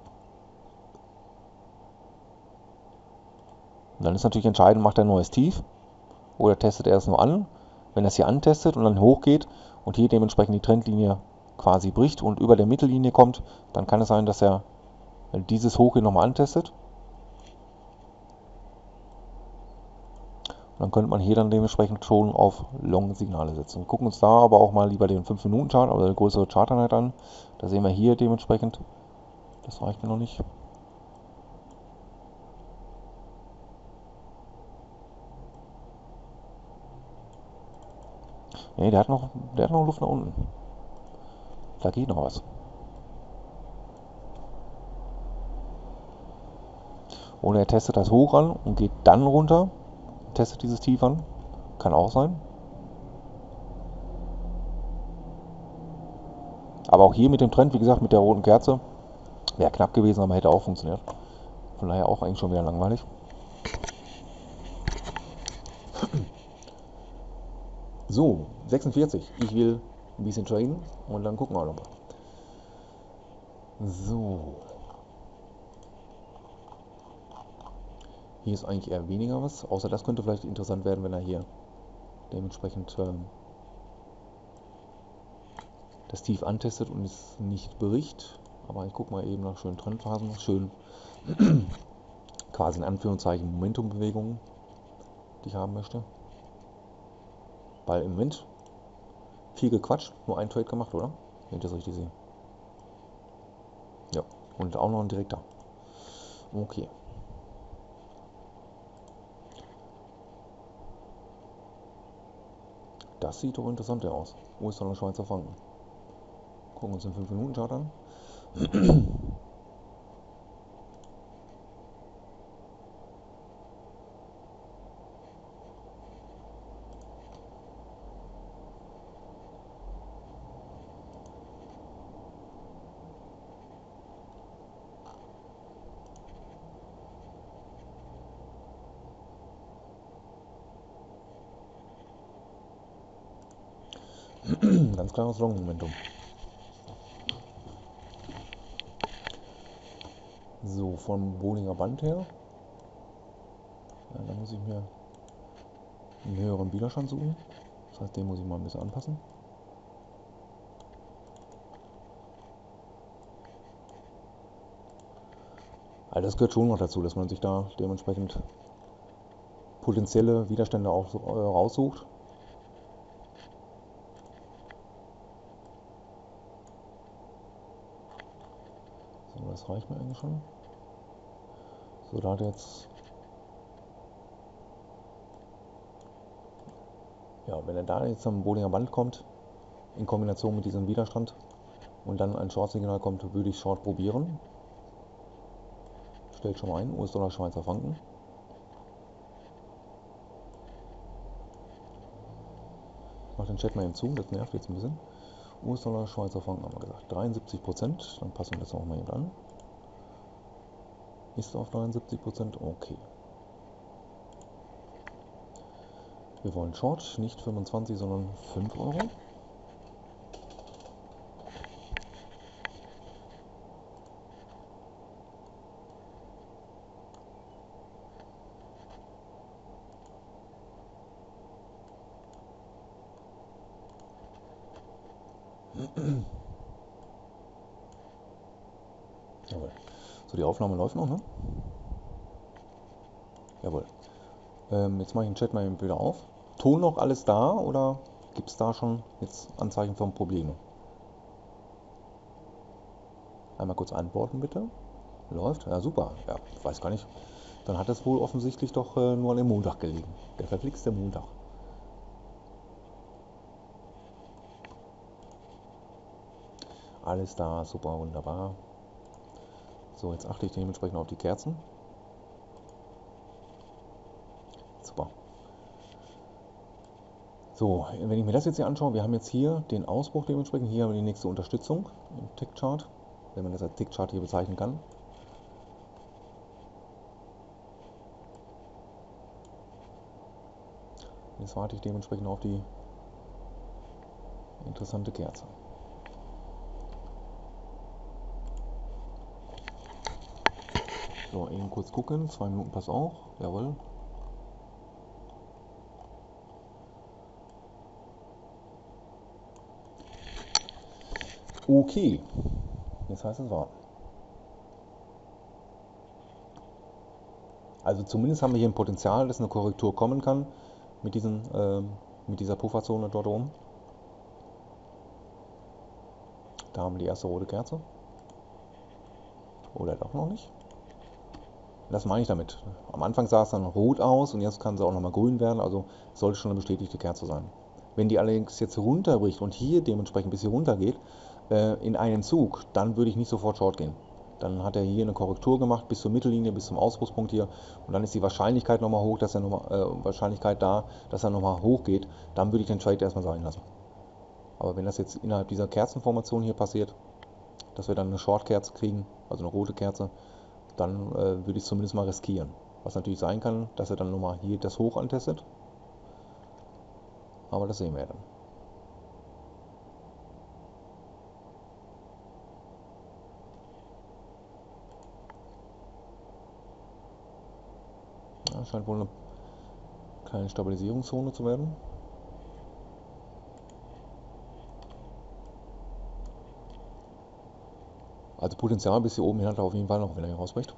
Und dann ist natürlich entscheidend, macht er ein neues Tief oder testet er es nur an. Wenn er es hier antestet und dann hochgeht und hier dementsprechend die Trendlinie quasi bricht und über der Mittellinie kommt, dann kann es sein, dass er dieses Hoch hier nochmal antestet. Und dann könnte man hier dann dementsprechend schon auf Long-Signale setzen. Wir gucken uns da aber auch mal lieber den fünf Minuten Chart oder die größere Charteinheit an. Da sehen wir hier dementsprechend, das reicht mir noch nicht. Ne, der hat noch, der hat noch Luft nach unten. Da geht noch was. Oder er testet das hoch an und geht dann runter, testet dieses Tief an. Kann auch sein. Aber auch hier mit dem Trend, wie gesagt, mit der roten Kerze, wäre knapp gewesen, aber hätte auch funktioniert. Von daher auch eigentlich schon wieder langweilig. So, sechsundvierzig. Ich will ein bisschen traden und dann gucken wir nochmal. So. Hier ist eigentlich eher weniger was, außer das könnte vielleicht interessant werden, wenn er hier dementsprechend ähm, das Tief antestet und es nicht bricht. Aber ich gucke mal eben nach schönen Trendphasen, schön quasi in Anführungszeichen Momentumbewegungen, die ich haben möchte. Weil im Moment viel gequatscht, nur ein Trade gemacht, oder? Wenn ich das richtig sehe. Ja, und auch noch ein direkter. Okay. Das sieht doch interessant aus. U S-Dollar Schweizer Franken. Gucken wir uns den fünf Minuten Chart an. Ganz klares Long-Momentum. So, vom Bollinger Band her. Ja, da muss ich mir einen höheren Widerstand suchen. Das heißt, den muss ich mal ein bisschen anpassen. Also das gehört schon noch dazu, dass man sich da dementsprechend potenzielle Widerstände auch so, äh, raussucht. So, das reicht mir eigentlich schon. So, da hat jetzt, ja, wenn er da jetzt am Bollinger Band kommt, in Kombination mit diesem Widerstand und dann ein Short-Signal kommt, würde ich Short probieren. Stellt schon mal ein, U S-Dollar Schweizer Franken. Ich mache den Chat mal hinzu, das nervt jetzt ein bisschen. U S-Dollar, Schweizer Franken haben wir gesagt. dreiundsiebzig Prozent. Dann passen wir das auch mal eben an. Ist auf dreiundsiebzig Prozent. Okay. Wir wollen Short, nicht fünfundzwanzig, sondern fünf Euro. Jawohl. So, die Aufnahme läuft noch, ne? Jawohl. Ähm, jetzt mache ich den Chat mal wieder auf. Ton noch alles da oder gibt es da schon jetzt Anzeichen von Problemen? Einmal kurz antworten bitte. Läuft? Ja, super. Ja, ich weiß gar nicht. Dann hat es wohl offensichtlich doch äh, nur an dem Montag gelegen. Der verflixte Montag. Alles da, super, wunderbar. So, jetzt achte ich dementsprechend auf die Kerzen. Super. So, wenn ich mir das jetzt hier anschaue, wir haben jetzt hier den Ausbruch dementsprechend. Hier haben wir die nächste Unterstützung im Tick-Chart, wenn man das als Tick-Chart hier bezeichnen kann. Jetzt warte ich dementsprechend auf die interessante Kerze. So, eben kurz gucken. Zwei Minuten passt auch. Jawohl. Okay. Jetzt heißt es warten. Also zumindest haben wir hier ein Potenzial, dass eine Korrektur kommen kann mit, diesen, äh, mit dieser Pufferzone dort oben. Da haben wir die erste rote Kerze. Oder doch noch nicht? Das meine ich damit. Am Anfang sah es dann rot aus und jetzt kann sie auch nochmal grün werden, also sollte schon eine bestätigte Kerze sein. Wenn die allerdings jetzt runterbricht und hier dementsprechend bis hier runter geht, äh, in einen Zug, dann würde ich nicht sofort short gehen. Dann hat er hier eine Korrektur gemacht bis zur Mittellinie, bis zum Ausbruchspunkt hier und dann ist die Wahrscheinlichkeit nochmal hoch, dass er nochmal, äh, Wahrscheinlichkeit da, dass er nochmal hoch geht, dann würde ich den Trade erstmal sein lassen. Aber wenn das jetzt innerhalb dieser Kerzenformation hier passiert, dass wir dann eine Short-Kerze kriegen, also eine rote Kerze, dann äh, würde ich zumindest mal riskieren. Was natürlich sein kann, dass er dann nochmal hier das Hoch antestet. Aber das sehen wir dann. Ja, scheint wohl eine kleine Stabilisierungszone zu werden. Also Potenzial bis hier oben hin hat er auf jeden Fall noch, wenn er hier rausbricht.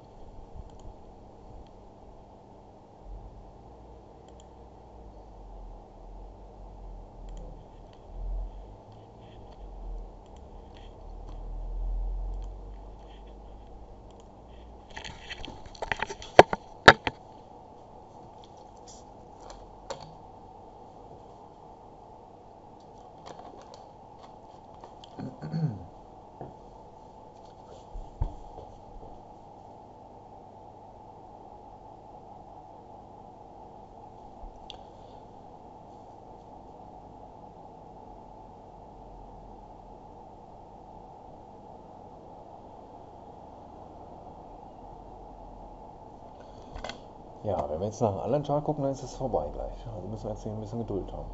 Ja, wenn wir jetzt nach einem anderen Chart gucken, dann ist es vorbei gleich. Also müssen wir jetzt hier ein bisschen Geduld haben.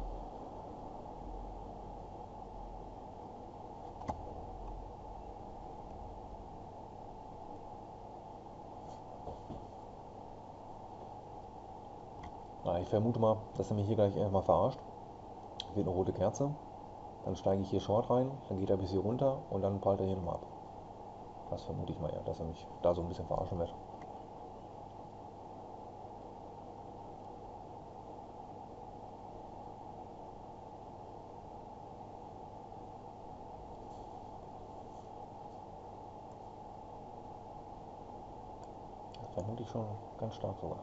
Na, ich vermute mal, dass er mich hier gleich erstmal verarscht. Wird eine rote Kerze. Dann steige ich hier Short rein, dann geht er bis hier runter und dann prallt er hier nochmal ab. Das vermute ich mal ja, dass er mich da so ein bisschen verarschen wird. Vermute ich schon ganz stark sogar.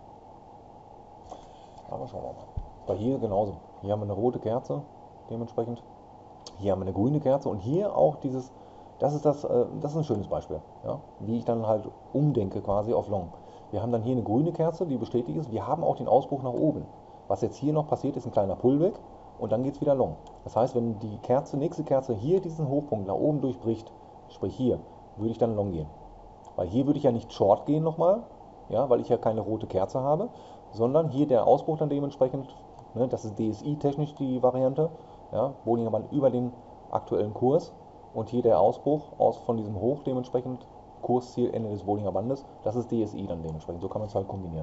Aber schauen wir mal. Bei hier genauso. Hier haben wir eine rote Kerze, dementsprechend. Hier haben wir eine grüne Kerze und hier auch dieses, das ist das, äh, das ist ein schönes Beispiel, ja? Wie ich dann halt umdenke quasi auf Long. Wir haben dann hier eine grüne Kerze, die bestätigt ist. Wir haben auch den Ausbruch nach oben. Was jetzt hier noch passiert, ist ein kleiner Pullback. und dann geht es wieder long. Das heißt, wenn die Kerze, nächste Kerze hier diesen Hochpunkt nach oben durchbricht, sprich hier, würde ich dann long gehen. Weil hier würde ich ja nicht short gehen nochmal, ja, weil ich ja keine rote Kerze habe, sondern hier der Ausbruch dann dementsprechend, ne, das ist D S I-technisch die Variante, ja, Bollinger Band über den aktuellen Kurs und hier der Ausbruch aus von diesem Hoch dementsprechend, Kursziel Ende des Bollinger Bandes, das ist D S I dann dementsprechend, so kann man es halt kombinieren.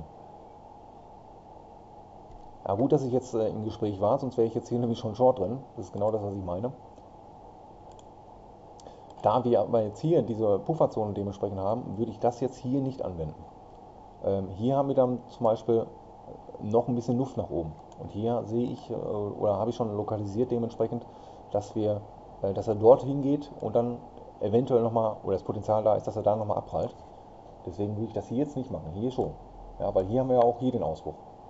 Ja, gut, dass ich jetzt äh, im Gespräch war, sonst wäre ich jetzt hier nämlich schon short drin, das ist genau das, was ich meine. Da wir aber jetzt hier diese Pufferzone dementsprechend haben, würde ich das jetzt hier nicht anwenden. Ähm, hier haben wir dann zum Beispiel noch ein bisschen Luft nach oben. Und hier sehe ich, äh, oder habe ich schon lokalisiert dementsprechend, dass, wir, äh, dass er dort hingeht und dann eventuell nochmal, oder das Potenzial da ist, dass er da nochmal abprallt. Deswegen würde ich das hier jetzt nicht machen, hier schon. Ja, weil hier haben wir ja auch hier den Ausbruch.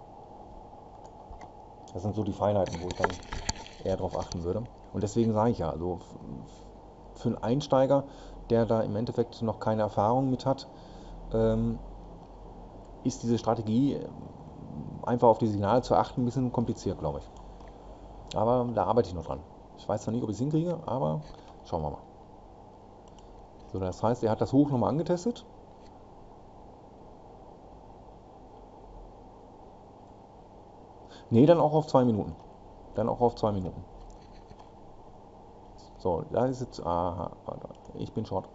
Das sind so die Feinheiten, wo ich dann eher darauf achten würde. Und deswegen sage ich ja, also für einen Einsteiger, der da im Endeffekt noch keine Erfahrung mit hat, ähm, ist diese Strategie, einfach auf die Signale zu achten, ein bisschen kompliziert, glaube ich. Aber da arbeite ich noch dran. Ich weiß zwar nicht, ob ich es hinkriege, aber schauen wir mal. So, das heißt, er hat das Hoch nochmal angetestet. Ne, dann auch auf zwei Minuten. Dann auch auf zwei Minuten. So, da ist jetzt, aha, ich bin short.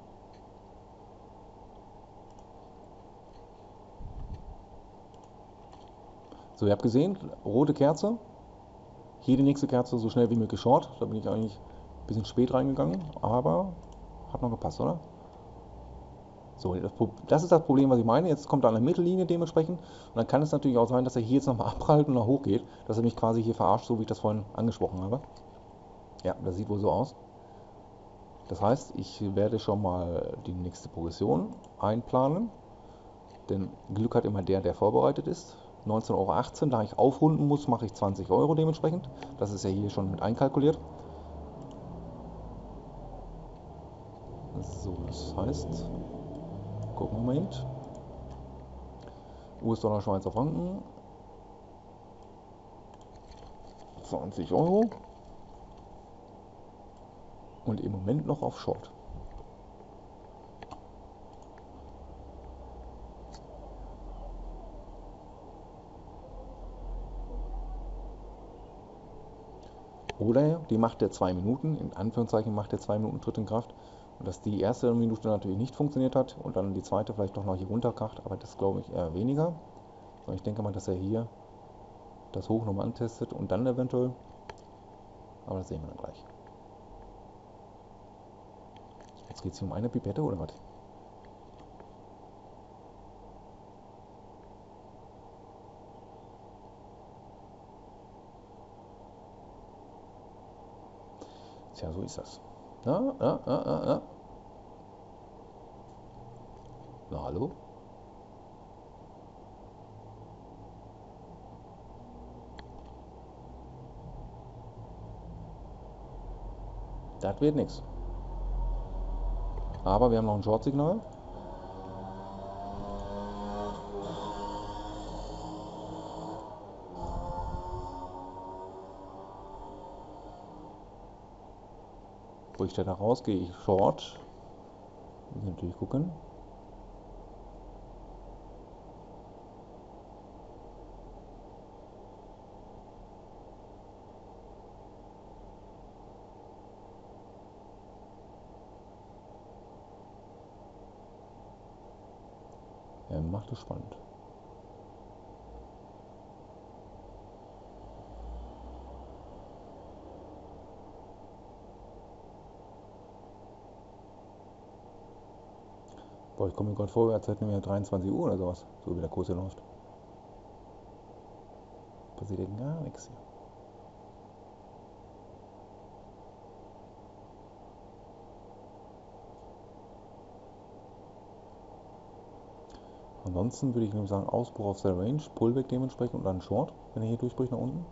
So, ihr habt gesehen, rote Kerze. Hier die nächste Kerze so schnell wie möglich short. Da bin ich eigentlich ein bisschen spät reingegangen, aber hat noch gepasst, oder? So, das ist das Problem, was ich meine. Jetzt kommt er an der Mittellinie dementsprechend. Und dann kann es natürlich auch sein, dass er hier jetzt nochmal abprallt und nach hoch geht. Dass er mich quasi hier verarscht, so wie ich das vorhin angesprochen habe. Ja, das sieht wohl so aus. Das heißt, ich werde schon mal die nächste Progression einplanen. Denn Glück hat immer der, der vorbereitet ist. neunzehn Euro achtzehn, da ich aufrunden muss, mache ich zwanzig Euro dementsprechend. Das ist ja hier schon mit einkalkuliert. So, das heißt, gucken wir mal hin. U S-Dollar, Schweizer Franken. zwanzig Euro. Und im Moment noch auf Short. Oder die Macht der zwei Minuten, in Anführungszeichen Macht der zwei Minuten tritt in Kraft. Und dass die erste Minute natürlich nicht funktioniert hat und dann die zweite vielleicht doch noch hier runterkracht, aber das glaube ich eher weniger. So, ich denke mal, dass er hier das Hoch nochmal antestet und dann eventuell, aber das sehen wir dann gleich. Jetzt geht es hier um eine Pipette oder was? Tja, so ist das. Ja, ja, ja, ja, ja. Na, hallo? Das wird nichts. Aber wir haben noch ein Short-Signal. Bricht er da raus, gehe ich Short. Muss natürlich gucken. Er macht es spannend. Boah, ich komme mir gerade vor, als hätten wir dreiundzwanzig Uhr oder sowas, so wie der Kurs hier läuft. Passiert ja gar nichts hier. Ansonsten würde ich nämlich sagen, Ausbruch auf der Range, Pullback dementsprechend und dann Short, wenn er hier durchbricht nach unten.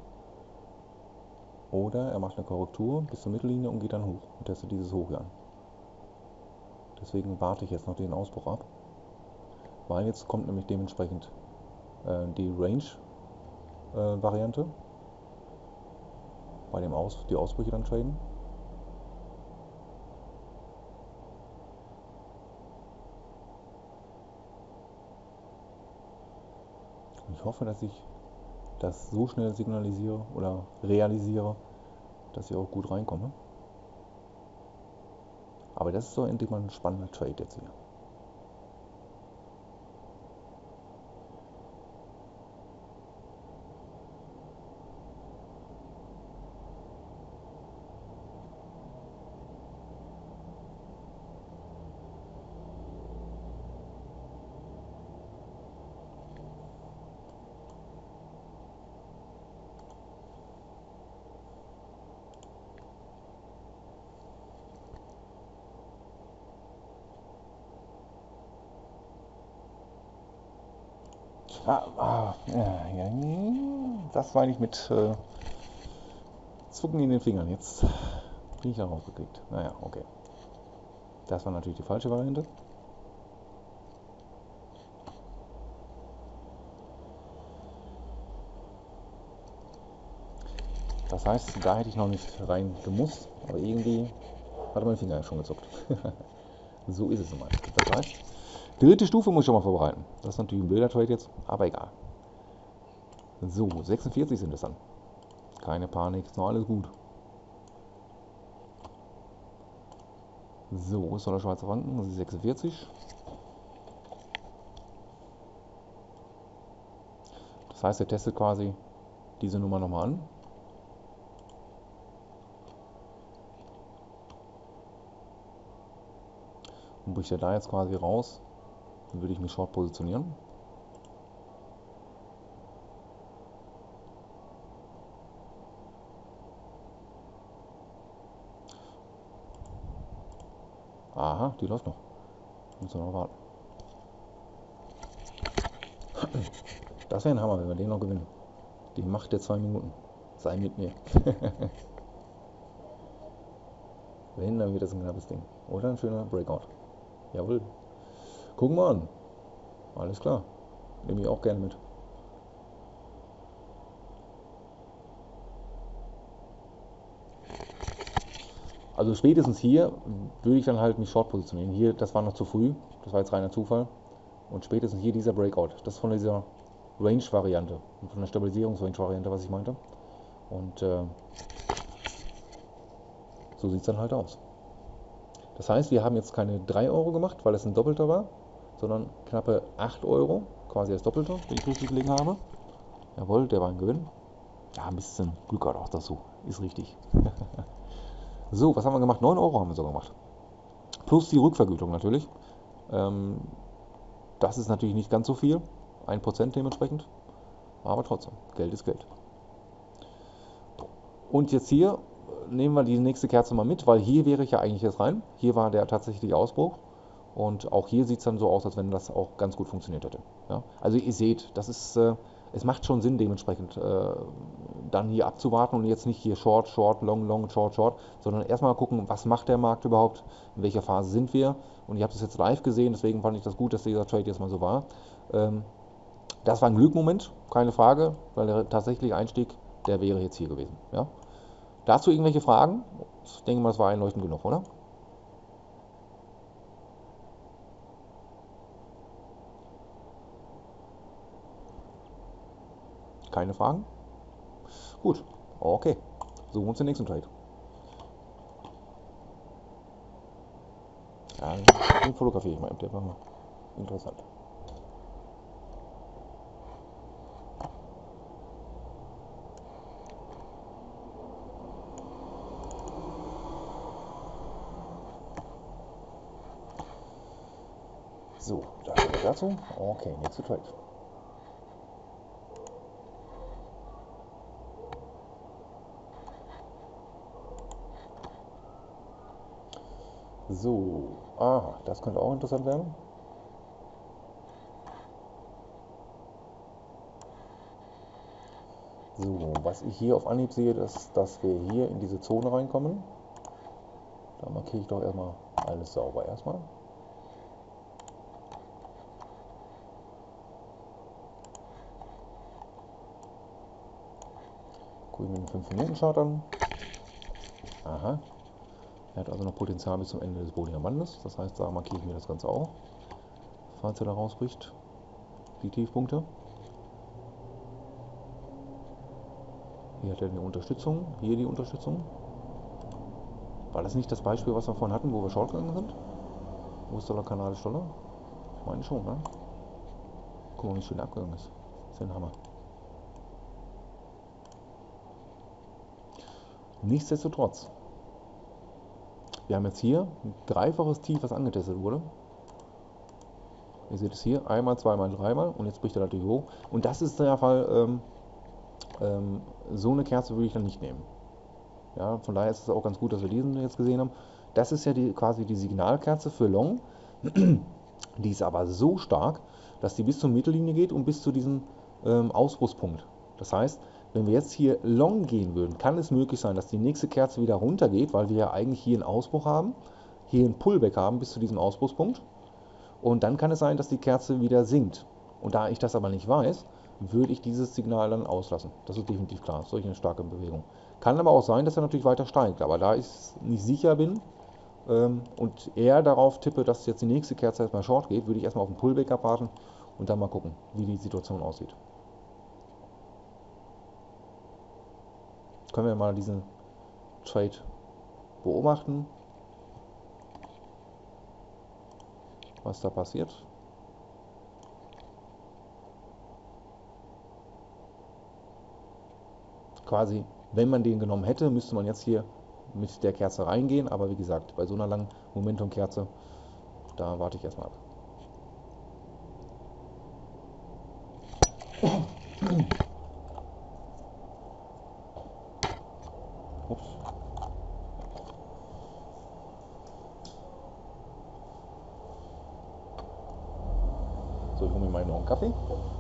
Oder er macht eine Korrektur bis zur Mittellinie und geht dann hoch und testet dieses Hoch hier an. Deswegen warte ich jetzt noch den Ausbruch ab, weil jetzt kommt nämlich dementsprechend äh, die Range-Variante. Äh, bei dem Aus, die Ausbrüche dann traden. Und ich hoffe, dass ich das so schnell signalisiere oder realisiere, dass ich auch gut reinkomme. Aber das ist so endlich mal ein spannender Trade jetzt hier. Ah, ah, ja, ja, das war nicht mit äh, Zucken in den Fingern. Jetzt bin ich da rausgekriegt. Naja, okay. Das war natürlich die falsche Variante. Das heißt, da hätte ich noch nicht rein gemusst, aber irgendwie hat mein Finger schon gezuckt. So ist es immer. Das heißt, dritte Stufe muss ich schon mal vorbereiten. Das ist natürlich ein Bilder-Trade jetzt, aber egal. So, sechsundvierzig sind es dann. Keine Panik, ist noch alles gut. So, ist der Schweizer Franken, das ist sechsundvierzig. Das heißt, er testet quasi diese Nummer nochmal an. Und bricht er da jetzt quasi raus, dann würde ich mich short positionieren. Aha, die läuft noch. Muss noch warten. Das wäre ein Hammer, wenn wir den noch gewinnen. Die Macht der zwei Minuten. Sei mit mir. Wenn, dann wird das ein knappes Ding. Oder ein schöner Breakout. Jawohl. Gucken wir an. Alles klar. Nehme ich auch gerne mit. Also spätestens hier würde ich dann halt mich short positionieren. Hier, das war noch zu früh. Das war jetzt reiner Zufall. Und spätestens hier dieser Breakout. Das ist von dieser Range-Variante. Von der Stabilisierungs-Range-Variante, was ich meinte. Und äh, so sieht es dann halt aus. Das heißt, wir haben jetzt keine drei Euro gemacht, weil es ein Doppelter war, sondern knappe acht Euro, quasi als Doppelter, wenn ich richtig gelegen habe. Jawohl, der war ein Gewinn. Ja, ein bisschen Glück hat auch dazu. Ist richtig. So, was haben wir gemacht? neun Euro haben wir sogar gemacht. Plus die Rückvergütung natürlich. Ähm, das ist natürlich nicht ganz so viel. ein Prozent dementsprechend. Aber trotzdem, Geld ist Geld. Und jetzt hier nehmen wir die nächste Kerze mal mit, weil hier wäre ich ja eigentlich jetzt rein. Hier war der tatsächliche Ausbruch. Und auch hier sieht es dann so aus, als wenn das auch ganz gut funktioniert hätte. Ja? Also ihr seht, das ist, äh, es macht schon Sinn dementsprechend, äh, dann hier abzuwarten und jetzt nicht hier Short, Short, Long, Long, Short, Short, sondern erstmal gucken, was macht der Markt überhaupt, in welcher Phase sind wir. Und ihr habt es jetzt live gesehen, deswegen fand ich das gut, dass dieser Trade jetzt mal so war. Ähm, das war ein Glückmoment, keine Frage, weil der tatsächliche Einstieg, der wäre jetzt hier gewesen. Ja? Dazu irgendwelche Fragen? Ich denke mal, das war einleuchtend genug, oder? Keine Fragen? Gut, okay. Suchen wir uns den nächsten Trade. Ja, den fotografiere ich mal, der war interessant. So, dazu. Okay, nächster Trade. So, aha, das könnte auch interessant werden. So, was ich hier auf Anhieb sehe, ist, dass wir hier in diese Zone reinkommen. Da markiere ich doch erstmal alles sauber erstmal. Gucken wir den fünf Minuten Chart an. Aha. Er hat also noch Potenzial bis zum Ende des Bollinger Bandes. Das heißt, da markiere ich mir das Ganze auch, falls er da rausbricht. Die Tiefpunkte. Hier hat er die Unterstützung, hier die Unterstützung. War das nicht das Beispiel, was wir vorhin hatten, wo wir short gegangen sind? U S-Dollar, kanadische Dollar? Ich meine schon, ne? Guck mal, wie schön abgegangen ist. Das ist ein Hammer. Nichtsdestotrotz, wir haben jetzt hier ein dreifaches Tief, was angetestet wurde. Ihr seht es hier, einmal, zweimal, dreimal und jetzt bricht er natürlich hoch. Und das ist der Fall, ähm, ähm, so eine Kerze würde ich dann nicht nehmen. Ja, von daher ist es auch ganz gut, dass wir diesen jetzt gesehen haben. Das ist ja die, quasi die Signalkerze für Long. Die ist aber so stark, dass die bis zur Mittellinie geht und bis zu diesem ähm, Ausbruchspunkt. Das heißt, wenn wir jetzt hier Long gehen würden, kann es möglich sein, dass die nächste Kerze wieder runter geht, weil wir ja eigentlich hier einen Ausbruch haben, hier einen Pullback haben bis zu diesem Ausbruchspunkt. Und dann kann es sein, dass die Kerze wieder sinkt. Und da ich das aber nicht weiß, würde ich dieses Signal dann auslassen. Das ist definitiv klar, solch eine starke Bewegung. Kann aber auch sein, dass er natürlich weiter steigt. Aber da ich nicht sicher bin ähm, und eher darauf tippe, dass jetzt die nächste Kerze erstmal short geht, würde ich erstmal auf den Pullback abwarten und dann mal gucken, wie die Situation aussieht. Können wir mal diesen Trade beobachten, was da passiert. Quasi, wenn man den genommen hätte, müsste man jetzt hier mit der Kerze reingehen, aber wie gesagt, bei so einer langen Momentum-Kerze, da warte ich erstmal ab. Ups. So, ich hole mir mal noch einen Kaffee.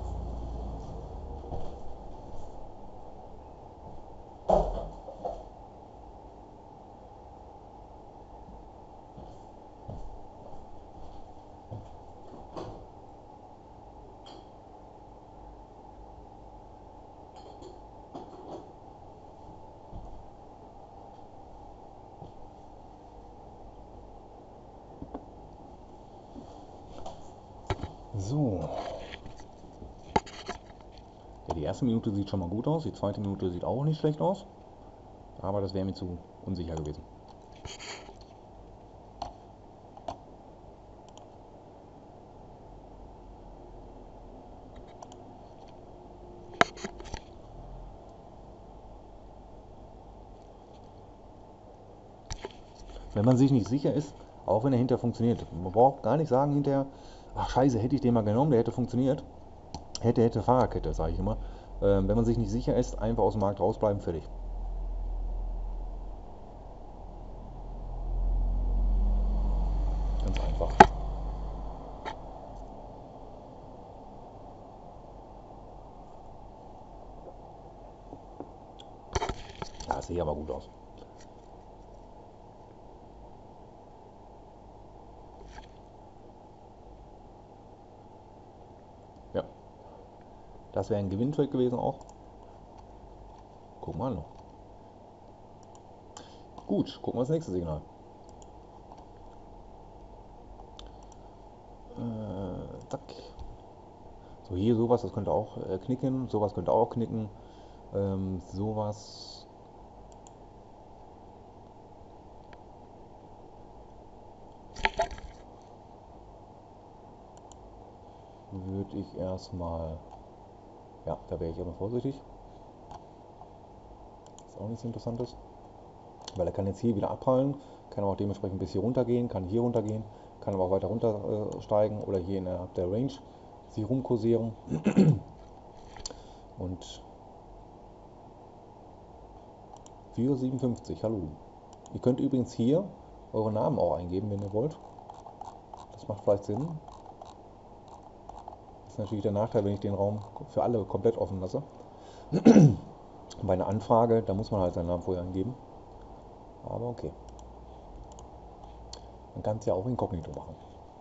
So. Ja, die erste Minute sieht schon mal gut aus, die zweite Minute sieht auch nicht schlecht aus, aber das wäre mir zu unsicher gewesen. Wenn man sich nicht sicher ist, auch wenn er hinterher funktioniert, man braucht gar nicht sagen hinterher, ach scheiße, hätte ich den mal genommen, der hätte funktioniert. Hätte, hätte Fahrerkette, sage ich immer. Ähm, wenn man sich nicht sicher ist, einfach aus dem Markt rausbleiben, fertig. Ganz einfach. Ja, das sieht aber gut aus. Ja. Das wäre ein Gewinntrade gewesen auch. Guck mal noch. Gut, gucken wir das nächste Signal. Äh, zack. So, hier sowas, das könnte auch äh, knicken. Sowas könnte auch knicken. Ähm, sowas. Würde ich erstmal. Ja, da wäre ich immer vorsichtig. Ist auch nichts Interessantes. Weil er kann jetzt hier wieder abprallen, kann auch dementsprechend bis hier runtergehen, kann hier runtergehen, kann aber auch weiter runter äh, steigen oder hier innerhalb der Range sie rumkursieren. Und vier Uhr siebenundfünfzig, hallo. Ihr könnt übrigens hier eure Namen auch eingeben, wenn ihr wollt. Das macht vielleicht Sinn. Das ist natürlich der Nachteil, wenn ich den Raum für alle komplett offen lasse. Bei einer Anfrage, da muss man halt seinen Namen vorher eingeben. Aber okay. Man kann es ja auch inkognito machen.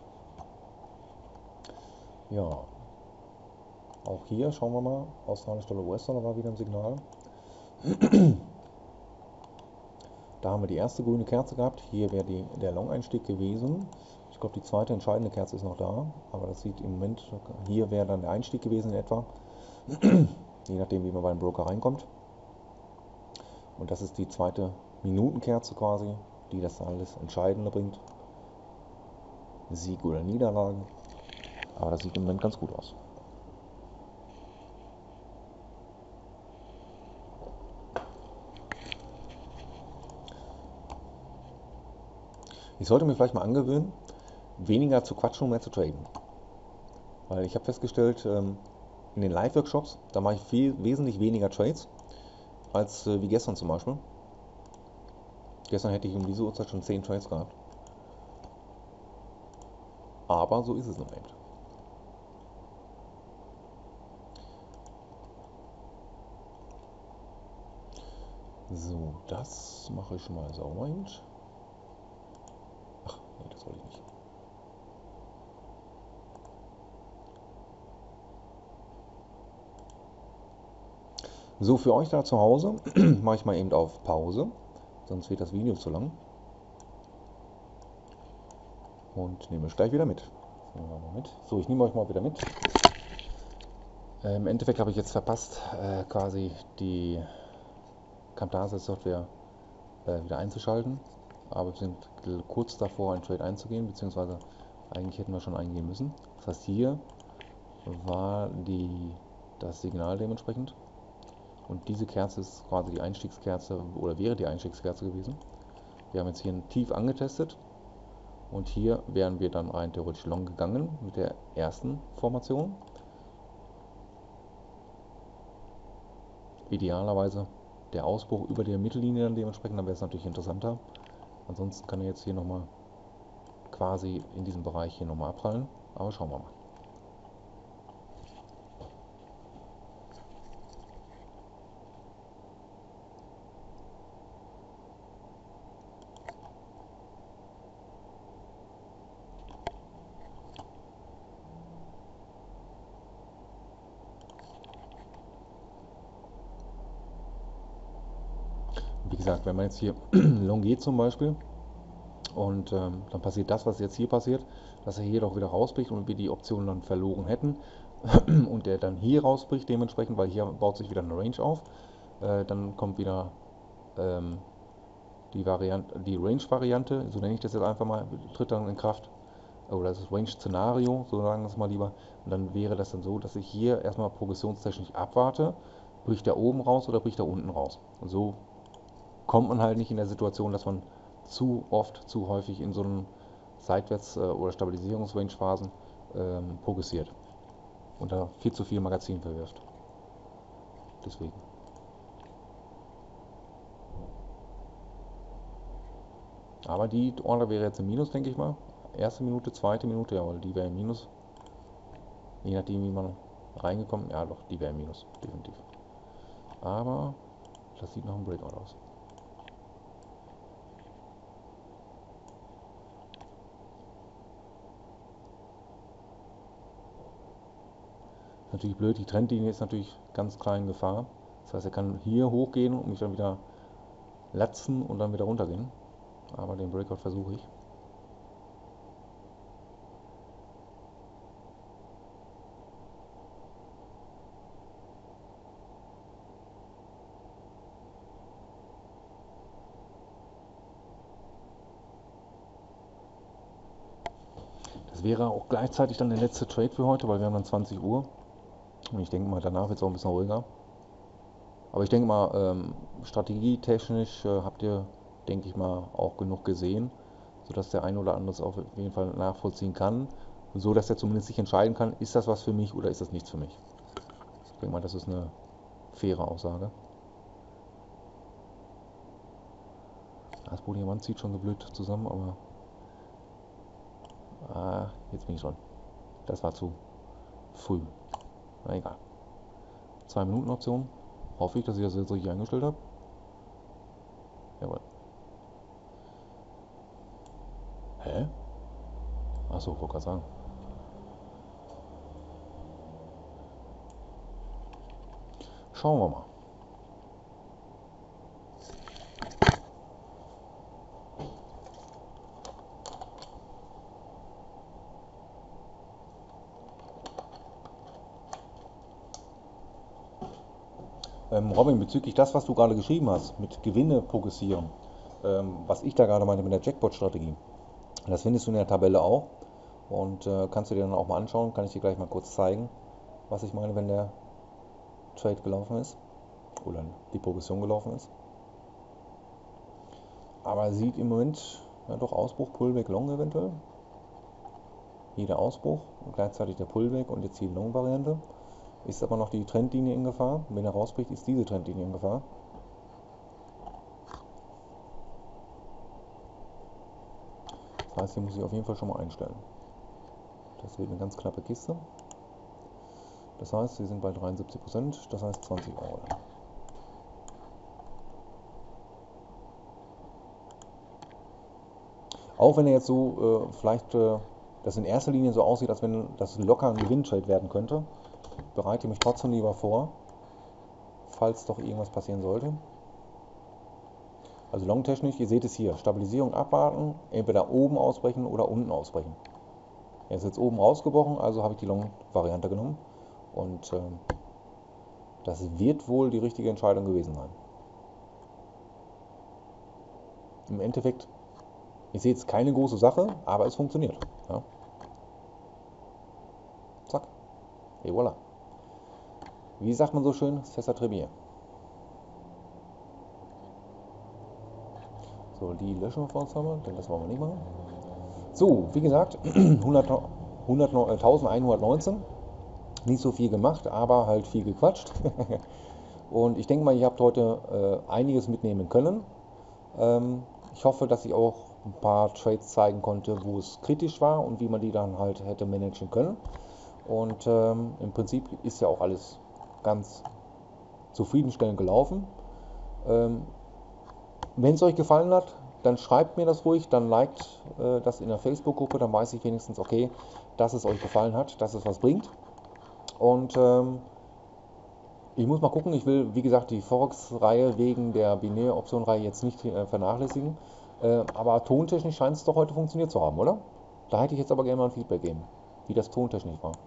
Ja. Auch hier schauen wir mal. Australische Dollar, U S-Dollar war wieder im Signal. Da haben wir die erste grüne Kerze gehabt. Hier wäre die, der Long-Einstieg gewesen. Ich glaube, die zweite entscheidende Kerze ist noch da. Aber das sieht im Moment, hier wäre dann der Einstieg gewesen in etwa. Je nachdem, wie man beim Broker reinkommt. Und das ist die zweite Minutenkerze quasi, die das alles Entscheidende bringt. Sieg oder Niederlagen. Aber das sieht im Moment ganz gut aus. Ich sollte mir vielleicht mal angewöhnen, weniger zu quatschen und mehr zu traden. Weil ich habe festgestellt, in den Live-Workshops, da mache ich viel, wesentlich weniger Trades, als wie gestern zum Beispiel. Gestern hätte ich um diese Uhrzeit schon zehn Trades gehabt. Aber so ist es im Moment. So, das mache ich mal sauber hin. Ach, nee, das wollte ich nicht. So, für euch da zu Hause mache ich mal eben auf Pause, sonst wird das Video zu lang. Und nehme euch gleich wieder mit. mit. So, ich nehme euch mal wieder mit. Äh, Im Endeffekt habe ich jetzt verpasst, äh, quasi die Camtasia-Software äh, wieder einzuschalten. Aber wir sind kurz davor, einen Trade einzugehen, beziehungsweise eigentlich hätten wir schon eingehen müssen. Das heißt, hier war die, das Signal dementsprechend. Und diese Kerze ist quasi die Einstiegskerze oder wäre die Einstiegskerze gewesen. Wir haben jetzt hier ein Tief angetestet und hier wären wir dann rein theoretisch long gegangen mit der ersten Formation. Idealerweise der Ausbruch über der Mittellinie dann dementsprechend, dann wäre es natürlich interessanter. Ansonsten kann er jetzt hier nochmal quasi in diesem Bereich hier nochmal abprallen, aber schauen wir mal. Wie gesagt, wenn man jetzt hier long geht zum Beispiel und ähm, dann passiert das, was jetzt hier passiert, dass er hier doch wieder rausbricht und wir die Option dann verloren hätten und der dann hier rausbricht dementsprechend, weil hier baut sich wieder eine Range auf, äh, dann kommt wieder ähm, die Variante, die Range-Variante, so nenne ich das jetzt einfach mal, tritt dann in Kraft, oder das Range-Szenario, so sagen wir es mal lieber, und dann wäre das dann so, dass ich hier erstmal progressionstechnisch abwarte, bricht er oben raus oder bricht er unten raus. Und so kommt man halt nicht in der Situation, dass man zu oft, zu häufig in so einen Seitwärts- oder Stabilisierungsrange-Phasen ähm, progressiert und da viel zu viel Magazin verwirft. Deswegen. Aber die Order wäre jetzt im Minus, denke ich mal. Erste Minute, zweite Minute, jawohl, die wäre im Minus. Je nachdem, wie man reingekommen, ja doch, die wäre im Minus, definitiv. Aber das sieht nach einem Breakout aus. Natürlich blöd, die Trendlinie ist natürlich ganz klar in Gefahr. Das heißt, er kann hier hochgehen und mich dann wieder latzen und dann wieder runtergehen. Aber den Breakout versuche ich. Das wäre auch gleichzeitig dann der letzte Trade für heute, weil wir haben dann zwanzig Uhr. Und ich denke mal, danach wird es auch ein bisschen ruhiger. Aber ich denke mal, ähm, strategietechnisch äh, habt ihr, denke ich mal, auch genug gesehen, sodass der eine oder andere es auf jeden Fall nachvollziehen kann. So dass er zumindest sich entscheiden kann, ist das was für mich oder ist das nichts für mich. Ich denke mal, das ist eine faire Aussage. Das Diamant zieht schon so blöd zusammen, aber ah, jetzt bin ich schon. Das war zu früh. Na egal. zwei Minuten Option. Hoffe ich, dass ich das jetzt richtig eingestellt habe. Jawohl. Hä? Achso, wollte gerade sagen. Schauen wir mal. Ähm, Robin, bezüglich das, was du gerade geschrieben hast, mit Gewinne progressieren, ähm, was ich da gerade meine mit der Jackpot-Strategie, das findest du in der Tabelle auch und äh, kannst du dir dann auch mal anschauen, kann ich dir gleich mal kurz zeigen, was ich meine, wenn der Trade gelaufen ist oder die Progression gelaufen ist. Aber sieht im Moment ja doch Ausbruch, Pullback, Long eventuell. Hier der Ausbruch und gleichzeitig der Pullback und jetzt die Long-Variante. Ist aber noch die Trendlinie in Gefahr. Wenn er rausbricht, ist diese Trendlinie in Gefahr. Das heißt, hier muss ich auf jeden Fall schon mal einstellen. Das wird eine ganz knappe Kiste. Das heißt, wir sind bei dreiundsiebzig Prozent, das heißt zwanzig Euro. Auch wenn er jetzt so äh, vielleicht äh, das in erster Linie so aussieht, als wenn das locker ein Gewinntrade werden könnte, bereite mich trotzdem lieber vor, falls doch irgendwas passieren sollte. Also long-technisch, ihr seht es hier, Stabilisierung abwarten, entweder oben ausbrechen oder unten ausbrechen. Er ist jetzt oben rausgebrochen, also habe ich die Long-Variante genommen und äh, das wird wohl die richtige Entscheidung gewesen sein. Im Endeffekt, ich sehe jetzt keine große Sache, aber es funktioniert. Ja. Zack. Et voilà. Wie sagt man so schön? C'est ça très bien. So, die löschen wir vor uns einmal, denn das wollen wir nicht machen. So, wie gesagt, eintausendeinhundertneunzehn. Nicht so viel gemacht, aber halt viel gequatscht. Und ich denke mal, ihr habt heute äh, einiges mitnehmen können. Ähm, ich hoffe, dass ich auch ein paar Trades zeigen konnte, wo es kritisch war und wie man die dann halt hätte managen können. Und ähm, im Prinzip ist ja auch alles ganz zufriedenstellend gelaufen. Ähm, wenn es euch gefallen hat, dann schreibt mir das ruhig, dann liked äh, das in der Facebook-Gruppe, dann weiß ich wenigstens, okay, dass es euch gefallen hat, dass es was bringt. Und ähm, ich muss mal gucken, ich will, wie gesagt, die Forex-Reihe wegen der Binär-Option-Reihe jetzt nicht äh, vernachlässigen. Äh, aber tontechnisch scheint es doch heute funktioniert zu haben, oder? Da hätte ich jetzt aber gerne mal ein Feedback geben, wie das tontechnisch war.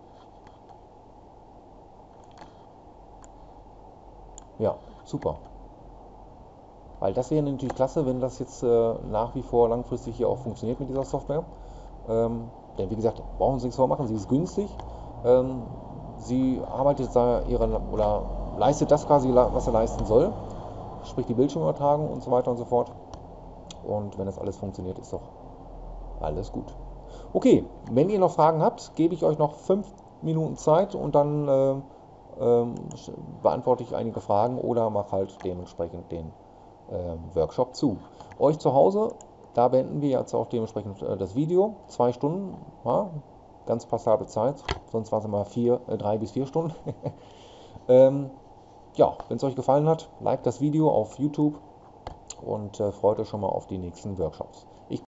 Ja, super. Weil das wäre natürlich klasse, wenn das jetzt äh, nach wie vor langfristig hier auch funktioniert mit dieser Software. Ähm, denn wie gesagt, brauchen Sie nichts vormachen, sie ist günstig. Ähm, sie arbeitet da ihre, oder leistet das quasi, was er leisten soll. Sprich die Bildschirmübertragung und so weiter und so fort. Und wenn das alles funktioniert, ist doch alles gut. Okay, wenn ihr noch Fragen habt, gebe ich euch noch fünf Minuten Zeit und dann äh, äh, beantworte ich einige Fragen oder mache halt dementsprechend den Workshop zu. Euch zu Hause, da beenden wir jetzt auch dementsprechend äh, das Video. Zwei Stunden, ja, ganz passable Zeit, sonst waren es immer vier, äh, drei bis vier Stunden. ähm, ja, wenn es euch gefallen hat, liked das Video auf YouTube und äh, freut euch schon mal auf die nächsten Workshops. Ich